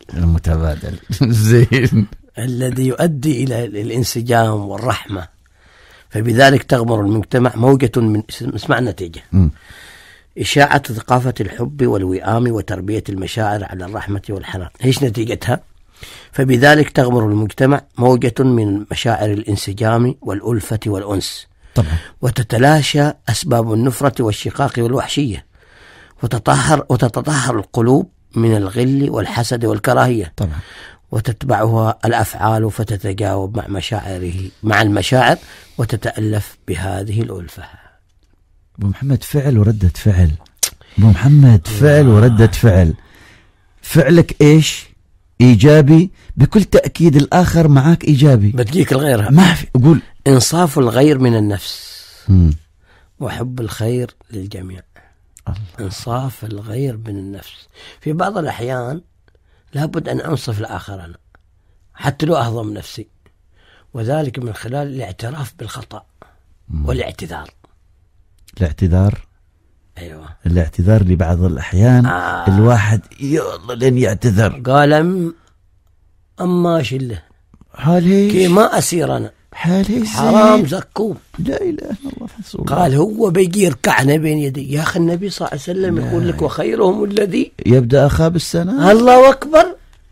زين. الذي يؤدي إلى الانسجام والرحمة، فبذلك تغمر المجتمع موجة من اسمع النتيجة. إشاعة ثقافة الحب والوئام وتربية المشاعر على الرحمة والحنان. إيش نتيجتها؟ فبذلك تغمر المجتمع موجة من مشاعر الانسجام والألفة والأنس. طبعا. وتتلاشى أسباب النفرة والشقاق والوحشية، وتتطهر القلوب من الغل والحسد والكراهية. طبعا. وتتبعها الأفعال فتتجاوب مع المشاعر وتتألف بهذه الألفة. أبو محمد فعل وردة فعل. أبو محمد فعل وردة فعل. فعلك إيش إيجابي بكل تأكيد الآخر معك إيجابي. بتجيك الغير ما في أقول إنصاف الغير من النفس وحب الخير للجميع. إنصاف الغير من النفس. في بعض الأحيان لابد أن أنصف الآخرين حتى لو أهضم نفسي، وذلك من خلال الاعتراف بالخطأ والاعتذار. الاعتذار، أيوة، الاعتذار لبعض الأحيان الواحد يلا لين يعتذر. قال أما شله حالي كي ما أسير أنا حالي حرام زكوم، لا إله إلا الله حسول. قال هو بيجي يركعنا بين يدي. يا أخي النبي صلى الله عليه وسلم يقول لك وخيرهم الذي يبدأ أخاب السنة. الله أكبر.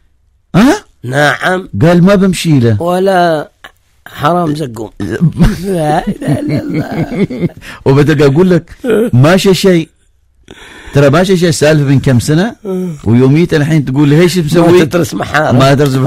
نعم، قال ما بمشي له ولا حرام زقوم. لا لا لا. وبدأ أقول لك ماشي شيء، ترى ماشي شيء سالفة من كم سنة ويوميت الحين تقول لي ايش مسوي؟ ما تدرس محارة، ما تدرس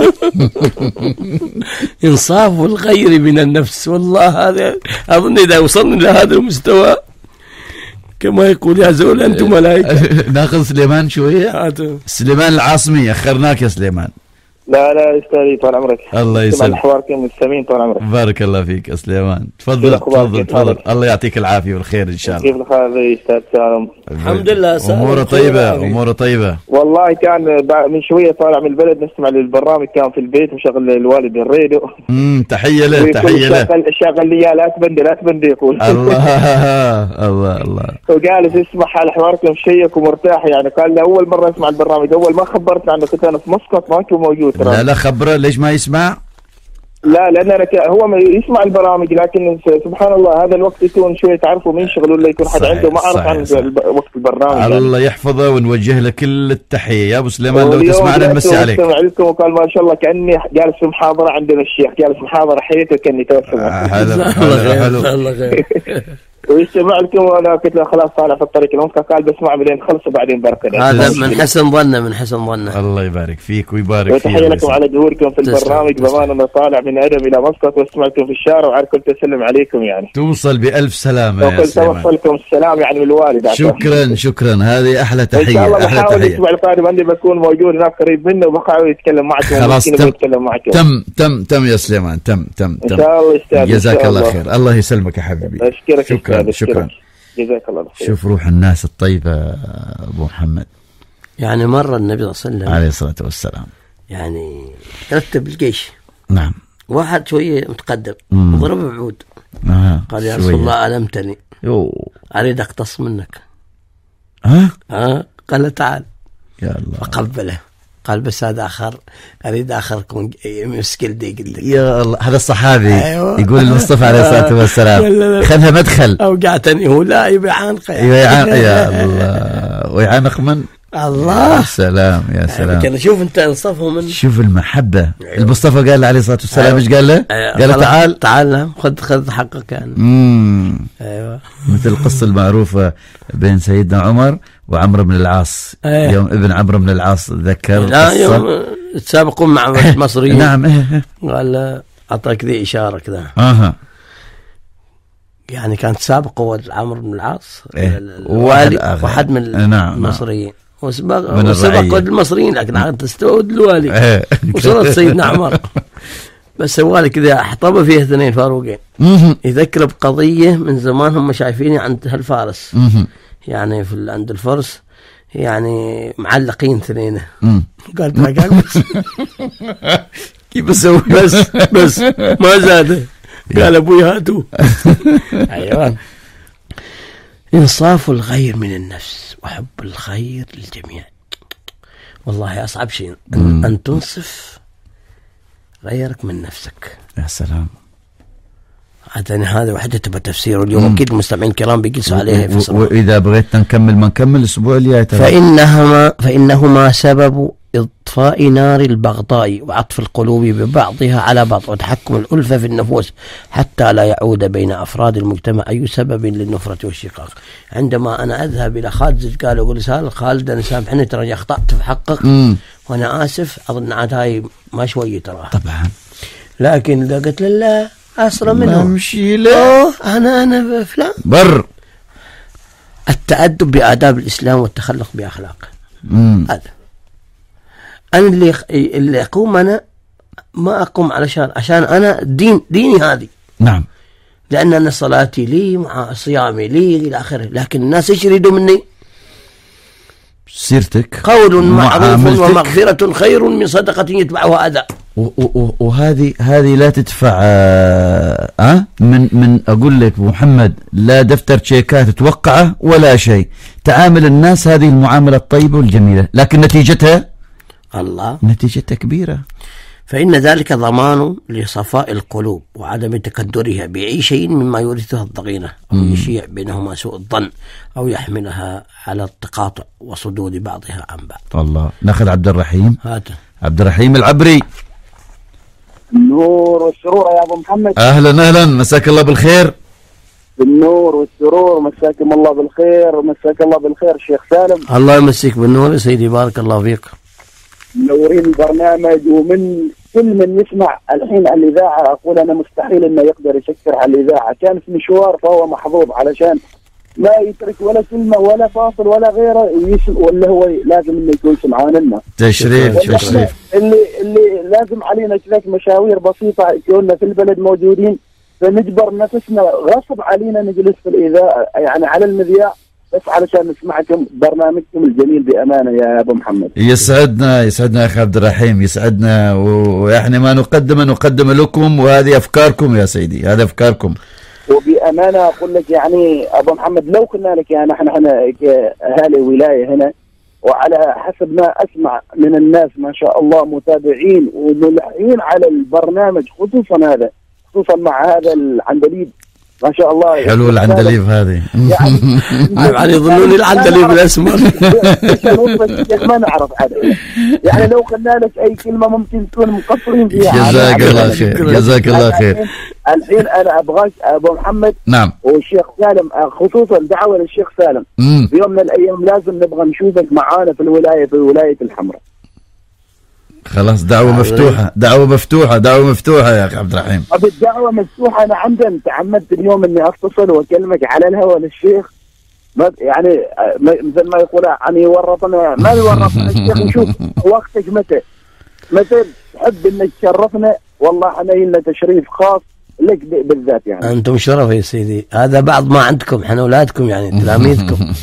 إنصاف الغير من النفس. والله هذا أظن إذا وصلنا لهذا المستوى كما يقول يا زول أنتم ملائكة. ناخذ سليمان شوية. سليمان العاصمي، أخرناك يا سليمان. لا لا استاذي طال عمرك. الله يسلمك. حواركم مستمعين طال عمرك. بارك الله فيك يا سليمان. تفضل تفضل تفضل. الله يعطيك العافية والخير إن شاء الله. كيف الحال يا أستاذ سالم؟ الحمد لله. أموره طيبة، أموره طيبة. والله كان من شوية طالع من البلد نسمع للبرنامج، كان في البيت مشغل الوالد الراديو. تحية له تحية له. شغل لي لا تبندي لا تبندي يقول. الله الله. وجالس يسمع حال حواركم شيق ومرتاح يعني. قال لي أول مرة أسمع البرنامج، أول ما خبرت عنه كنت أنا في مسقط ما كنت موجود. لا خبره ليش ما يسمع؟ لا لأن هو يسمع البرامج، لكن سبحان الله هذا الوقت يكون شوية تعرفوا مين شغله اللي يكون حد عنده ما أعرف عن وقت البرنامج. الله يعني يحفظه ونوجه له كل التحية يا أبو سليمان. لو تسمعنا نمسي عليك. لكم وقال ما شاء الله كأني جالس في محاضرة عندنا الشيخ، جالس محاضرة حياته كأني توسم. حلو. ويستمع لكم وانا قلت له خلاص طالع في الطريق المنطقه. قال بسمع بعدين خلصوا بعدين بركه. هذا من حسن ظنه، من حسن ظنه. الله يبارك فيك ويبارك فيك. وتحيه لكم على ظهوركم في البرنامج. بامانه انا طالع من ادم الى مسقط واسمعكم في الشارع وعارف كنت اسلم عليكم يعني. توصل بالف سلامه يا سليمان. توصلكم السلام يعني من الوالد. شكرا هذه احلى تحيه. ان شاء الله بحاول الاسبوع القادم عندي بكون موجود هناك قريب منه وبحاول يتكلم معكم. خلاص تم يا سليمان. تم ان شاء الله استاذ. جزاك الله خير. الله يسلمك يا حبيبي. اشكرك. شكرا. جزاك الله خير. شوف روح الناس الطيبة أبو محمد. يعني مرة النبي صلى الله عليه وسلم عليه الصلاة والسلام يعني رتب الجيش. نعم. واحد شوية متقدم ضربه بعود. قال يا رسول الله ألمتني، أريد أقتص منك. قال تعال. يا الله. فقبله. قال بس هذا آخر أريد آخركم مسكيل دي قلت لك. يا الله هذا الصحابي. أيوة. يقول المصطفى عليه الصلاة والسلام خذها مدخل. أوقعتني هو لا يبيعانق يا الله ويعانق من الله. يا سلام يا سلام. كان شوف أنت انصفه من شوف المحبة. المصطفى قال عليه الصلاة والسلام ايش قال له؟ قال له تعال خذ حقك يعني. أيوة. مثل القصة المعروفة بين سيدنا عمر وعمرو بن العاص. يوم ابن عمرو بن العاص ذكر لا يوم تسابقون مع المصريين. نعم. قال أعطاك ذي إشارة كذا. يعني كانت سابقة عمرو بن العاص واحد من المصريين. وسبق المصريين لكن عاد تستود الوالي. وصلت سيدنا عمر بس الوالي كذا احطب فيه اثنين فاروقين يذكر بقضية من زمان هم شايفيني عند هالفارس يعني في عند الفرس يعني معلقين اثنين. قال كيف اسوي بس ما زاد. قال ابوي هاتوا. ايوه. انصاف الغير من النفس وحب الخير للجميع. والله أصعب شيء أن تنصف غيرك من نفسك. يا سلام. هذا وحدة تبقى تفسيره اليوم. أكيد المستمعين الكرام بيقيسوا عليه. وإذا بغيت نكمل الأسبوع الجاي فإنهما سبب إطفاء نار البغضاء وعطف القلوب ببعضها على بعض وتحكم الألفة في النفوس حتى لا يعود بين أفراد المجتمع أي سبب للنفرة والشقاق. عندما أنا أذهب إلى خالد قال أقول سهل خالد أنا سامحني ترى أخطأت في حقك وأنا آسف أظن عاد هاي ما شوية ترى طبعا. لكن إذا قلت لا أسرى منه أمشي لا أنا فلان بر. التأدب بآداب الإسلام والتخلق بأخلاقه. هذا أنا اللي أقوم أنا ما أقوم عشان أنا ديني هذه. نعم. لأن أنا صلاتي لي مع صيامي لي إلى آخره، لكن الناس إيش يريدوا مني؟ سيرتك، قول معروف ومغفرة خير من صدقة يتبعها أذى. وهذه لا تدفع من أقول لك محمد، لا دفتر تشيكات توقعه ولا شيء، تعامل الناس هذه المعاملة الطيبة والجميلة، لكن نتيجتها الله، نتيجتها كبيرة. فإن ذلك ضمان لصفاء القلوب وعدم تكدرها بأي شيء مما يورثها الضغينة أو يشيع بينهما سوء الظن أو يحملها على التقاطع وصدود بعضها عن بعض. الله. ناخذ عبد الرحيم. هات عبد الرحيم العبري. النور والسرور يا أبو محمد. أهلا مساك الله بالخير. بالنور والسرور، مساكم الله بالخير، مساك الله بالخير شيخ سالم. الله يمسيك بالنور يا سيدي، بارك الله فيك. منورين البرنامج، ومن كل من يسمع الحين على الإذاعة أقول أنا مستحيل إنه يقدر يسكر على الإذاعة، كان في مشوار فهو محظوظ علشان ما يترك ولا كلمة ولا فاصل ولا غيره ولا هو لازم إنه يكون سمعان لنا. تشريف. اللي لازم علينا كذلك مشاوير بسيطة كنا في البلد موجودين، فنجبر نفسنا غصب علينا نجلس في الإذاعة يعني على المذياع بس علشان نسمعكم برنامجكم الجميل بأمانة يا أبو محمد. يسعدنا يا أخي عبد الرحيم، يسعدنا، وإحنا ما نقدم لكم، وهذه أفكاركم يا سيدي، هذه أفكاركم. وبأمانة أقول لك يعني أبو محمد لو كنا لك يعني احنا كأهالي ولاية هنا، وعلى حسب ما أسمع من الناس ما شاء الله متابعين وملحقين على البرنامج، خصوصا مع هذا العندليب ما شاء الله. حلو العندليب هذه يعني يظنوني العندليب الاسمر ما نعرف هذا يعني لو قلنا لك اي كلمه ممكن تكون مقصرين فيها. جزاك الله خير، جزاك الله خير. الحين انا ابغاك ابو محمد. نعم. والشيخ سالم، خصوصا دعوه للشيخ سالم في يوم من الايام لازم نبغى نشوفك معانا في ولايه الحمراء. خلاص، دعوة مفتوحة يا أخي عبد الرحيم. الدعوة مفتوحة. أنا عمدا تعمدت اليوم إني أتصل وأكلمك على الهواء للشيخ، يعني مثل ما يقول يعني ورطنا ما يورطنا الشيخ. نشوف وقتك متى تحب إنك تشرفنا، والله احنا لنا تشريف خاص لك بالذات يعني. أنتم شرف يا سيدي، هذا بعض ما عندكم، احنا أولادكم يعني تلاميذكم.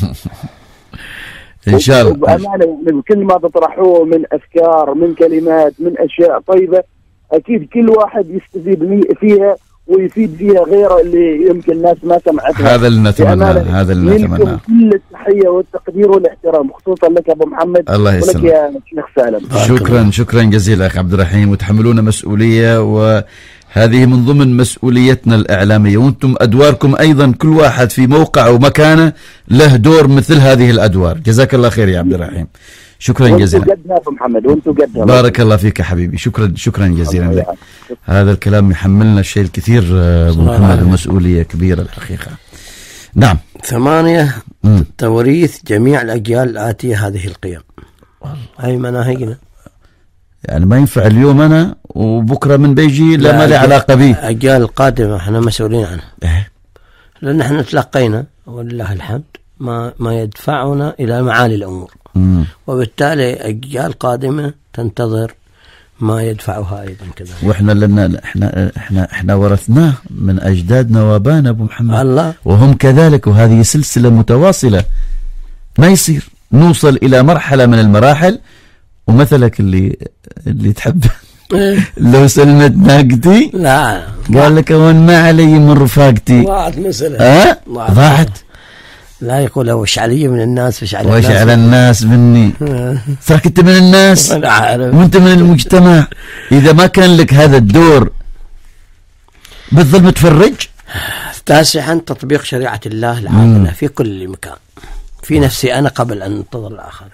إن شاء الله. وبأمانة من كل ما تطرحوه من أفكار، من كلمات، من أشياء طيبة، أكيد كل واحد يستفيد فيها ويفيد فيها غيره اللي يمكن الناس ما سمعتها. هذا اللي نتمناه. كل التحية والتقدير والاحترام، خصوصا لك أبو محمد. الله يسلمك. ولك يا شيخ سالم. شكرا جزيلا أخي عبد الرحيم، وتحملون مسؤولية، وهذه من ضمن مسؤوليتنا الإعلامية، وأنتم أدواركم أيضا كل واحد في موقع ومكانه له دور مثل هذه الأدوار. جزاك الله خير يا عبد الرحيم، شكرا جزيلا. وانتم قدها أبو محمد، وانتم قدها. بارك الله فيك يا حبيبي، شكرا جزيلا لك. هذا الكلام يحملنا الشيء الكثير أبو محمد، المسؤولية كبيرة الحقيقة. نعم. 8 توريث جميع الأجيال الآتية هذه القيم. هاي مناهجنا يعني ما ينفع اليوم أنا وبكرة من بيجي لا ما لي علاقة به. الأجيال القادمة احنا مسؤولين عنها. لأن احنا تلقينا ولله الحمد ما يدفعنا إلى معالي الأمور. وبالتالي أجيال قادمة تنتظر ما يدفعها أيضا كذا. وإحنا لنا إحنا ورثناه من أجدادنا وابانا أبو محمد الله، وهم كذلك، وهذه سلسلة متواصلة. ما يصير نوصل إلى مرحلة من المراحل ومثلك اللي تحب لو سلمت ناقتي لا قال لك وين ما علي من رفاقتي ضاعت مسألة. ضاعت. لا يقول وش علي من الناس وش على الناس مني. صارك انت من الناس وانت من المجتمع. اذا ما كان لك هذا الدور بتظل متفرج. 9 تطبيق شريعة الله العادلة في كل مكان، في نفسي أنا قبل أن انتظر الآخرين.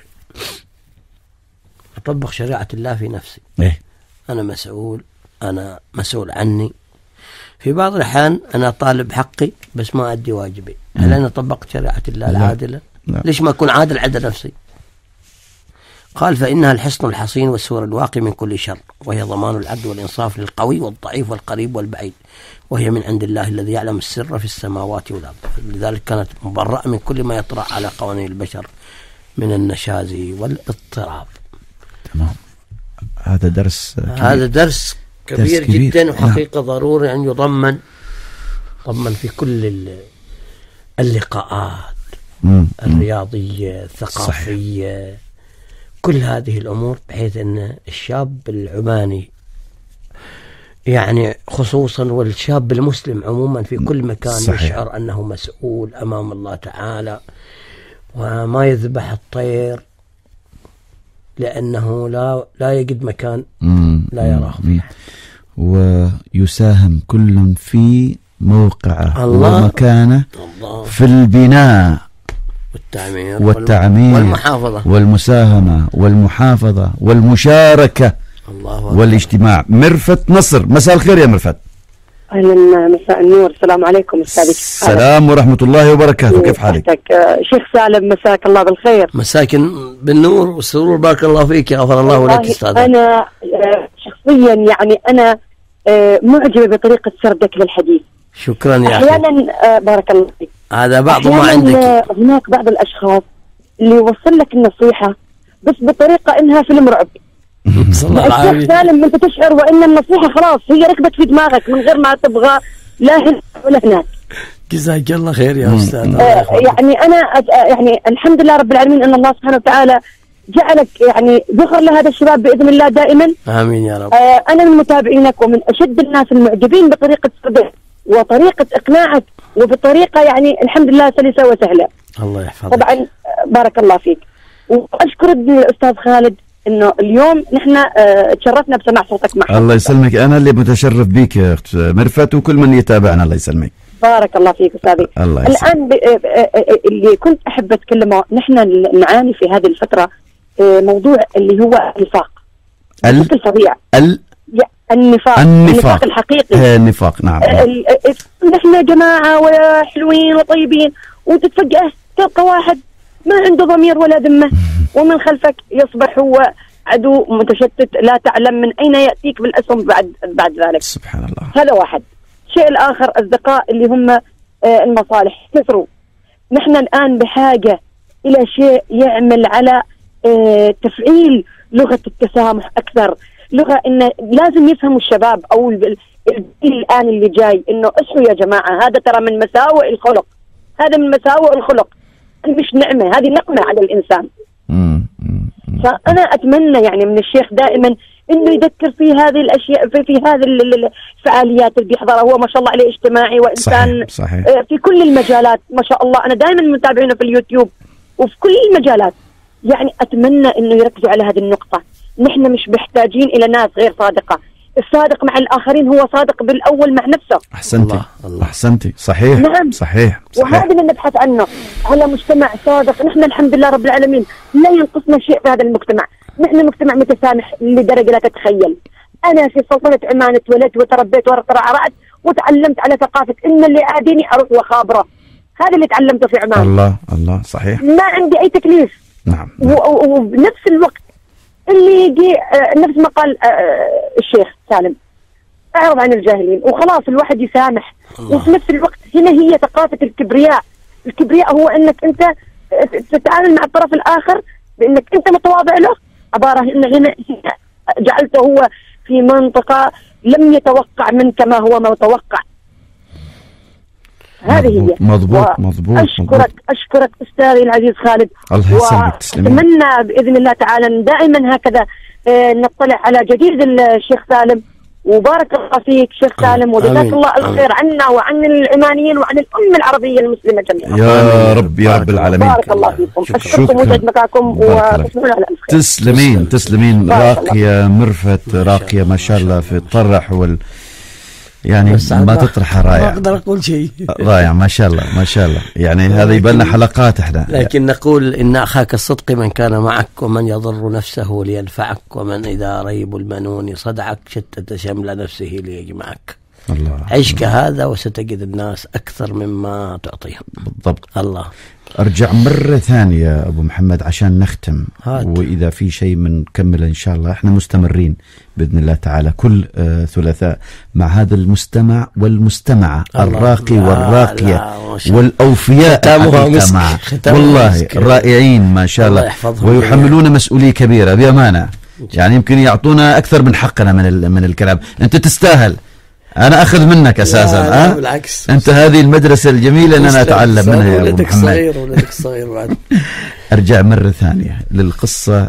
أطبق شريعة الله في نفسي. أنا مسؤول عني. في بعض الأحيان أنا طالب حقي بس ما أدي واجبي. هل أنا طبقت شريعة الله العادلة؟ ليش ما أكون عادل عند نفسي؟ قال فإنها الحصن الحصين والسور الواقي من كل شر، وهي ضمان العدل والإنصاف للقوي والضعيف والقريب والبعيد، وهي من عند الله الذي يعلم السر في السماوات والأرض. لذلك كانت مبرأة من كل ما يطرأ على قوانين البشر من النشاز والاضطراب. تمام. هذا درس كبير. هذا درس كبير جدا، وحقيقة ضروري أن يضمن في كل اللقاءات الرياضية الثقافية. صحيح. كل هذه الأمور، بحيث أن الشاب العماني يعني خصوصا والشاب المسلم عموما في كل مكان صحيح. يشعر أنه مسؤول أمام الله تعالى، وما يذبح الطير لأنه لا يجد مكان لا يراه فيه، ويساهم كل في موقعه ومكانه في البناء والتعمير والمساهمة والمحافظة والمشاركة والاجتماع. مرفت نصر، مساء الخير يا مرفت. أهلا، مساء النور، السلام عليكم أستاذ. السلام ورحمة الله وبركاته، كيف حالك؟ شيخ سالم، مساك الله بالخير. مساك بالنور والسرور، بارك الله فيك، غفر الله لك أستاذ. أنا شخصيا يعني أنا معجبة بطريقة سردك للحديث. شكرا يا أخي. أحيانا بارك الله فيك، هذا بعض ما عندك. هناك بعض الأشخاص اللي يوصل لك النصيحة بس بطريقة إنها فيلم رعب. الشيخ سالم أنت تشعر وإن النصيحة خلاص هي ركبت في دماغك من غير ما تبغى لا هنا ولا هناك. جزاك الله خير يا أستاذ. يعني أنا يعني الحمد لله رب العالمين أن الله سبحانه وتعالى جعلك يعني ذخر لهذا الشباب بإذن الله دائما. آمين يا رب. أنا من متابعينك ومن أشد الناس المعجبين بطريقة سردك وطريقة إقناعك، وبطريقة يعني الحمد لله سلسة وسهلة. الله يحفظك. طبعا بارك الله فيك، وأشكر الأستاذ خالد إنه اليوم نحن تشرفنا بسماع صوتك معنا. الله يسلمك، أنا اللي متشرف بيك يا أخت مرفت، وكل من يتابعنا الله يسلمك. بارك الله فيك أستاذي. الآن اللي كنت أحب أتكلمه، نحن نعاني في هذه الفترة موضوع اللي هو النفاق بشكل فظيع. النفاق الحقيقي. النفاق نعم. نحن جماعة وحلوين وطيبين، وتتفجأ تلقى واحد ما عنده ضمير ولا ذمة، ومن خلفك يصبح هو عدو متشتت لا تعلم من أين يأتيك بالأسهم بعد ذلك. سبحان الله. هذا واحد. الشيء الآخر أصدقاء اللي هم المصالح كثروا. نحن الآن بحاجة إلى شيء يعمل على تفعيل لغة التسامح أكثر، لغة إن لازم يفهموا الشباب أو الآن اللي جاي إنه اصحوا يا جماعة، هذا ترى من مساوئ الخلق، هذا من مساوئ الخلق، مش نعمة، هذه نقمة على الإنسان. فأنا أتمنى يعني من الشيخ دائما إنه يذكر في هذه الأشياء، في هذه الفعاليات اللي بيحضرها. هو ما شاء الله عليه اجتماعي وإنسان صحيح. في كل المجالات ما شاء الله. أنا دائما متابعينه في اليوتيوب وفي كل المجالات. يعني أتمنى إنه يركزوا على هذه النقطة. نحن مش محتاجين إلى ناس غير صادقة. الصادق مع الآخرين هو صادق بالأول مع نفسه. أحسنتي أحسنتي، صحيح. نعم صحيح. وهذا اللي نبحث عنه، على مجتمع صادق. نحن الحمد لله رب العالمين لا ينقصنا شيء في هذا المجتمع. نحن مجتمع متسامح لدرجة لا تتخيل. أنا في سلطنة عمان اتولدت وتربيت ورعرعت وتعلمت على ثقافة إن اللي عاديني أروح وخابره. هذا اللي تعلمته في عمان. الله صحيح. ما عندي أي تكليف. نعم. وبنفس الوقت اللي يجي نفس ما قال الشيخ سالم، أعرض عن الجاهلين وخلاص الواحد يسامح. وفي نفس الوقت هنا هي ثقافة الكبرياء. الكبرياء هو أنك أنت تتعامل مع الطرف الآخر بأنك أنت متواضع له، عبارة هنا جعلته هو في منطقة لم يتوقع منك ما هو متوقع. هذه هي. مضبوط. أشكرك أستاذي العزيز خالد. الله يسلمك. أتمنى بإذن الله تعالى دائما هكذا نطلع على جديد الشيخ سالم. وبارك الله فيك شيخ سالم، وجزاك الله الخير عنا وعن العمانيين وعن الأمة العربية المسلمة جميعا. يا رب يا رب العالمين. بارك الله فيكم. أشكركم وجد مكانكم وتصبحون على ألف خير. تسلمين راقية مرفت، راقية ما شاء الله في الطرح يعني ما تطرح رائع. ما أقدر أقول شيء. رائع ما شاء الله يعني هذا يبان حلقات احنا. لكن نقول إن أخاك الصدق من كان معك، ومن يضر نفسه لينفعك، ومن إذا ريب المنون صدعك شتت شمل نفسه ليجمعك. الله. عيش كهذا وستجد الناس أكثر مما تعطيهم. بالضبط. الله. أرجع مرة ثانية أبو محمد عشان نختم وإذا في شيء منكمل إن شاء الله. إحنا مستمرين بإذن الله تعالى كل ثلاثاء مع هذا المستمع والمستمعة الراقي والراقية والأوفياء والله رائعين ما شاء الله، ويحملون مسؤولية كبيرة بأمانة. يعني يمكن يعطونا أكثر من حقنا من الكلام. أنت تستاهل، أنا أخذ منك أساسا. لا بالعكس، أنت هذه المدرسة الجميلة أن أنا أتعلم منها يا أبو محمد. ولدك صغير بعد. أرجع مرة ثانية للقصة،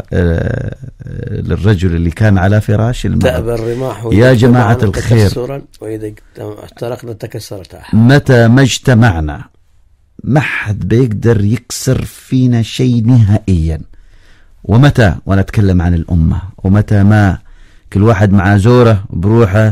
للرجل اللي كان على فراش تأبى الرماح يا جماعة الخير، وإذا احترقنا تكسرت. متى ما اجتمعنا ما حد بيقدر يكسر فينا شيء نهائيا. ومتى، وانا اتكلم عن الأمة، ومتى ما كل واحد مع زوره بروحه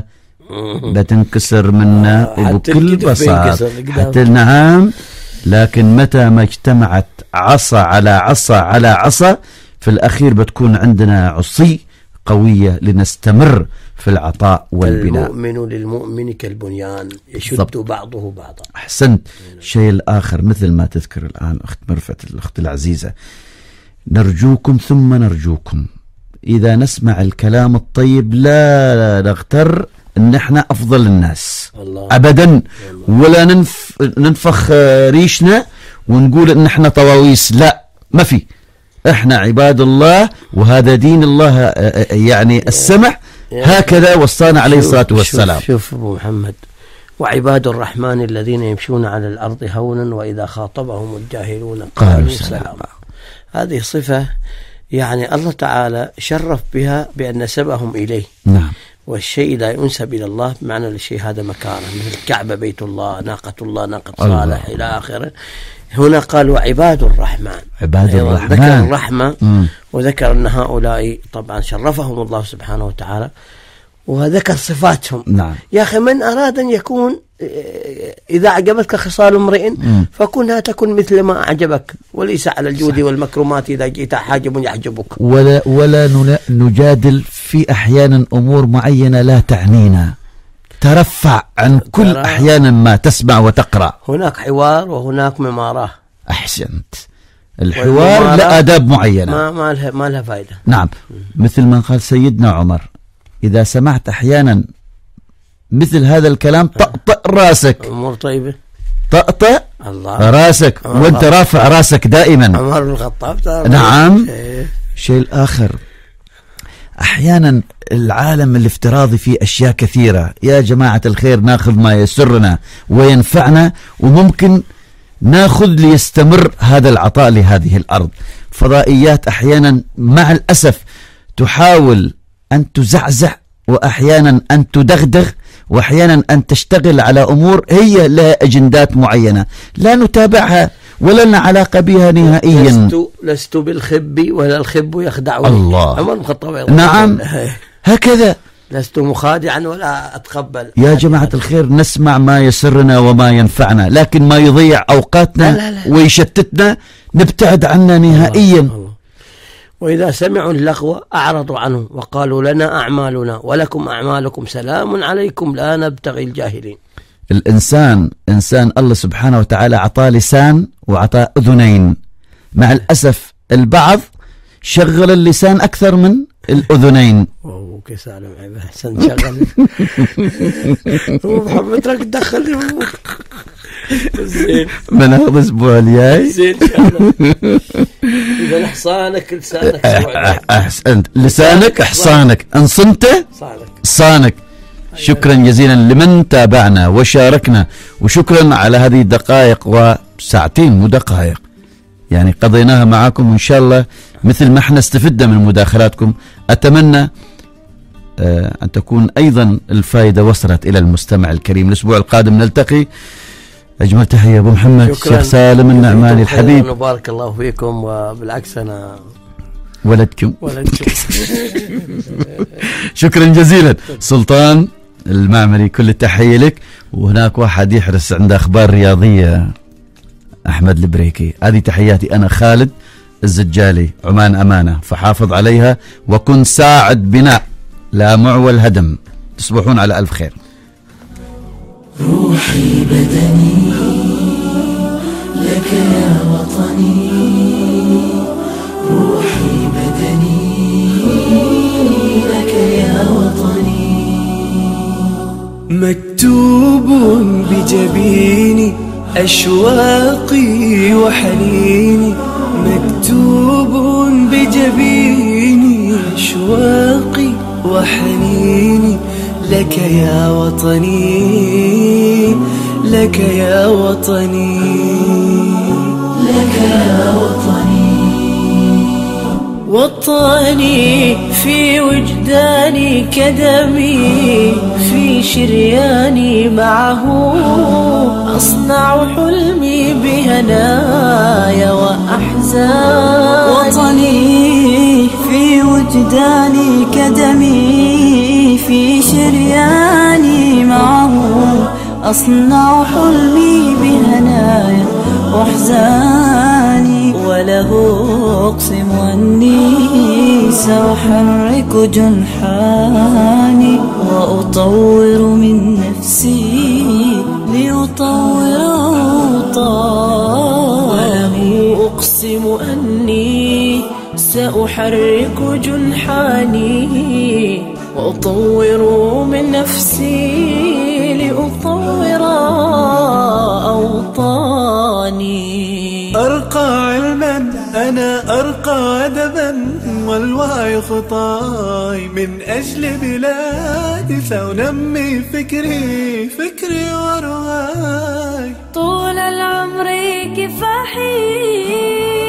بتنكسر منا وبكل بساطة حتى. نعم، لكن متى ما اجتمعت عصا على عصا على عصا، في الأخير بتكون عندنا عصي قوية لنستمر في العطاء والبناء. المؤمن للمؤمن كالبنيان يشد بعضه بعضا. أحسنت. الشيء الآخر مثل ما تذكر الآن أخت مرفت الأخت العزيزة، نرجوكم ثم نرجوكم إذا نسمع الكلام الطيب لا نغتر ان احنا افضل الناس ابدا، ولا ننفخ ريشنا ونقول ان احنا طواويس. لا، ما في، احنا عباد الله وهذا دين الله يعني السمح، هكذا وصانا عليه الصلاة والسلام. شوف ابو محمد، وعباد الرحمن الذين يمشون على الارض هونا واذا خاطبهم الجاهلون قالوا سلاما. هذه صفة يعني الله تعالى شرف بها بأن نسبهم إليه. نعم. والشيء لا ينسب إلى الله بمعنى الشيء هذا مكانه، مثل الكعبة بيت الله، ناقة الله، ناقة صالح إلى آخره. هنا قالوا عباد الرحمن، عباد الرحمن، ذكر الرحمة وذكر أن هؤلاء طبعا شرفهم الله سبحانه وتعالى وذكر صفاتهم. نعم. يا أخي من أراد أن يكون إذا أعجبتك خصال امرئ فكنها تكن مثل ما أعجبك، وليس على الجود والمكرمات إذا جئت حاجب يحجبك. ولا نجادل في أحيانا أمور معينة لا تعنينا، ترفع عن كل أحيانا ما تسمع وتقرأ. هناك حوار وهناك مماراه. أحسنت. الحوار لآداب معينة ما لها فائدة. نعم. مثل ما قال سيدنا عمر، إذا سمعت أحيانا مثل هذا الكلام طأطأ راسك. أمور طيبة. طأطأ راسك وانت رافع راسك دائما. عمر بن الخطاب. نعم. شيء الآخر، أحيانا العالم الافتراضي فيه أشياء كثيرة. يا جماعة الخير، ناخذ ما يسرنا وينفعنا، وممكن ناخذ ليستمر هذا العطاء لهذه الأرض. فضائيات أحيانا مع الأسف تحاول أن تزعزع، وأحيانا أن تدغدغ، وأحيانا أن تشتغل على أمور هي لها أجندات معينة لا نتابعها ولا لنا علاقة بها نهائيا. لست بالخب ولا الخب يخدعني. الله. عمر الخطاب. نعم، هكذا. لست مخادعا ولا أتقبل. يا جماعة الخير، نسمع ما يسرنا وما ينفعنا، لكن ما يضيع أوقاتنا لا. ويشتتنا نبتعد عنه نهائيا. الله. وإذا سمعوا اللغو أعرضوا عنه وقالوا لنا أعمالنا ولكم أعمالكم سلام عليكم لا نبتغي الجاهلين. الإنسان إنسان الله سبحانه وتعالى عطاه لسان وعطاه أذنين. مع الأسف البعض شغل اللسان أكثر من الأذنين. أوه كسالم عيب أحسن شغل. محمد ترك تدخل زين. من هذا الأسبوع الجاي زين إن شاء الله. إذا حصانك لسانك. أحسنت. لسانك حصانك، إن صنته صانك. شكرا جزيلا لمن تابعنا وشاركنا، وشكرا على هذه الدقائق وساعتين ودقائق يعني قضيناها معاكم، وإن شاء الله مثل ما احنا استفدنا من مداخلاتكم أتمنى أن تكون أيضا الفائدة وصلت إلى المستمع الكريم. الأسبوع القادم نلتقي. أجمل تحية أبو محمد. الشيخ سالم النعماني الحبيب. بارك الله فيكم، وبالعكس أنا ولدكم. شكرا جزيلا. سلطان المعمري كل التحية لك. وهناك واحد يحرص عنده أخبار رياضية، أحمد البريكي. هذه تحياتي أنا خالد الزجالي. عمان أمانة، فحافظ عليها وكن ساعد بناء لا معول هدم. تصبحون على ألف خير. روحي بدني لك يا وطني، روحي بدني لك يا وطني. مكتوب بجبيني أشواقي وحنيني، مكتوب بجبيني أشواقي وحنيني لك يا وطني، لك يا وطني، لك يا وطني. وطني في وجداني كدمي، في شرياني معه أصنع حلمي بهنايا وأحزان. وطني في وجداني كدمي، في شرياني معه أصنع حلمي بهنايا وأحزاني. وله أقسم أني سأحرك جنحاني وأطور من نفسي لأطور أوطاني. وله أقسم أني سأحرك جنحاني وأطور من نفسي لأطور أوطاني. أرقى علما أنا أرقى أدبا، والوعي خطاي من أجل بلادي. سأنمي فكري ورواي، طول العمر كفاحي